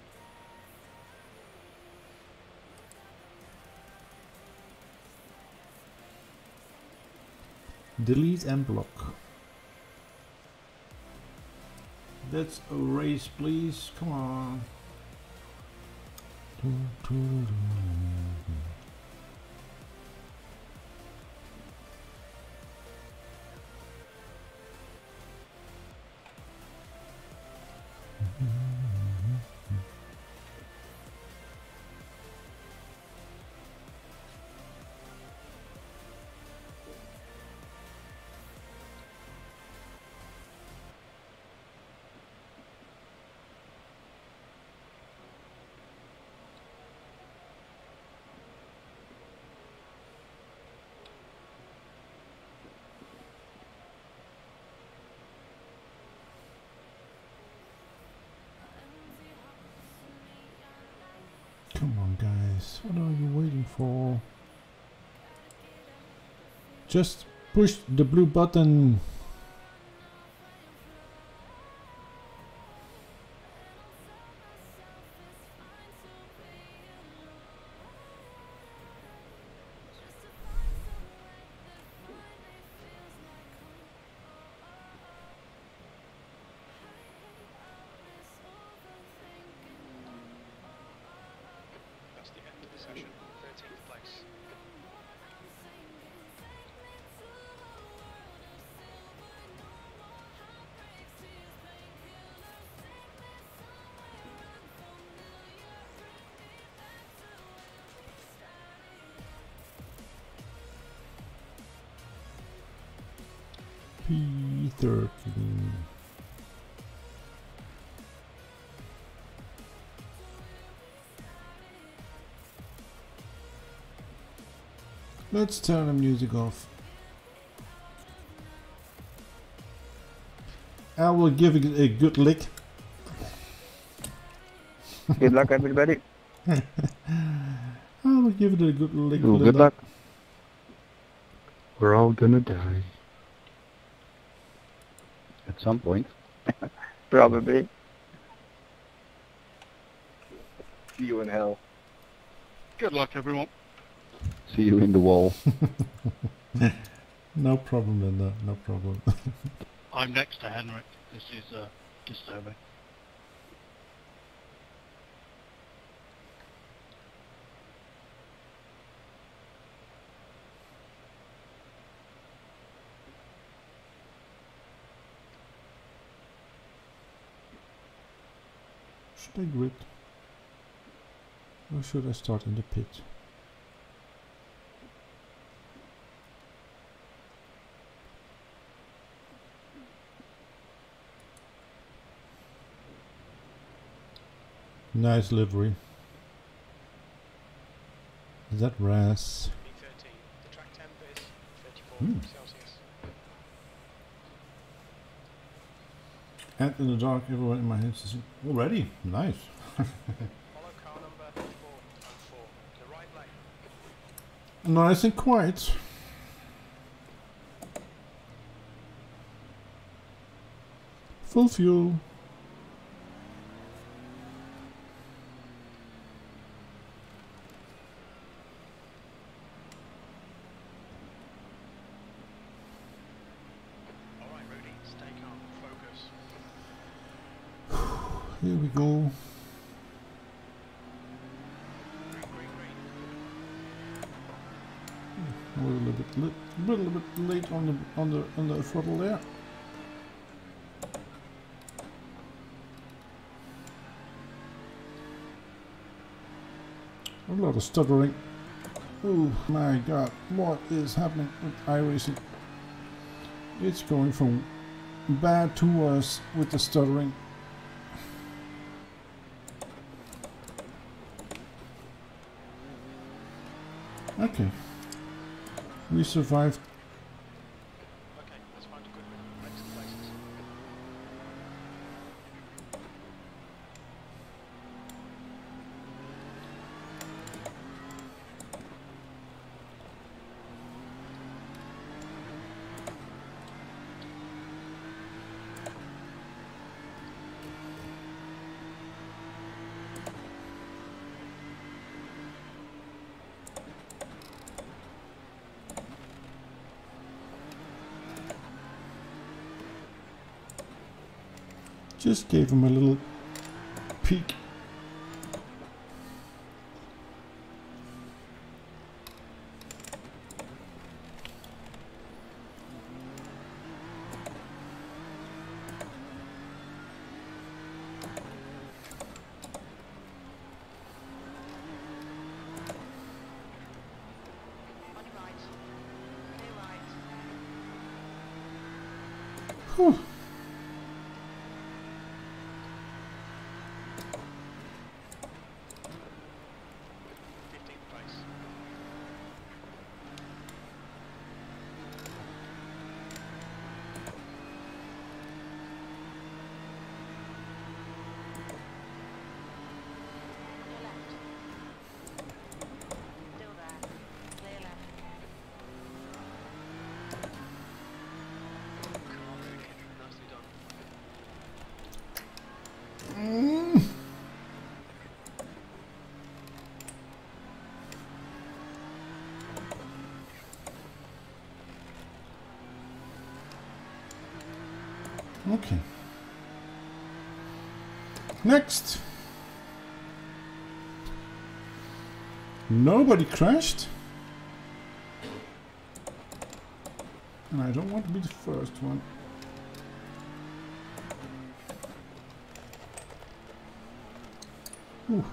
Delete and block. Let's erase, please. Come on. Come on, guys. What are you waiting for? Just push the blue button. That's the end of the session. thirteenth place. P thirteen. Let's turn the music off. I will give it a good lick. Good luck, everybody. I will give it a good lick. Well, good Linda. luck. We're all gonna die. At some point. Probably. See you in hell. Good luck, everyone. See you in the wall. No problem, Linda. No problem. I'm next to Henrik. This is uh, disturbing. Should I grid? Or should I start in the pit? Nice livery. Is that Ras? B thirteen. The track temp is thirty-four Hmm. Celsius. And in the dark, everyone in my head is already nice. Follow car number four and four. The right lane. Nice and quiet. Full fuel. Alright, Rudy, stay calm. Focus. Here we go. Green, green, green. We're a little bit, li little bit late on the on the on the throttle there. A lot of stuttering. Oh my god, what is happening with iRacing? It's going from bad to worse with the stuttering. Okay. We survived. Okay, let's find a good rhythm. Exit places. Just gave him a little peek. On your right. Clear right. Whew. fifteenth place. Clear left. Still there. Clear left. Come on, Rudy. Nicely done. Okay. Next. Nobody crashed. And I don't want to be the first one. Ooh.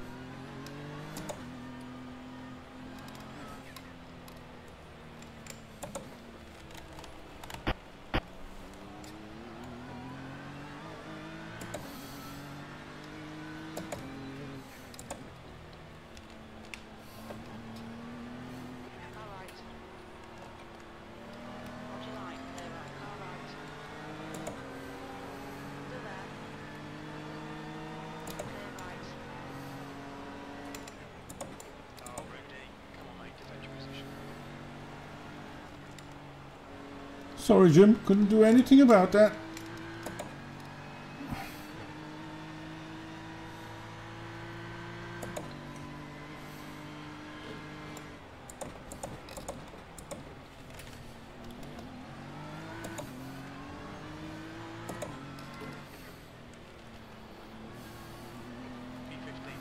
Sorry, Jim. Couldn't do anything about that. P fifteen.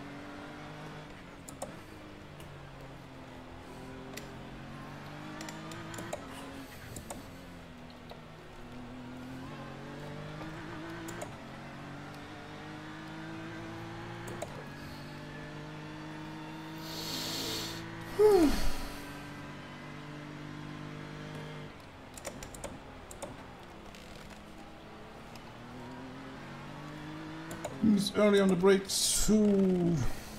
He's early on the brakes. Ooh.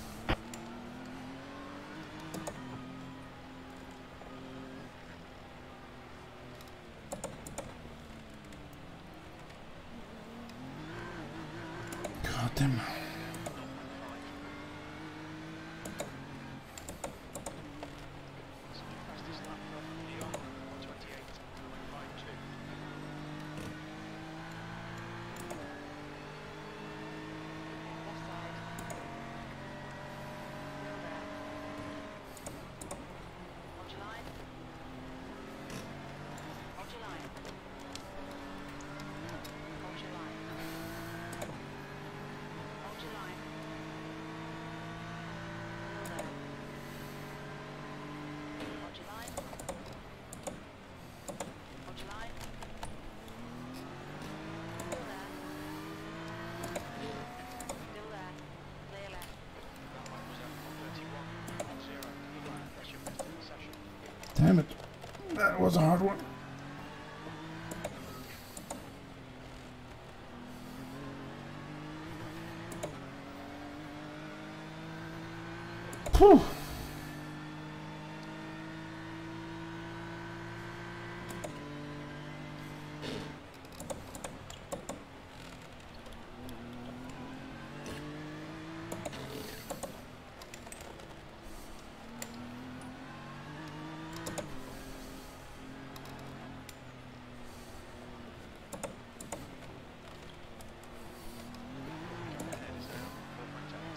God damn. Fastest lap for Leon, one twenty-eight point five two. Left side. Still there. Hold your line. Hold your line. Hold your line. Hold your line. Still there. Hold your line. Hold your line. Still there. Still there. Clear left. That lap was at one thirty-one point zero. That's your best in the session. Damn it. That was a hard one. Whew. Ahead is now four point eight.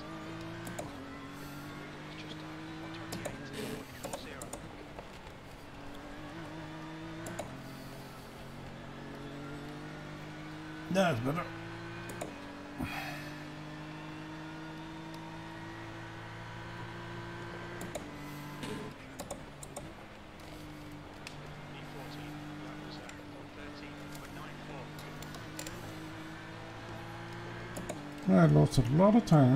It's just on one twenty-eight point four zero. That's better. E fourteen, that was at one thirteen point nine four. I lost a lot of time.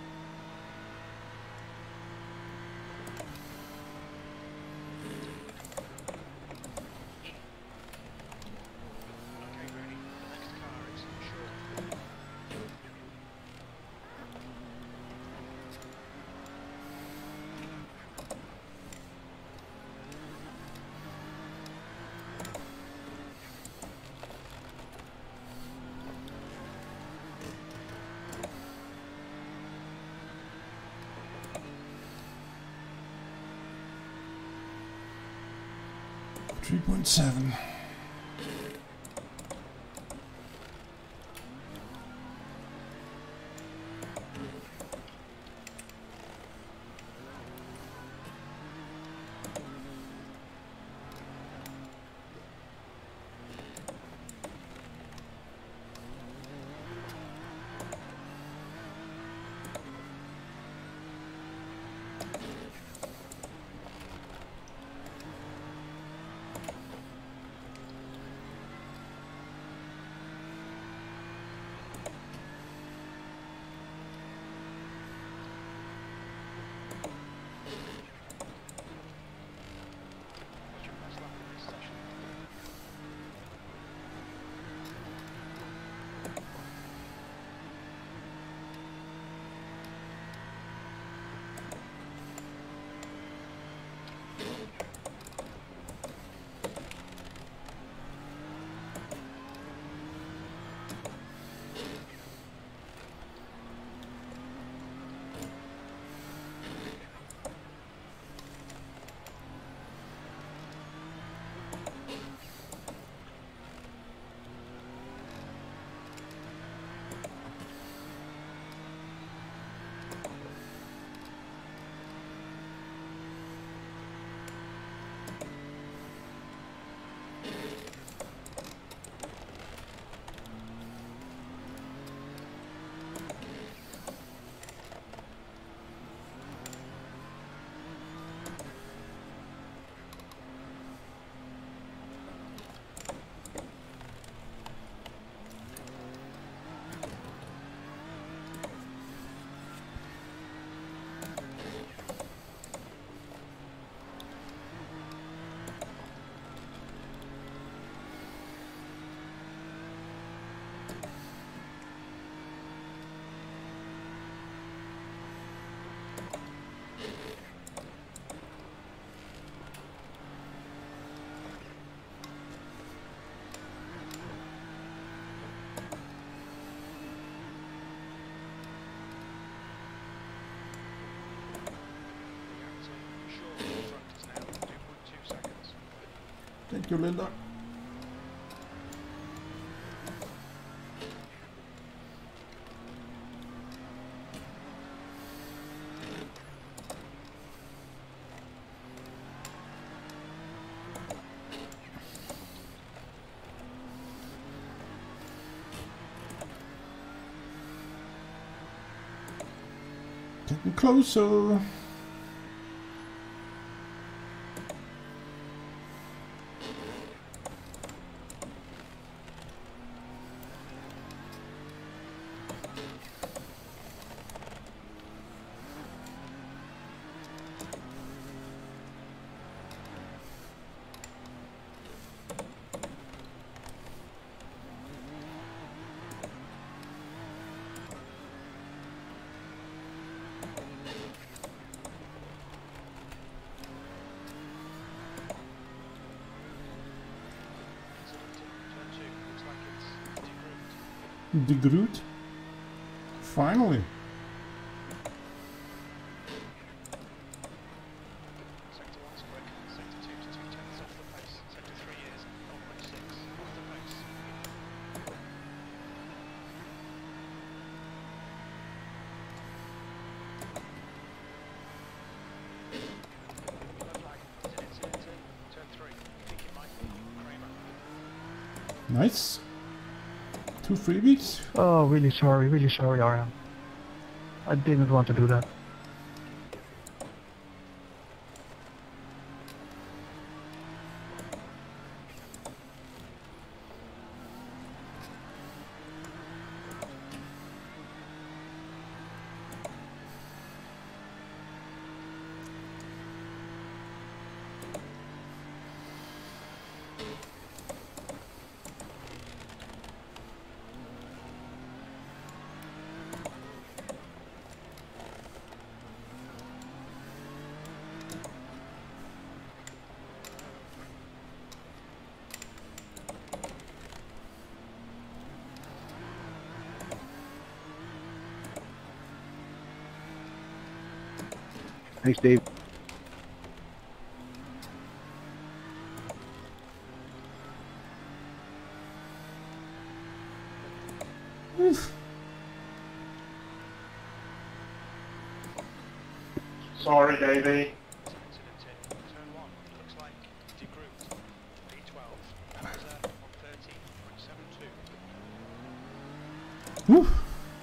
Okay, ready. The next car is short. three point seven. Thank you, Linda. Getting closer. The Groot. Finally. Sector one's quick. Sector two to two tenths off the pace. Sector three is zero point six off the pace. Yellow flag. Is it in, is it in? Turn three. I think it might be Kramer. Nice. Two freebies. Oh, really sorry, really sorry, Arjan. I didn't want to do that. Thanks, Dave. Sorry, Davey. Incident in. Turn one. Looks like De Groot. B twelve. Bowser on thirteen point seven two. Woo.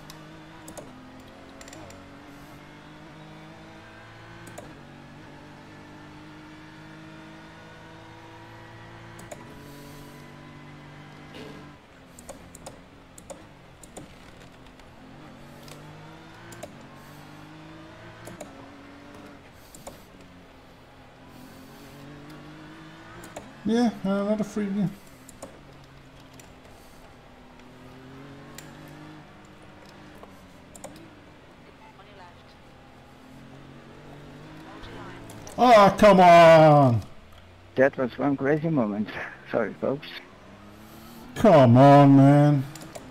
Yeah, another freebie. On your left. Hold your line. Oh, come on! That was one crazy moment. Sorry, folks. Come on, man.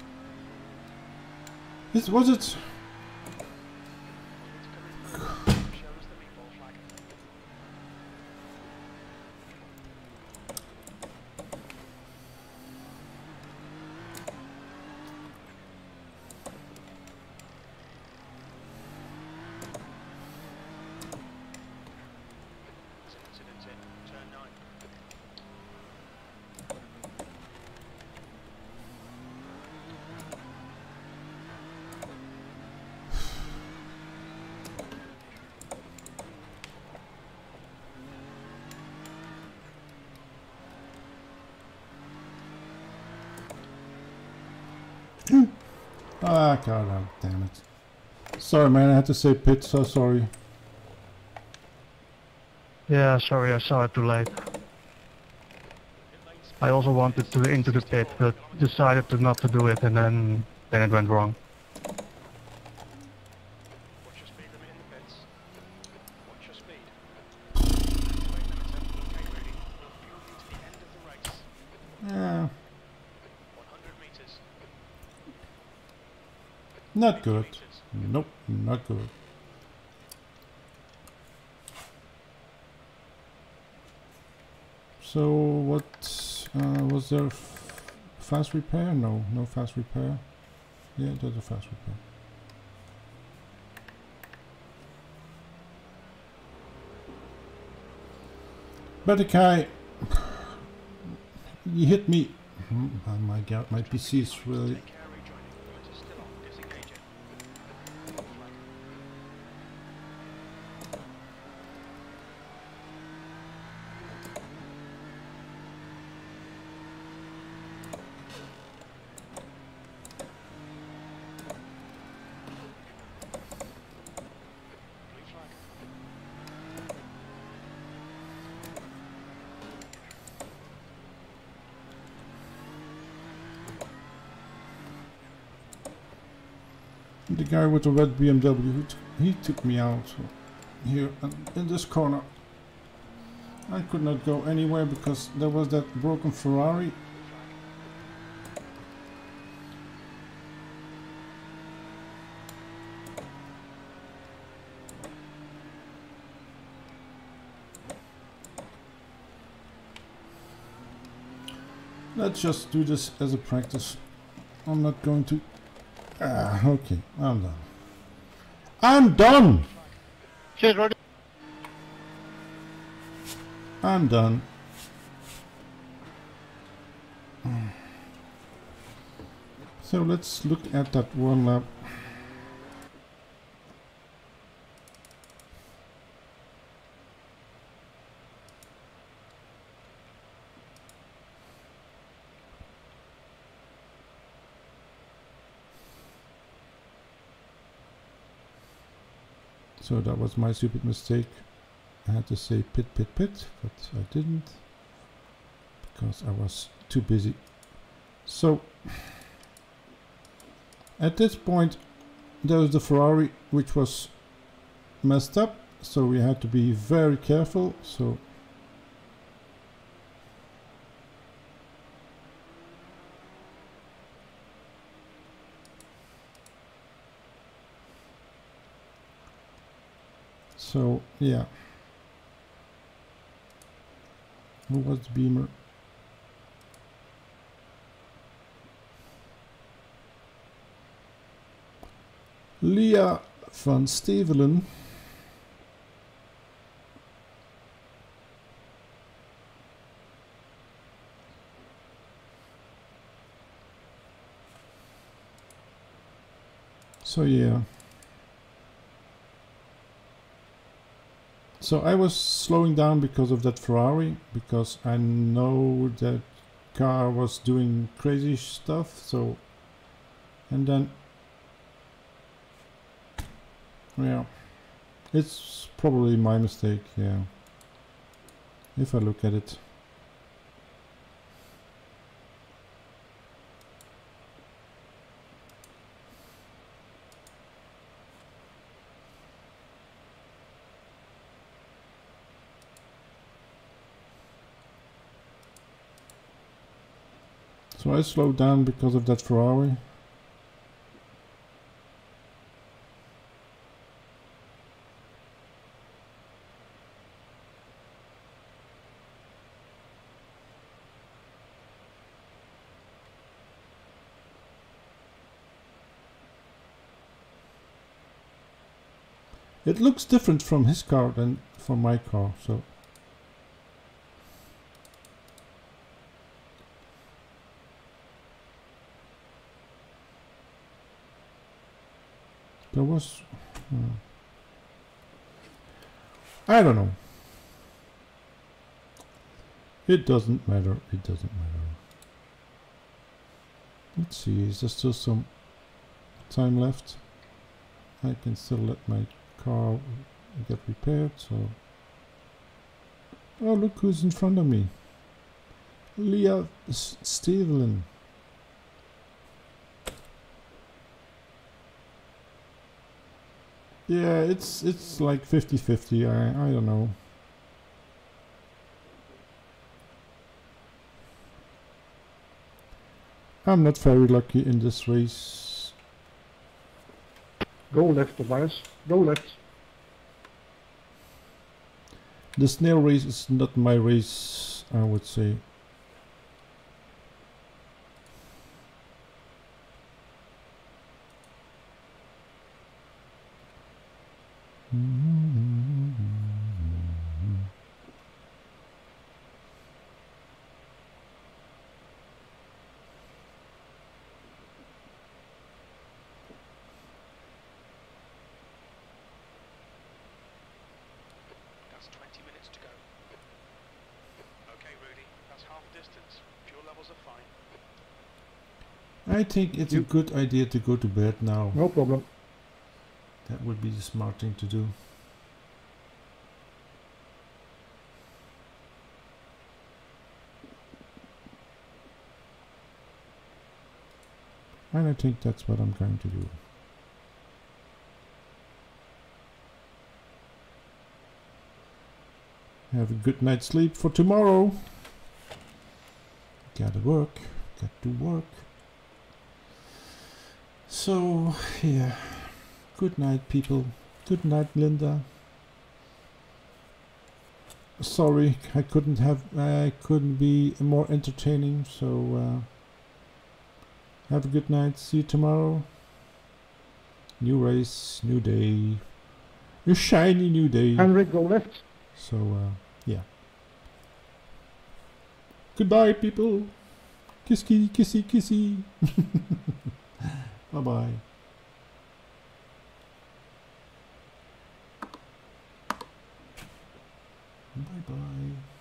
This was it. Shows the meatball flag. Incident in. Turn nine. Ah, god oh, damn it. Sorry, man, I had to say pit, so sorry. Yeah, sorry, I saw it too late. I also wanted to into the pit, but decided to not to do it, and then then it went wrong. Watch your speed limit in the pits. Watch your speed. Wait a minute. Okay, Rudy. We'll fuel you to the end of the race. Yeah, one hundred meters. not good. Meters. Nope, not good. So what uh, was there? F fast repair? No, no fast repair. Yeah, there's a fast repair. Badakai, you hit me. Oh my god, my P C is really... Take care, rejoining. Motors still on. Disengaging. Flag. Blue flag. The guy with the red B M W, he, t he took me out here and in this corner. I could not go anywhere because there was that broken Ferrari. Let's just do this as a practice. I'm not going to... Ah, okay, I'm done. I'm done! Cheers, Roddy. I'm done. So let's look at that one lap. So that was my stupid mistake. I had to say pit, pit, pit, but I didn't because I was too busy. So at this point there was the Ferrari which was messed up, so we had to be very careful. So So, yeah. Who was the Beamer? Leah van Stevelen. So, yeah. So I was slowing down because of that Ferrari, because I know that car was doing crazy stuff. So, and then, yeah, it's probably my mistake, yeah, if I look at it. So I slowed down because of that Ferrari. It looks different from his car than from my car, so. There was... Uh, I don't know. It doesn't matter, it doesn't matter. Let's see, is there still some time left? I can still let my car get repaired, so... Oh, look who's in front of me. Leah Stevelen. Yeah, it's it's like fifty fifty, I, I don't know. I'm not very lucky in this race. Go left, Tobias. Go left. The snail race is not my race I would say. That's twenty minutes to go. Okay, Rudy, that's half the distance. Fuel levels are fine. I think it's a good idea to go to bed now. No problem. That would be the smart thing to do. And I think that's what I'm going to do. Have a good night's sleep for tomorrow. Gotta work. Got to work. So, yeah. Good night, people. Good night, Linda. Sorry, I couldn't have. I couldn't be more entertaining. So, uh, have a good night. See you tomorrow. New race, new day, a shiny new day. Henrik, go left. So, uh, yeah. Goodbye, people. Kissy, kissy, kissy. Bye bye. Bye bye.